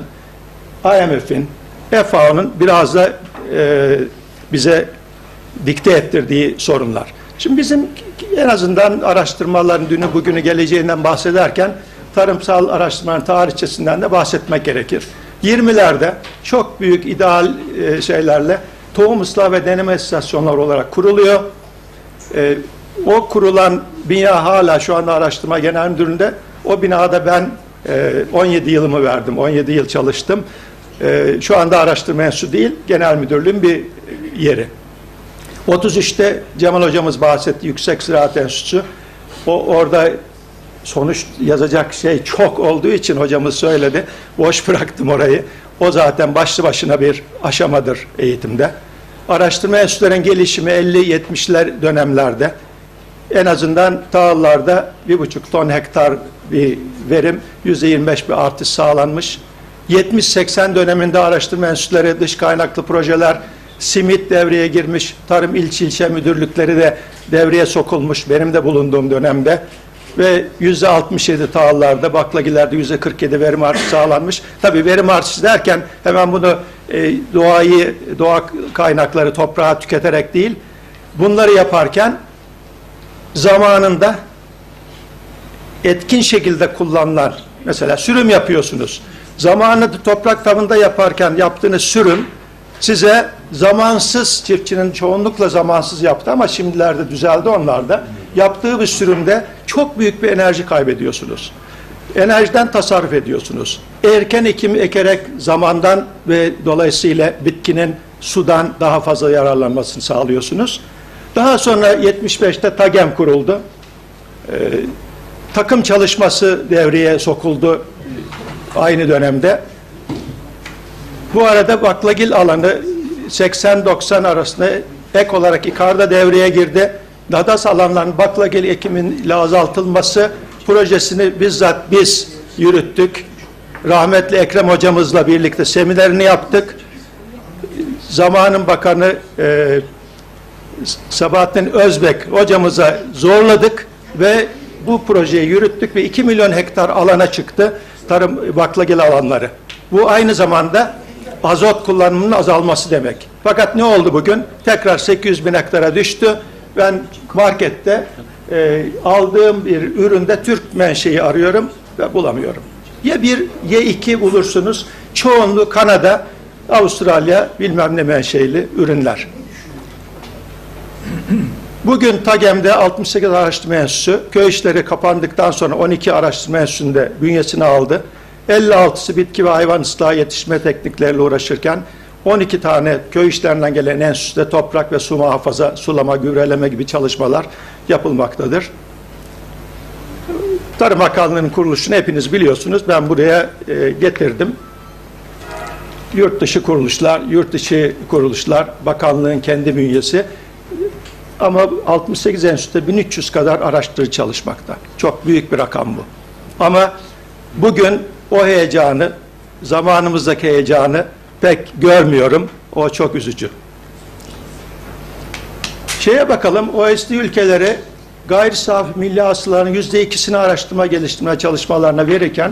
I M F'in, F A O'nun biraz da e, bize dikte ettirdiği sorunlar. Şimdi bizim en azından araştırmaların dünü bugünü geleceğinden bahsederken tarımsal araştırmanın tarihçesinden de bahsetmek gerekir. yirmilerde çok büyük ideal e, şeylerle tohum ıslah ve deneme istasyonları olarak kuruluyor. E, o kurulan bina hala şu anda araştırma genel müdürlüğünde. O binada ben e, on yedi yılımı verdim, on yedi yıl çalıştım. E, şu anda araştırma enstitüsü değil, genel müdürlüğün bir yeri. otuz üçte Cemal hocamız bahsetti, Yüksek Ziraat Enstitüsü. O orada sonuç yazacak şey çok olduğu için hocamız söyledi. Boş bıraktım orayı. O zaten başlı başına bir aşamadır eğitimde. Araştırma enstitülerin gelişimi elli yetmişler dönemlerde en azından tahıllarda bir buçuk ton hektar bir verim, yüzde yirmi beş bir artış sağlanmış. yetmiş seksen döneminde araştırma enstitüleri, dış kaynaklı projeler, simit devreye girmiş, tarım ilçe ilçe müdürlükleri de devreye sokulmuş benim de bulunduğum dönemde ve yüzde altmış yedi tahıllarda, baklagillerde yüzde kırk yedi verim artışı sağlanmış. Tabii verim artışı derken hemen bunu e, doğayı, doğa kaynakları toprağa tüketerek değil, bunları yaparken zamanında etkin şekilde kullanılan, mesela sürüm yapıyorsunuz. Zamanını toprak tabanında yaparken yaptığınız sürüm size zamansız, çiftçinin çoğunlukla zamansız yaptı ama şimdilerde düzeldi onlar da. Yaptığı bir sürümde çok büyük bir enerji kaybediyorsunuz. Enerjiden tasarruf ediyorsunuz. Erken ekim ekerek zamandan ve dolayısıyla bitkinin sudan daha fazla yararlanmasını sağlıyorsunuz. Daha sonra yetmiş beşte TAGEM kuruldu. Ee, takım çalışması devreye sokuldu aynı dönemde. Bu arada baklagil alanı seksen doksan arasında ek olarak İKAR'da devreye girdi. Dadas alanlarının baklagil ekiminin azaltılması projesini bizzat biz yürüttük. Rahmetli Ekrem hocamızla birlikte seminerini yaptık. Zamanın Bakanı e, Sabahattin Özbek hocamıza zorladık ve bu projeyi yürüttük ve iki milyon hektar alana çıktı tarım baklagil alanları. Bu aynı zamanda azot kullanımının azalması demek. Fakat ne oldu bugün? Tekrar sekiz yüz bin hektara düştü. Ben markette e, aldığım bir üründe Türk menşei arıyorum ve bulamıyorum. Ya bir, ya iki bulursunuz. Çoğunluğu Kanada, Avustralya, bilmem ne menşeili ürünler. Bugün TAGEM'de altmış sekiz Araştırma Enstitüsü, köy işleri kapandıktan sonra on iki Araştırma Enstitüsü'nde bünyesine aldı. elli altısı bitki ve hayvan ıslahı yetiştirme teknikleriyle uğraşırken on iki tane köy işlerinden gelen enstitüde toprak ve su muhafaza, sulama, gübreleme gibi çalışmalar yapılmaktadır. Tarım Bakanlığı'nın kuruluşunu hepiniz biliyorsunuz. Ben buraya e, getirdim. Yurt dışı kuruluşlar, yurt dışı kuruluşlar, bakanlığın kendi bünyesi. Ama altmış sekiz enstitüde bin üç yüz kadar araştırıcı çalışmakta. Çok büyük bir rakam bu. Ama bugün o heyecanı, zamanımızdaki heyecanı pek görmüyorum. O çok üzücü. Şeye bakalım, O E C D ülkeleri gayri safi milli hasılanın yüzde ikisini araştırma geliştirme çalışmalarına verirken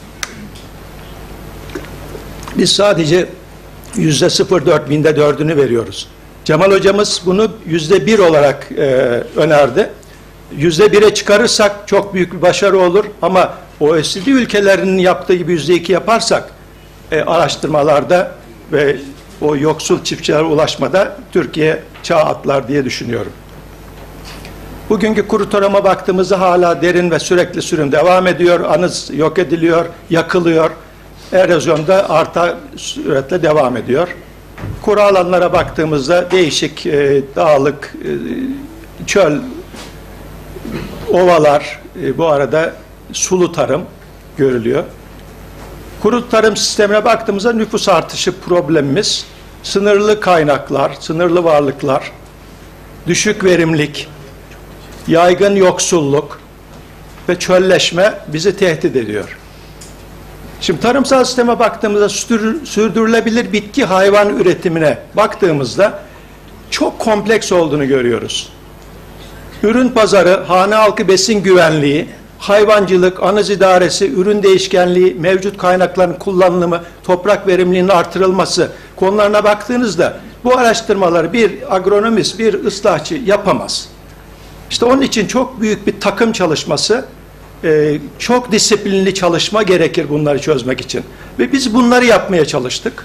biz sadece yüzde sıfır virgül dört, binde dördünü veriyoruz. Cemal hocamız bunu yüzde bir olarak e, önerdi. Yüzde bire çıkarırsak çok büyük bir başarı olur ama O E C D ülkelerinin yaptığı gibi yüzde iki yaparsak e, araştırmalarda ve o yoksul çiftçilere ulaşmada Türkiye çağ atlar diye düşünüyorum. Bugünkü kuru tarıma baktığımızda hala derin ve sürekli sürüm devam ediyor. Anız yok ediliyor, yakılıyor. Erozyon da arta süratle devam ediyor. Kuru alanlara baktığımızda değişik e, dağlık, e, çöl, ovalar, e, bu arada sulu tarım görülüyor. Kuru tarım sistemine baktığımızda nüfus artışı problemimiz, sınırlı kaynaklar, sınırlı varlıklar, düşük verimlilik, yaygın yoksulluk ve çölleşme bizi tehdit ediyor. Şimdi tarımsal sisteme baktığımızda sürdürülebilir bitki hayvan üretimine baktığımızda çok kompleks olduğunu görüyoruz. Ürün pazarı, hane halkı besin güvenliği, hayvancılık, anız idaresi, ürün değişkenliği, mevcut kaynakların kullanımı, toprak verimliliğinin artırılması konularına baktığınızda bu araştırmaları bir agronomist, bir ıslahçı yapamaz. İşte onun için çok büyük bir takım çalışması, çok disiplinli çalışma gerekir bunları çözmek için. Ve biz bunları yapmaya çalıştık.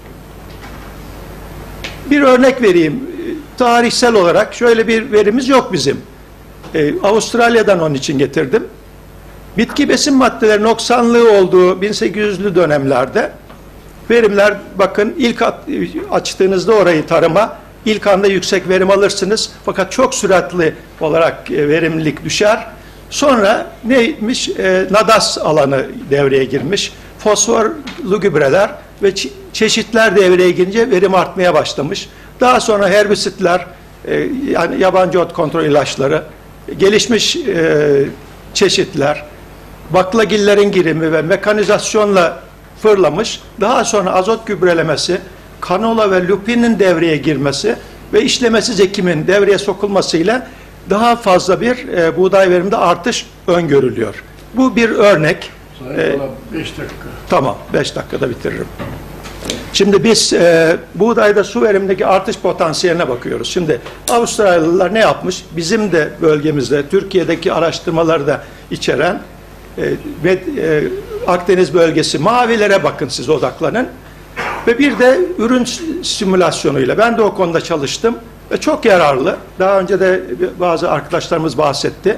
Bir örnek vereyim. Tarihsel olarak şöyle bir verimiz yok bizim. Avustralya'dan onun için getirdim. Bitki besin maddeleri noksanlığı olduğu bin sekiz yüzlü dönemlerde verimler, bakın ilk açtığınızda orayı tarıma ilk anda yüksek verim alırsınız. Fakat çok süratli olarak verimlilik düşer. Sonra neymiş? E, nadas alanı devreye girmiş. Fosforlu gübreler ve çeşitler devreye girince verim artmaya başlamış. Daha sonra herbisitler, e, yani yabancı ot kontrol ilaçları, gelişmiş e, çeşitler, baklagillerin girimi ve mekanizasyonla fırlamış. Daha sonra azot gübrelemesi, kanola ve lupinin devreye girmesi ve işlemesiz ekimin devreye sokulmasıyla daha fazla bir e, buğday veriminde artış öngörülüyor. Bu bir örnek. Sayın beş dakika. Tamam, beş dakikada bitiririm. Şimdi biz e, buğdayda su verimindeki artış potansiyeline bakıyoruz. Şimdi Avustralyalılar ne yapmış? Bizim de bölgemizde, Türkiye'deki araştırmaları da içeren e, ve e, Akdeniz bölgesi, mavilere bakın, siz odaklanın. Ve bir de ürün simülasyonuyla, ben de o konuda çalıştım ve çok yararlı. Daha önce de bazı arkadaşlarımız bahsetti.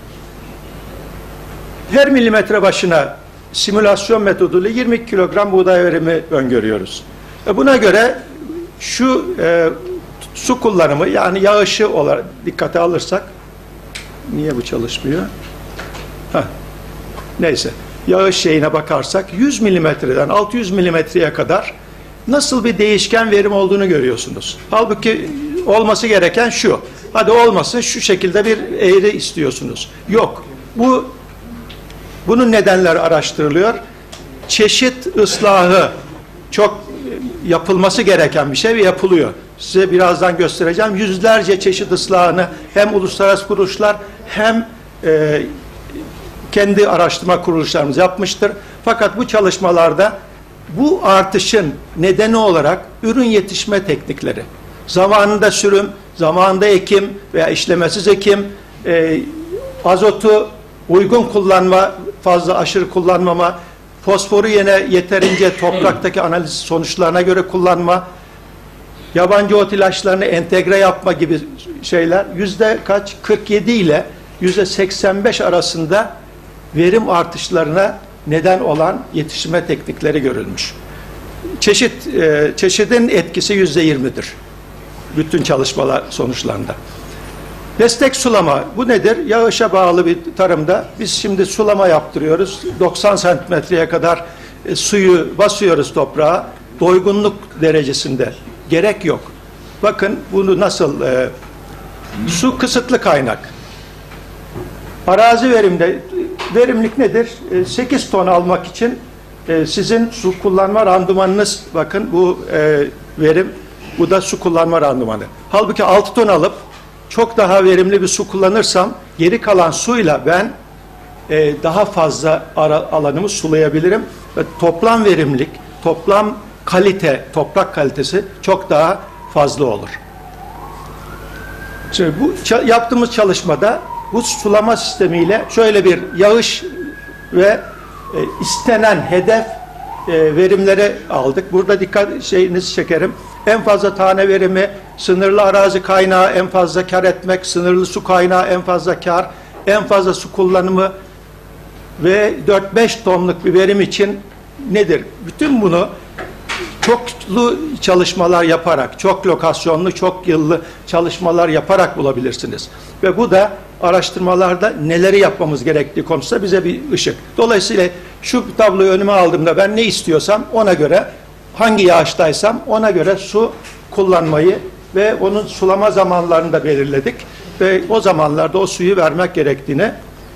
Her milimetre başına simülasyon metoduyla yirmi kilogram buğday verimi öngörüyoruz. Ve buna göre şu e, su kullanımı, yani yağışı olarak dikkate alırsak, niye bu çalışmıyor? Heh. Neyse, yağış şeyine bakarsak yüz milimetreden altı yüz milimetreye kadar nasıl bir değişken verim olduğunu görüyorsunuz. Halbuki olması gereken şu. Hadi olmasın, şu şekilde bir eğri istiyorsunuz. Yok. Bu bunun nedenleri araştırılıyor. Çeşit ıslahı çok yapılması gereken bir şey ve yapılıyor. Size birazdan göstereceğim. Yüzlerce çeşit ıslahını hem uluslararası kuruluşlar hem e, kendi araştırma kuruluşlarımız yapmıştır. Fakat bu çalışmalarda bu artışın nedeni olarak ürün yetişme teknikleri, zamanında sürüm, zamanında ekim veya işlemesiz ekim, e, azotu uygun kullanma, fazla aşırı kullanmama, fosforu yine yeterince topraktaki analiz sonuçlarına göre kullanma, yabancı ot ilaçlarını entegre yapma gibi şeyler yüzde kaç? kırk yedi ile yüzde seksen beş arasında verim artışlarına neden olan yetiştirme teknikleri görülmüş. Çeşit, e, çeşidin etkisi yüzde yirmidir. Bütün çalışmalar sonuçlarında. Destek sulama, bu nedir? Yağışa bağlı bir tarımda biz şimdi sulama yaptırıyoruz. doksan santimetreye kadar e, suyu basıyoruz toprağa. Doygunluk derecesinde. Gerek yok. Bakın bunu nasıl e, Su kısıtlı kaynak. Arazi verimde verimlilik nedir? sekiz ton almak için sizin su kullanma randımanınız, bakın bu verim, bu da su kullanma randımanı. Halbuki altı ton alıp çok daha verimli bir su kullanırsam geri kalan suyla ben daha fazla alanımı sulayabilirim ve toplam verimlilik, toplam kalite, toprak kalitesi çok daha fazla olur. Şimdi bu yaptığımız çalışmada bu sulama sistemiyle şöyle bir yağış ve e, istenen hedef e, verimleri aldık. Burada dikkat şeyinizi çekerim. En fazla tane verimi, sınırlı arazi kaynağı en fazla kar etmek, sınırlı su kaynağı en fazla kar, en fazla su kullanımı ve dört beş tonluk bir verim için nedir? Bütün bunu çoklu çalışmalar yaparak, çok lokasyonlu, çok yıllı çalışmalar yaparak bulabilirsiniz. Ve bu da araştırmalarda neleri yapmamız gerektiği konusunda bize bir ışık. Dolayısıyla şu tabloyu önüme aldığımda ben ne istiyorsam ona göre, hangi yağıştaysam ona göre su kullanmayı ve onun sulama zamanlarını da belirledik. Ve o zamanlarda o suyu vermek gerektiğini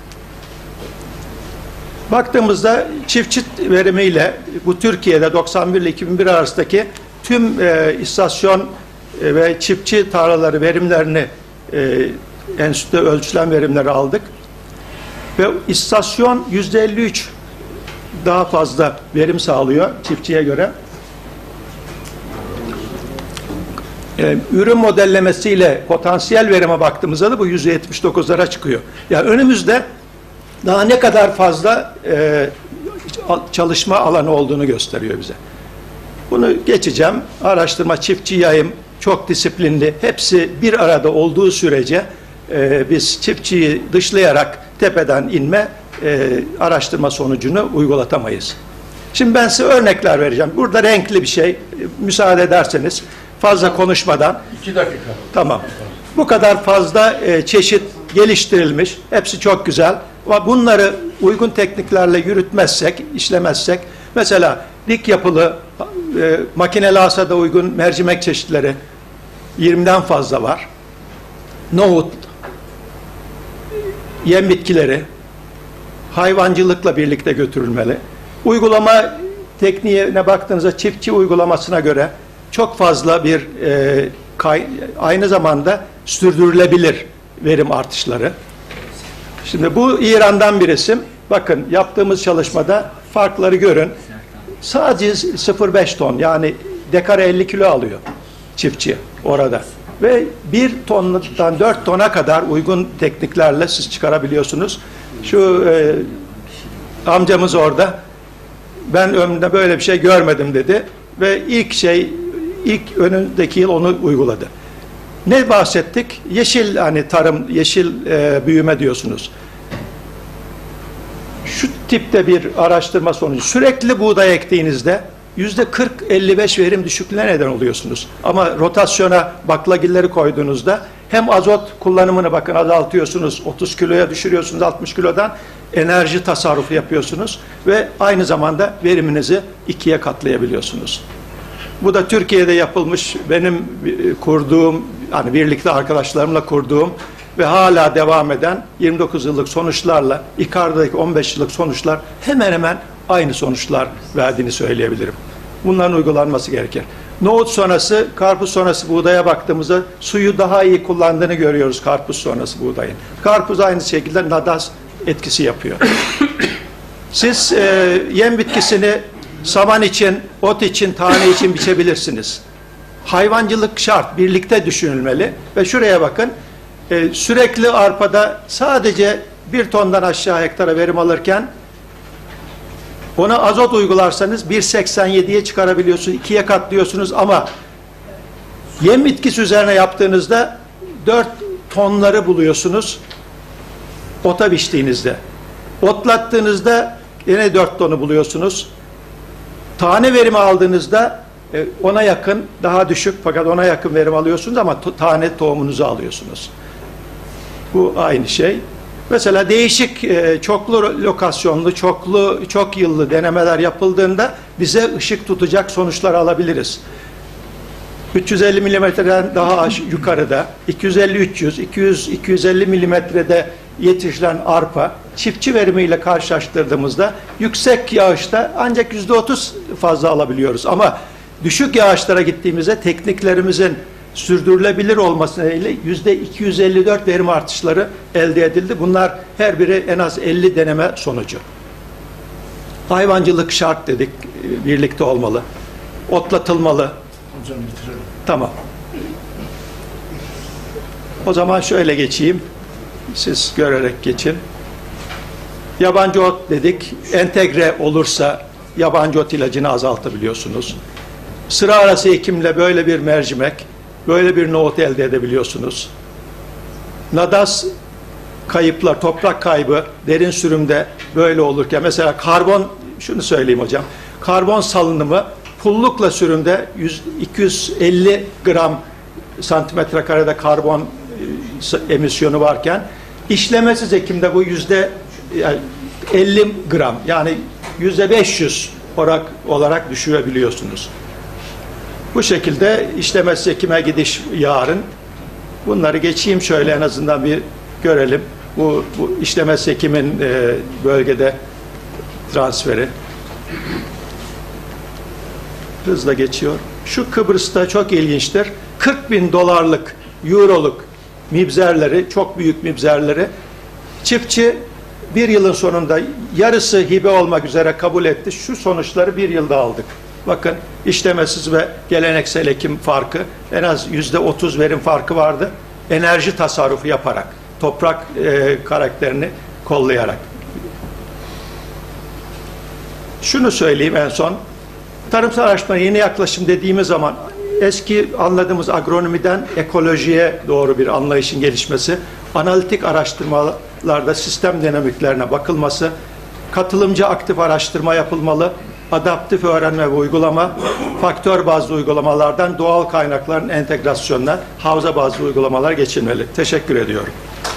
baktığımızda çiftçi verimiyle bu Türkiye'de doksan bir ile iki bin bir arasındaki tüm e, istasyon e, ve çiftçi tarlaları verimlerini e, enstitüde ölçülen verimleri aldık. Ve istasyon yüzde elli üç daha fazla verim sağlıyor çiftçiye göre. E, ürün modellemesiyle potansiyel verime baktığımızda da bu yüzde yetmiş dokuzlara çıkıyor. Yani önümüzde daha ne kadar fazla e, çalışma alanı olduğunu gösteriyor bize. Bunu geçeceğim. Araştırma, çiftçi yayım, çok disiplinli, hepsi bir arada olduğu sürece e, biz çiftçiyi dışlayarak tepeden inme e, araştırma sonucunu uygulatamayız. Şimdi ben size örnekler vereceğim. Burada renkli bir şey, müsaade ederseniz fazla konuşmadan. İki dakika. Tamam. Bu kadar fazla e, çeşit geliştirilmiş, hepsi çok güzel. Ama bunları uygun tekniklerle yürütmezsek, işlemezsek, mesela dik yapılı, e, makineli hasada uygun mercimek çeşitleri yirmiden fazla var. Nohut, yem bitkileri, hayvancılıkla birlikte götürülmeli. Uygulama tekniğine baktığınızda çiftçi uygulamasına göre çok fazla bir e, kay, aynı zamanda sürdürülebilir verim artışları. Şimdi bu İran'dan bir resim. Bakın yaptığımız çalışmada farkları görün. Sadece sıfır virgül beş ton, yani dekara elli kilo alıyor çiftçi orada. Ve bir tondan dört tona kadar uygun tekniklerle siz çıkarabiliyorsunuz. Şu e, amcamız orada, ben ömrümde böyle bir şey görmedim dedi. Ve ilk şey, ilk önündeki yıl onu uyguladı. Ne bahsettik? Yeşil, hani tarım, yeşil e, büyüme diyorsunuz. Şu tipte bir araştırma sonucu. Sürekli buğday ektiğinizde yüzde kırk elli beş verim düşüklüğüne neden oluyorsunuz. Ama rotasyona baklagilleri koyduğunuzda hem azot kullanımını bakın azaltıyorsunuz, otuz kiloya düşürüyorsunuz, altmış kilodan enerji tasarrufu yapıyorsunuz ve aynı zamanda veriminizi ikiye katlayabiliyorsunuz. Bu da Türkiye'de yapılmış, benim kurduğum, hani birlikte arkadaşlarımla kurduğum ve hala devam eden yirmi dokuz yıllık sonuçlarla İKAR'daki on beş yıllık sonuçlar hemen hemen aynı sonuçlar verdiğini söyleyebilirim. Bunların uygulanması gerekir. Nohut sonrası, karpuz sonrası buğdaya baktığımızda suyu daha iyi kullandığını görüyoruz karpuz sonrası buğdayın. Karpuz aynı şekilde nadaz etkisi yapıyor. Siz e, yem bitkisini saman için, ot için, tane için biçebilirsiniz. Hayvancılık şart, birlikte düşünülmeli. Ve şuraya bakın, e, sürekli arpada sadece bir tondan aşağı hektara verim alırken ona azot uygularsanız bir virgül seksen yediye çıkarabiliyorsunuz, ikiye katlıyorsunuz ama yem bitkisi üzerine yaptığınızda dört tonları buluyorsunuz ota biçtiğinizde. Otlattığınızda yine dört tonu buluyorsunuz. Tane verimi aldığınızda ona yakın, daha düşük fakat ona yakın verim alıyorsunuz ama tane tohumunuzu alıyorsunuz. Bu aynı şey. Mesela değişik çoklu lokasyonlu, çoklu, çok yıllı denemeler yapıldığında bize ışık tutacak sonuçlar alabiliriz. üç yüz elli milimetreden daha aş yukarıda iki yüz elli üç yüz, iki yüz iki yüz elli milimetrede yetişilen arpa çiftçi verimiyle karşılaştırdığımızda yüksek yağışta ancak yüzde otuz fazla alabiliyoruz. Ama düşük yağışlara gittiğimizde tekniklerimizin sürdürülebilir olması nedeniyle yüzde iki yüz elli dört verim artışları elde edildi. Bunlar her biri en az elli deneme sonucu. Hayvancılık şart dedik, birlikte olmalı. Otlatılmalı. Hocam bitirelim. Tamam. O zaman şöyle geçeyim. Siz görerek geçin. Yabancı ot dedik. Entegre olursa yabancı ot ilacını azaltabiliyorsunuz. Sıra arası ekimle böyle bir mercimek, böyle bir nohut elde edebiliyorsunuz. Nadas kayıplar, toprak kaybı derin sürümde böyle olurken mesela karbon, şunu söyleyeyim hocam, karbon salınımı pullukla sürümde yüz, iki yüz elli gram santimetre karede karbon emisyonu varken işlemesiz ekimde bu yüzde elli gram, yani yüzde beş yüz olarak, olarak düşürebiliyorsunuz. Bu şekilde işlemesiz ekime gidiş yarın. Bunları geçeyim şöyle en azından bir görelim. Bu, bu işlemesiz ekimin e, bölgede transferi. Hızla geçiyor. Şu Kıbrıs'ta çok ilginçtir. kırk bin dolarlık, euroluk mibzerleri, çok büyük mibzerleri çiftçi bir yılın sonunda yarısı hibe olmak üzere kabul etti. Şu sonuçları bir yılda aldık. Bakın işlemesiz ve geleneksel ekim farkı en az yüzde otuz verim farkı vardı. Enerji tasarrufu yaparak, toprak e, karakterini kollayarak. Şunu söyleyeyim en son. Tarımsal araştırma yeni yaklaşım dediğimiz zaman eski anladığımız agronomiden ekolojiye doğru bir anlayışın gelişmesi, analitik araştırmalarda sistem dinamiklerine bakılması, katılımcı aktif araştırma yapılmalı, adaptif öğrenme ve uygulama, faktör bazlı uygulamalardan doğal kaynakların entegrasyonuna havza bazlı uygulamalar geçilmeli. Teşekkür ediyorum.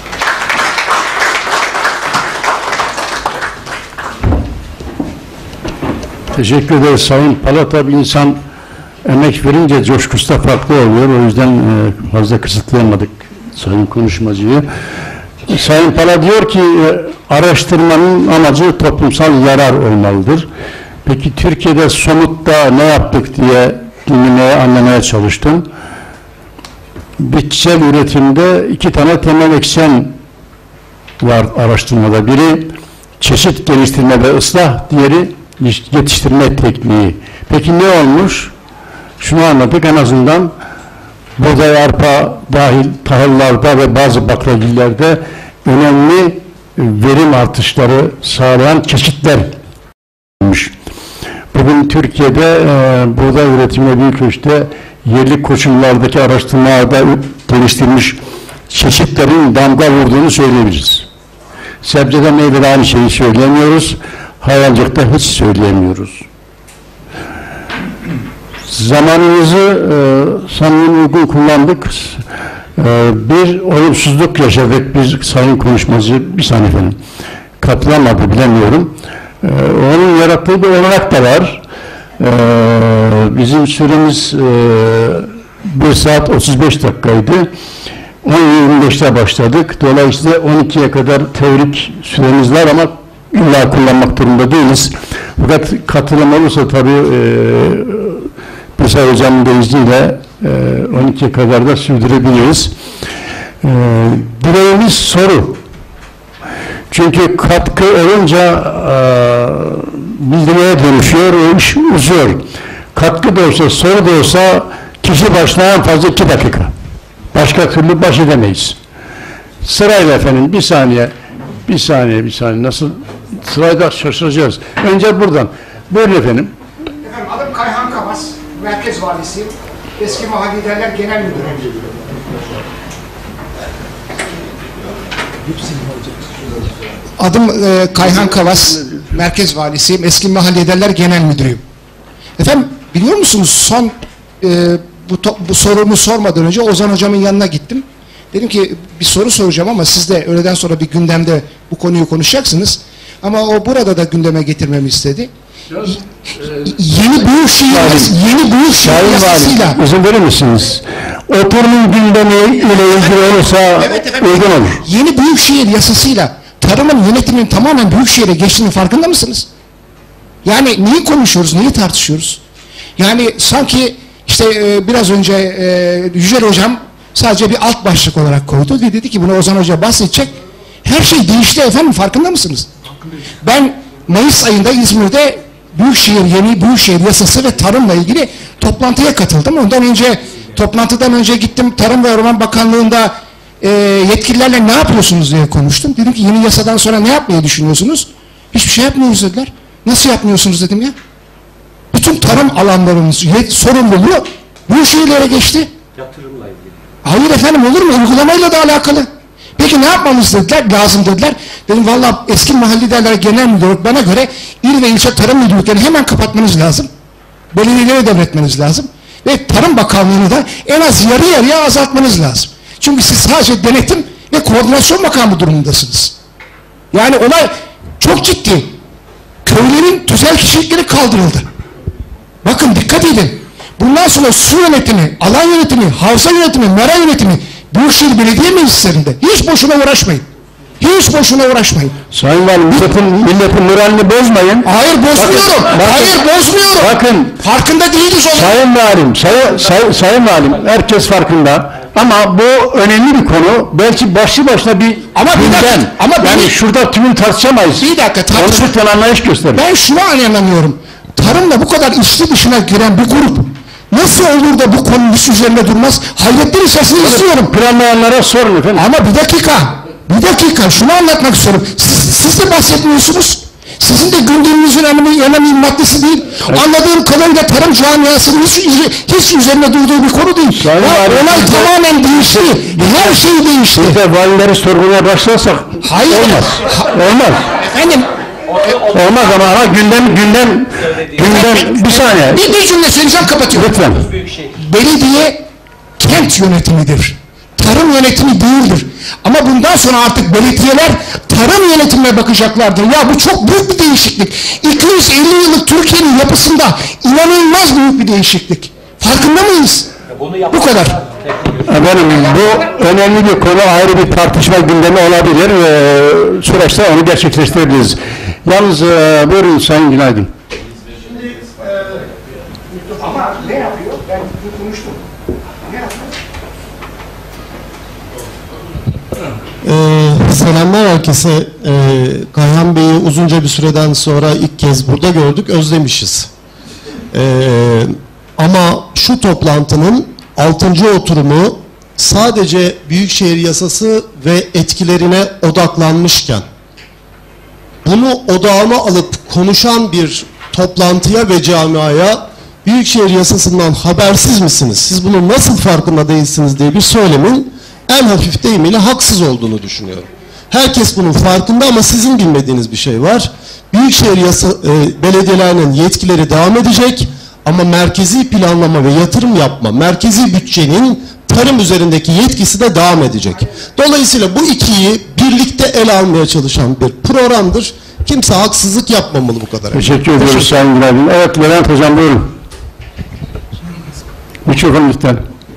Teşekkür ederiz Sayın Pala. Tabii insan emek verince coşkusu da farklı oluyor. O yüzden e, fazla kısıtlayamadık Sayın konuşmacıyı. Sayın Pala diyor ki e, araştırmanın amacı toplumsal yarar olmalıdır. Peki Türkiye'de somutta ne yaptık diye dinlemeye, anlamaya çalıştım. Bitkisel üretimde iki tane temel eksen var araştırmada. Biri çeşit geliştirme ve ıslah, diğeri yetiştirme tekniği. Peki ne olmuş? Şunu anladık en azından buğday, arpa dahil tahıllarda ve bazı baklagillerde önemli verim artışları sağlayan çeşitler olmuş. Bugün Türkiye'de e, buğday üretimine büyük ölçüde yerli koşullardaki araştırmalarda geliştirilmiş çeşitlerin damga vurduğunu söyleyebiliriz. Sebzede, meyvede aynı şeyi söyleyemiyoruz. Hayvancılıkta hiç söyleyemiyoruz. Zamanımızı e, samimi uygun kullandık. E, bir olumsuzluk yaşadık. Bir sayın konuşmacı, bir saniye efendim, katılamadı, bilemiyorum. E, onun yarattığı bir olanak da var. E, bizim süremiz e, bir saat otuz beş dakikaydı. on yirmi beşte başladık. Dolayısıyla on ikiye kadar teorik süremiz var ama illa kullanmak durumunda değiliz. Fakat katılım olursa tabii e, Pırsay Hocam'ın da izniyle e, on ikiye kadar da sürdürebiliriz. E, dileğimiz soru. Çünkü katkı olunca e, bildirmeye dönüşüyor, o iş uzuyor. Katkı da olsa, soru da olsa kişi başına en fazla iki dakika. Başka türlü baş edemeyiz. Sırayla efendim, bir saniye, bir saniye, bir saniye. Nasıl? Sırayla şaşıracağız. Önce buradan. Buyurun efendim. Efendim adım Kayhan Kavas, Merkez Valisiyim. Eski Mahalli Liderler Genel Müdürüyüm. Adım e, Kayhan Kavas, Merkez Valisiyim. Eski Mahalli Liderler Genel Müdürüyüm. Efendim biliyor musunuz son e, bu, to, bu sorumu sormadan önce Ozan Hocam'ın yanına gittim. Dedim ki bir soru soracağım ama siz de öğleden sonra bir gündemde bu konuyu konuşacaksınız. Ama o burada da gündeme getirmemi istedi. yeni Büyükşehir yeni Büyükşehir yasasıyla izin verir misiniz? Oturumun gündemi ile ilgili olursa evet, efendim, uygun olur. yeni Büyükşehir yasasıyla tarımın yönetiminin tamamen Büyükşehir'e geçtiğinin farkında mısınız? Yani neyi konuşuyoruz, neyi tartışıyoruz? Yani sanki işte e, biraz önce e, Yücel Hocam sadece bir alt başlık olarak koydu ve dedi ki bunu Ozan Hoca bahsedecek. Her şey değişti efendim, farkında mısınız? Ben Mayıs ayında İzmir'de Büyükşehir yeni Büyükşehir yasası ve tarımla ilgili toplantıya katıldım. Ondan önce toplantıdan önce gittim Tarım ve Orman Bakanlığı'nda e, yetkililerle ne yapıyorsunuz diye konuştum. Dedim ki yeni yasadan sonra ne yapmayı düşünüyorsunuz? Hiçbir şey yapmıyoruz dediler. Nasıl yapmıyorsunuz dedim ya. Bütün tarım alanlarımız sorumluluğu Büyükşehirlere geçti. Yatırımla ilgili. Hayır efendim, olur mu? Uygulamayla da alakalı. Peki ne yapmamız dediler, lazım dediler. Dedim valla eski mahalle idareleri genel müdürlük bana göre il ve ilçe tarım müdürlüklerini hemen kapatmanız lazım. Belediyelere devretmeniz lazım. Ve Tarım Bakanlığı'nı da en az yarı yarıya azaltmanız lazım. Çünkü siz sadece denetim ve koordinasyon makamı durumundasınız. Yani olay çok ciddi. Köylerin tüzel kişilikleri kaldırıldı. Bakın dikkat edin. Bundan sonra su yönetimi, alan yönetimi, havza yönetimi, mera yönetimi Büyükşehir Belediye Meclisleri'nde hiç boşuna uğraşmayın. Hiç boşuna uğraşmayın. Sayın Valim, milletin, milletin moralini bozmayın. Hayır bozmuyorum. Bakın, Hayır bozmuyorum. Bakın. Farkında değiliz onun. Sayın Valim, say, say, Sayın Valim, herkes farkında. Ama bu önemli bir konu. Belki başlı başına bir Ama bir gündem. dakika, ama yani beni- şurada tümün tartışamayız. Bir dakika tartış. Onu lütfen anlayış gösterin. Ben şunu anlayamıyorum. Tarımla bu kadar içli dışına giren bir grup nasıl olur da bu konunun hiç üzerinde durmaz? Hayretler içerisinde istiyorum. Planlayanlara sorun efendim. Ama bir dakika, bir dakika şunu anlatmak istiyorum. Siz, siz de bahsetmiyorsunuz. Sizin de gündeminizin önemli, önemli maddesi değil. Evet. Anladığım kadarıyla tarım camiasının hiç, hiç üzerinde durduğu bir konu değil. Sayın Ya, Valim, olay siz de- tamamen değişti. Her şey değişti. Biz de valileri sorgulamaya başlarsak Hayır. olmaz. Ha- Olmaz. Efendim, Olmaz ama ha, gündem, gündem, gündem, bir saniye. bir, bir cümle söyleyeceğim, kapatıyorum. Lütfen. Belediye kent yönetimidir. Tarım yönetimi değildir. Ama bundan sonra artık belediyeler tarım yönetimine bakacaklardır. Ya bu çok büyük bir değişiklik. iki yüz elli yıllık Türkiye'nin yapısında inanılmaz büyük bir değişiklik. Farkında mıyız? Bu kadar. Efendim bu önemli bir konu, ayrı bir tartışma gündemi olabilir ve süreçte onu gerçekleştirebiliriz. Yalnız e, buyurun Sayın Günaydın. Ama ne yapıyor? Ben konuştum. Ne yapıyor? Ee, selamlar herkese. Ee, Kayhan Bey'i uzunca bir süreden sonra ilk kez burada gördük, özlemişiz. Ee, ama şu toplantının altıncı oturumu sadece Büyükşehir Yasası ve etkilerine odaklanmışken, bunu odağına alıp konuşan bir toplantıya ve camiaya Büyükşehir Yasası'ndan habersiz misiniz, siz bunun nasıl farkında değilsiniz diye bir söylemin en hafif deyimiyle haksız olduğunu düşünüyorum. Herkes bunun farkında ama sizin bilmediğiniz bir şey var. Büyükşehir yasa, e, belediyelerinin yetkileri devam edecek ama merkezi planlama ve yatırım yapma, merkezi bütçenin tarım üzerindeki yetkisi de devam edecek. Dolayısıyla bu ikiyi birlikte ele almaya çalışan bir programdır. Kimse haksızlık yapmamalı bu kadar. Teşekkür ediyoruz Sayın Günaydın. Evet Levent Hocam buyurun. Mikrofon lütfen.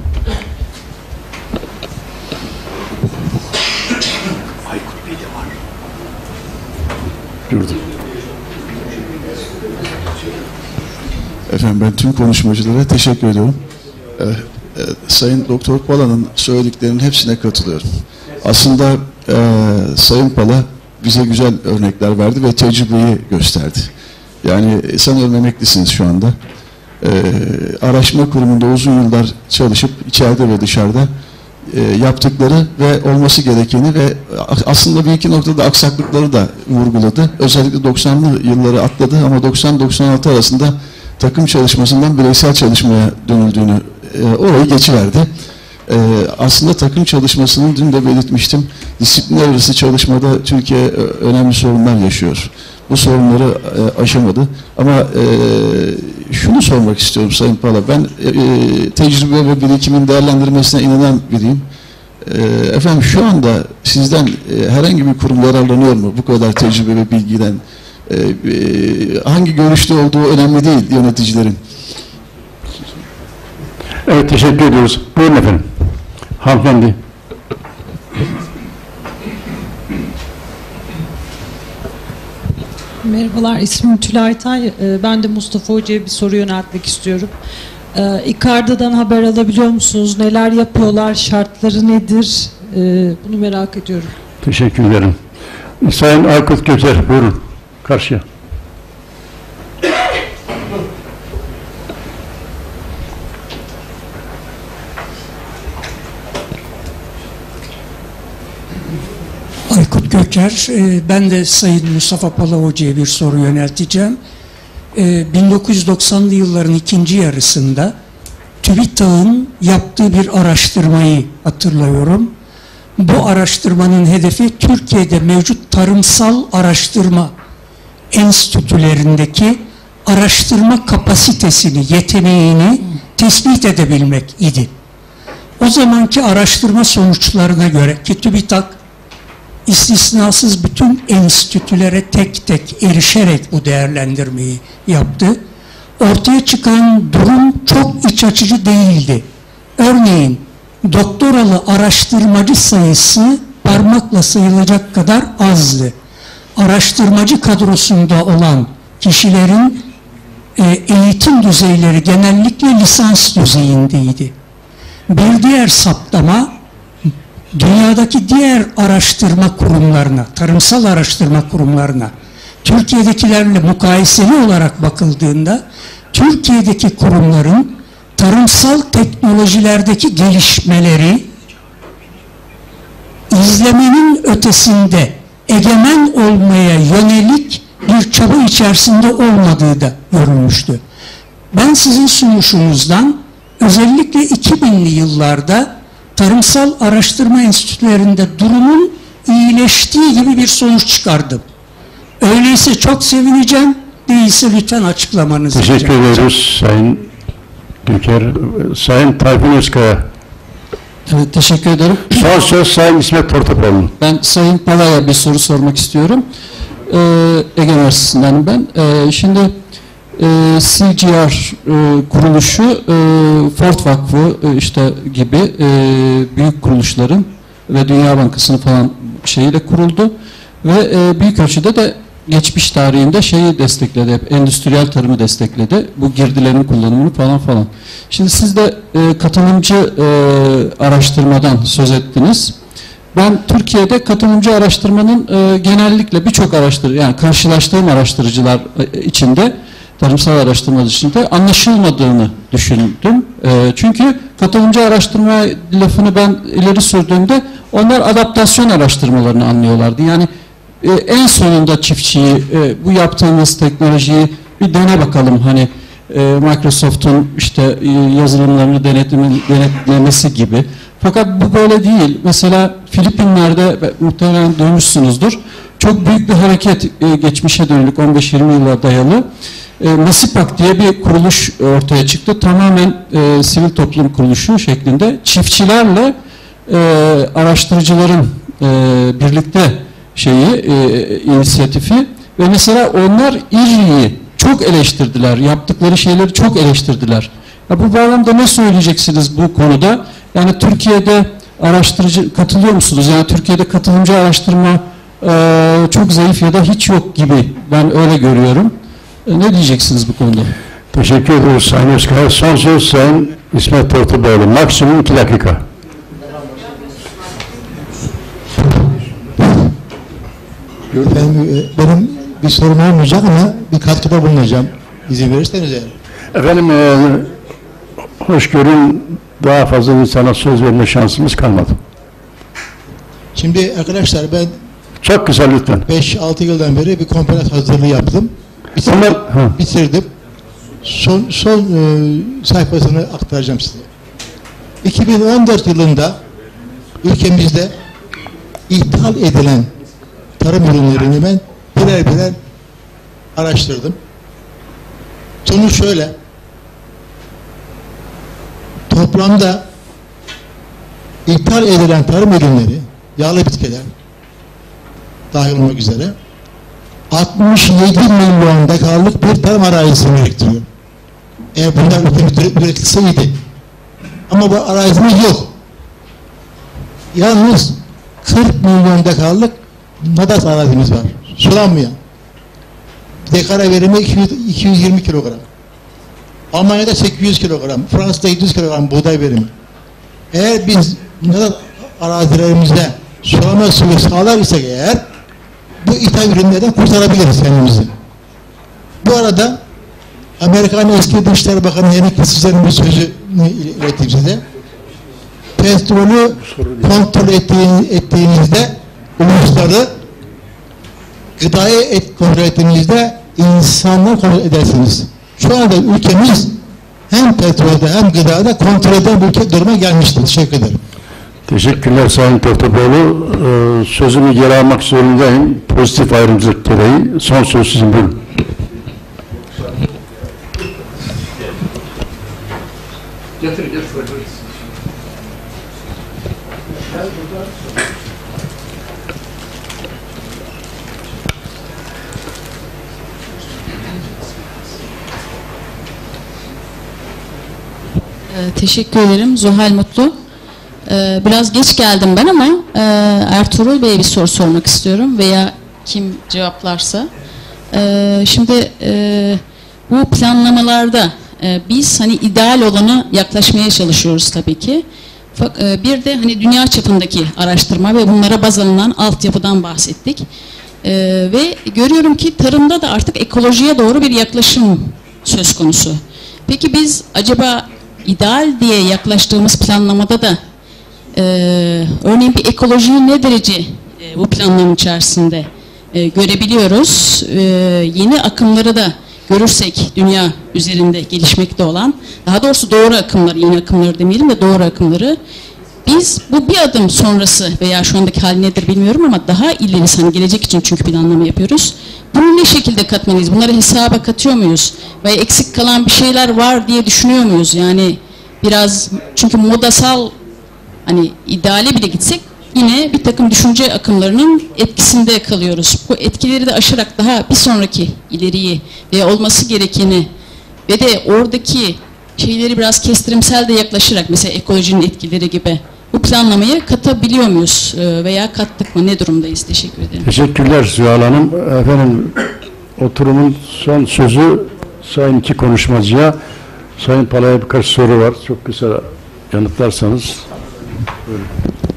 Gördüm. Efendim ben tüm konuşmacılara teşekkür ediyorum. Ee, e, Sayın Doktor Pala'nın söylediklerinin hepsine katılıyorum. Aslında e, Sayın Pala bize güzel örnekler verdi ve tecrübeyi gösterdi. Yani sanıyorum emeklisiniz şu anda. Ee, araştırma kurumunda uzun yıllar çalışıp içeride ve dışarıda e, yaptıkları ve olması gerekeni ve aslında bir iki noktada aksaklıkları da vurguladı. Özellikle doksanlı yılları atladı ama doksan doksan altı arasında takım çalışmasından bireysel çalışmaya dönüldüğünü e, orayı geçiverdi. E, aslında takım çalışmasının dün de belirtmiştim. Disiplinler arası çalışmada Türkiye e, önemli sorunlar yaşıyor. Bu sorunları e, aşamadı. Ama e, şunu sormak istiyorum Sayın Pala. Ben e, tecrübe ve birikimin değerlendirmesine inanan biriyim. E, efendim şu anda sizden e, herhangi bir kurum yararlanıyor mu bu kadar tecrübe ve bilgiden? e, e, hangi görüşte olduğu önemli değil yöneticilerin. Evet, teşekkür ediyoruz. Buyurun efendim. Hanımefendi. Merhabalar, ismim Tülay Tay. Ee, Ben de Mustafa Hoca'ya bir soru yöneltmek istiyorum. Ee, İKARDA'dan haber alabiliyor musunuz? Neler yapıyorlar? Şartları nedir? Ee, Bunu merak ediyorum. Teşekkür ederim. Sayın Aykut Göker, buyurun. Karşıya. Aykut Göker, e, ben de Sayın Mustafa Pala Hoca'ya bir soru yönelteceğim. E, bin dokuz yüz doksanlı yılların ikinci yarısında TÜBİTAK'ın yaptığı bir araştırmayı hatırlıyorum. Bu araştırmanın hedefi Türkiye'de mevcut tarımsal araştırma enstitülerindeki araştırma kapasitesini, yeteneğini tespit edebilmek idi. O zamanki araştırma sonuçlarına göre ki TÜBİTAK istisnasız bütün enstitülere tek tek erişerek bu değerlendirmeyi yaptı. Ortaya çıkan durum çok iç açıcı değildi. Örneğin doktoralı araştırmacı sayısı parmakla sayılacak kadar azdı. Araştırmacı kadrosunda olan kişilerin e, eğitim düzeyleri genellikle lisans düzeyindeydi. Bir diğer saptama, dünyadaki diğer araştırma kurumlarına, tarımsal araştırma kurumlarına, Türkiye'dekilerle mukayeseli olarak bakıldığında, Türkiye'deki kurumların tarımsal teknolojilerdeki gelişmeleri izlemenin ötesinde egemen olmaya yönelik bir çaba içerisinde olmadığı da görülmüştü. Ben sizin sunuşunuzdan özellikle iki binli yıllarda tarımsal araştırma enstitülerinde durumun iyileştiği gibi bir sonuç çıkardım. Öyleyse çok sevineceğim, değilse lütfen açıklamanızı rica Teşekkür ediyoruz Sayın Göker. Sayın Tayfun Özkaya. Evet, teşekkür ederim. Son söz Sayın İsmet Tortopoğlu. Ben Sayın Pala'ya bir soru sormak istiyorum. Ee, Ege Üniversitesi'nden ben. Ee, şimdi e, C G R e, kuruluşu e, Ford Vakfı e, işte gibi e, büyük kuruluşların ve Dünya Bankası'nın falan şeyiyle kuruldu ve e, büyük ölçüde de geçmiş tarihinde şeyi destekledi, hep endüstriyel tarımı destekledi. Bu girdilerin kullanımını falan falan. Şimdi siz de e, katılımcı e, araştırmadan söz ettiniz. Ben Türkiye'de katılımcı araştırmanın e, genellikle birçok araştırıcı, yani karşılaştığım araştırıcılar e, içinde, tarımsal araştırma içinde anlaşılmadığını düşündüm. E, çünkü katılımcı araştırma lafını ben ileri sürdüğümde onlar adaptasyon araştırmalarını anlıyorlardı. Yani e, en sonunda çiftçiyi, e, bu yaptığımız teknolojiyi bir dene bakalım, hani e, Microsoft'un işte e, yazılımlarını denetleme, denetlemesi gibi. Fakat bu böyle değil. Mesela Filipinler'de muhtemelen duymuşsunuzdur. Çok büyük bir hareket e, geçmişe dönük on beş yirmi yıla dayalı. E, Masipak diye bir kuruluş ortaya çıktı. Tamamen e, sivil toplum kuruluşu şeklinde. Çiftçilerle e, araştırıcıların e, birlikte şeyi, e, inisiyatifi ve mesela onlar İRRİ'yi çok eleştirdiler. Yaptıkları şeyleri çok eleştirdiler. Ya bu bağlamda ne söyleyeceksiniz bu konuda? Yani Türkiye'de araştırıcı katılıyor musunuz? Yani Türkiye'de katılımcı araştırma e, çok zayıf ya da hiç yok gibi. Ben öyle görüyorum. E, ne diyeceksiniz bu konuda? Teşekkür ediyoruz Sayın Özkaya. Son söz Sayın İsmet Tortopoğlu. Maksimum iki dakika. Ben, benim bir sorum olmayacak ama bir katkıda bulunacağım. İzin verirseniz eğer. Efendim, e, hoşgörün, daha fazla insana söz verme şansımız kalmadı. Şimdi arkadaşlar ben çok kısa lütfen. beş altı yıldan beri bir konferans hazırlığı yaptım. Bitirdim. Onlar, bitirdim. Son, son e, sayfasını aktaracağım size. iki bin on dört yılında ülkemizde ithal edilen tarım ürünlerini ben birer birer araştırdım. Sonuç şöyle. Toplamda ithal edilen tarım ürünleri, yağlı bitkiler dahil olmak üzere altmış yedi milyon dekarlık bir tarım arazisi biriktiriyor. Eğer bunlar üretilseydi. Ama bu arazimiz yok. Yalnız kırk milyon dekarlık nadat arazimiz var. Sulanmayan. Dekara verimi iki yüz yirmi kilogram. Almanya'da sekiz yüz kilogram, Fransa'da yedi yüz kilogram buğday verimi. Eğer biz nadat arazilerimizde sulama suyu sağlar isek eğer, bu ithal ürünlerden kurtarabiliriz kendimizi. Bu arada Amerikan eski Dışişleri Bakanı Henry Kissinger'in bir sözü ileteyim size. Petrolü kontrol ettiğiniz, ettiğinizde ulusları, gıdayı et, kontrol ettiğinizde insanları kontrol edersiniz. Şu anda ülkemiz hem petrolde hem gıdada kontrol eden bir ülke duruma gelmiştir. Teşekkür ederim. Teşekkürler Sayın Toptapoğlu. Ee, sözümü geri almak zorundayım. Pozitif ayrımcılık gereği. Son söz sizin, buyurun. Getir, getir. Teşekkür ederim. Zuhal Mutlu. Ee, biraz geç geldim ben ama e, Ertuğrul Bey'e bir soru sormak istiyorum veya kim cevaplarsa. Ee, şimdi e, bu planlamalarda e, biz hani ideal olanı yaklaşmaya çalışıyoruz tabii ki. E, bir de hani dünya çapındaki araştırma ve bunlara baz alınan altyapıdan bahsettik. E, ve görüyorum ki tarımda da artık ekolojiye doğru bir yaklaşım söz konusu. Peki biz acaba ideal diye yaklaştığımız planlamada da e, örneğin bir ekolojiyi ne derece e, bu planlama içerisinde e, görebiliyoruz? E, yeni akımları da görürsek dünya üzerinde gelişmekte olan, daha doğrusu doğru akımları, yeni akımları demeyelim de doğru akımları, biz bu bir adım sonrası veya şu andaki hali nedir bilmiyorum ama daha ilerisi, hani gelecek için çünkü planlama yapıyoruz. Bunu ne şekilde katmalıyız? Bunları hesaba katıyor muyuz? Veya eksik kalan bir şeyler var diye düşünüyor muyuz? Yani biraz, çünkü modasal, hani ideale bile gitsek yine bir takım düşünce akımlarının etkisinde kalıyoruz. Bu etkileri de aşarak daha bir sonraki ileriyi veya olması gerekeni ve de oradaki şeyleri biraz kestirimsel de yaklaşarak, mesela ekolojinin etkileri gibi bu planlamaya katabiliyor muyuz veya kattık mı? Ne durumdayız? Teşekkür ederim. Teşekkürler Sühal Hanım. Efendim, oturumun son sözü Sayın iki konuşmacıya. Sayın Pala'ya birkaç soru var. Çok kısa yanıtlarsanız. Buyurun.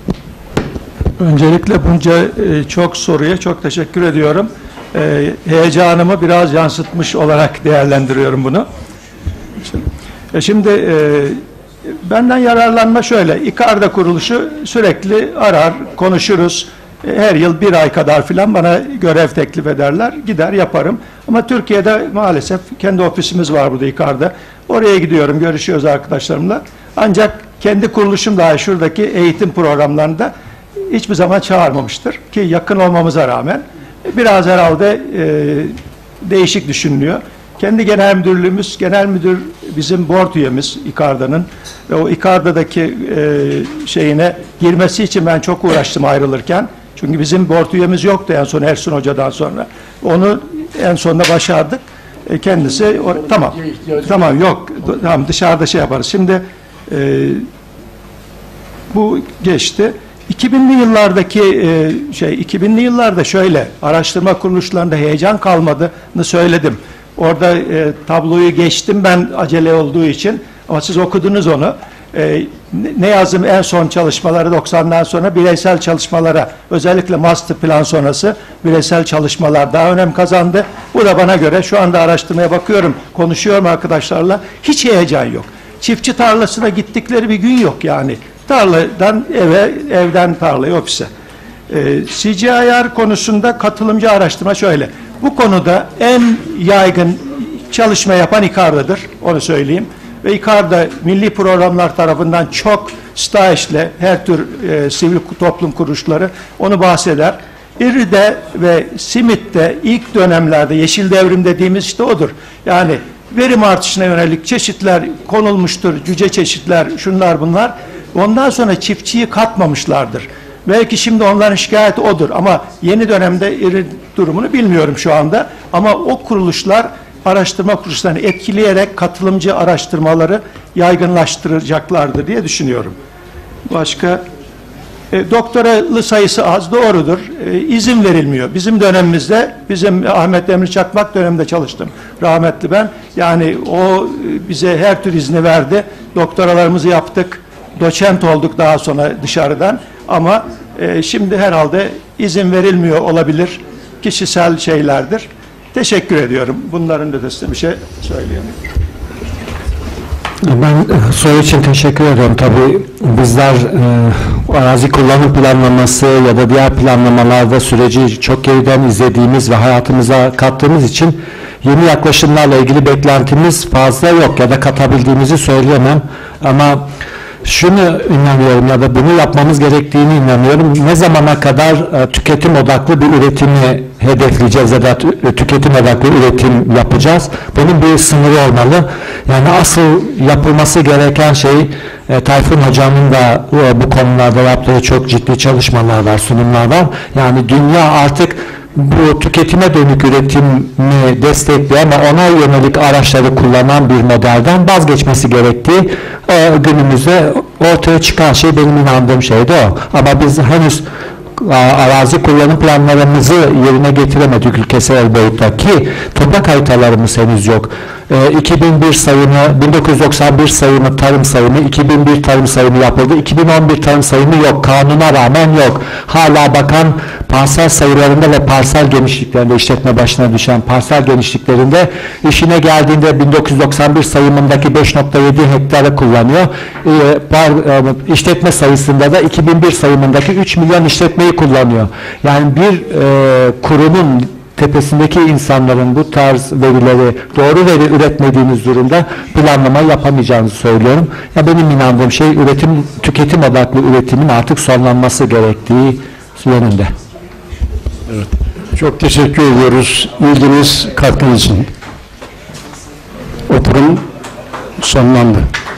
Öncelikle bunca e, çok soruya çok teşekkür ediyorum. E, heyecanımı biraz yansıtmış olarak değerlendiriyorum bunu. Şimdi, e, şimdi e, benden yararlanma şöyle. İKARDA kuruluşu sürekli arar, konuşuruz. E, her yıl bir ay kadar filan bana görev teklif ederler. Gider yaparım. Ama Türkiye'de maalesef kendi ofisimiz var burada İKARDA. Oraya gidiyorum, görüşüyoruz arkadaşlarımla. Ancak kendi kuruluşum dahi şuradaki eğitim programlarında hiçbir zaman çağırmamıştır. Ki yakın olmamıza rağmen biraz herhalde e, değişik düşünülüyor. Kendi genel müdürlüğümüz, genel müdür bizim board üyemiz İKARDA'nın ve o İKARDA'daki e, şeyine girmesi için ben çok uğraştım ayrılırken. Çünkü bizim board üyemiz yoktu en son Ersun Hoca'dan sonra. Onu en sonunda başardık. E, kendisi, o, tamam, tamam yok, tamam dışarıda şey yaparız. Şimdi e, bu geçti. iki binli yıllardaki e, şey iki binli yıllarda şöyle araştırma kuruluşlarında heyecan kalmadığını söyledim. Orada e, tabloyu geçtim ben acele olduğu için ama siz okudunuz onu. E, ne yazdım en son çalışmaları doksandan sonra bireysel çalışmalara, özellikle master plan sonrası bireysel çalışmalar daha önem kazandı. Bu da bana göre şu anda araştırmaya bakıyorum, konuşuyorum arkadaşlarla, hiç heyecan yok. Çiftçi tarlasına gittikleri bir gün yok yani. Tarladan eve, evden tarlaya, ofise. Ee, C G I R konusunda katılımcı araştırma şöyle. Bu konuda en yaygın çalışma yapan İKARDA'dır, onu söyleyeyim. Ve İKARDA milli programlar tarafından çok STAİŞ'le her tür e, sivil toplum kuruluşları onu bahseder. İRRİ'de ve SİMİT'te ilk dönemlerde yeşil devrim dediğimiz işte odur. Yani verim artışına yönelik çeşitler konulmuştur, cüce çeşitler, şunlar bunlar. Ondan sonra çiftçiyi katmamışlardır. Belki şimdi onların şikayeti odur ama yeni dönemde iri durumunu bilmiyorum şu anda. Ama o kuruluşlar araştırma kuruluşlarını etkileyerek katılımcı araştırmaları yaygınlaştıracaklardır diye düşünüyorum. Başka e, doktoralı sayısı az, doğrudur. E, izin verilmiyor. Bizim dönemimizde, bizim Ahmet Demir Çakmak döneminde çalıştım. Rahmetli ben. Yani o bize her tür izni verdi. Doktoralarımızı yaptık. Doçent olduk daha sonra dışarıdan. Ama e, şimdi herhalde izin verilmiyor olabilir. Kişisel şeylerdir. Teşekkür ediyorum. Bunların ötesinde bir şey söyleyemiyorum. Ben soru için teşekkür ediyorum. Tabii bizler e, arazi kullanım planlaması ya da diğer planlamalarda süreci çok geriden izlediğimiz ve hayatımıza kattığımız için yeni yaklaşımlarla ilgili beklentimiz fazla yok ya da katabildiğimizi söyleyemem. Ama şunu inanıyorum ya da bunu yapmamız gerektiğini inanıyorum. Ne zamana kadar e, tüketim odaklı bir üretimi hedefleyeceğiz ya da tü- tüketim odaklı üretim yapacağız. Bunun bir sınırı olmalı. Yani asıl yapılması gereken şey e, Tayfun Hocam'ın da e, bu konularda yaptığı çok ciddi çalışmalar var, sunumlar var. Yani dünya artık bu tüketime dönük üretimi destekliyor ama ona yönelik araçları kullanan bir modelden vazgeçmesi gerektiği e, günümüzde ortaya çıkan şey, benim inandığım şey de o. Ama biz henüz a, arazi kullanım planlarımızı yerine getiremedik ülkesel boyutta ki toprak haritalarımız henüz yok. E, iki bin bir sayımı, bin dokuz yüz doksan bir sayımı tarım sayımı, iki bin bir tarım sayımı yapıldı. iki bin on bir tarım sayımı yok. Kanuna rağmen yok. Hala bakan parsel sayılarında ve parsel genişliklerinde, işletme başına düşen parsel genişliklerinde işine geldiğinde bin dokuz yüz doksan bir sayımındaki beş nokta yedi hektarı kullanıyor. E, par, e, işletme sayısında da iki bin bir sayımındaki üç milyon işletmeyi kullanıyor. Yani bir e, kurumun tepesindeki insanların bu tarz verileri, doğru veri üretmediğiniz durumda planlama yapamayacağınızı söylüyorum. Ya benim inandığım şey üretim, tüketim odaklı üretimin artık sonlanması gerektiği yönünde. Evet. Çok teşekkür ediyoruz ilginiz, katkınız için. Oturum sonlandı.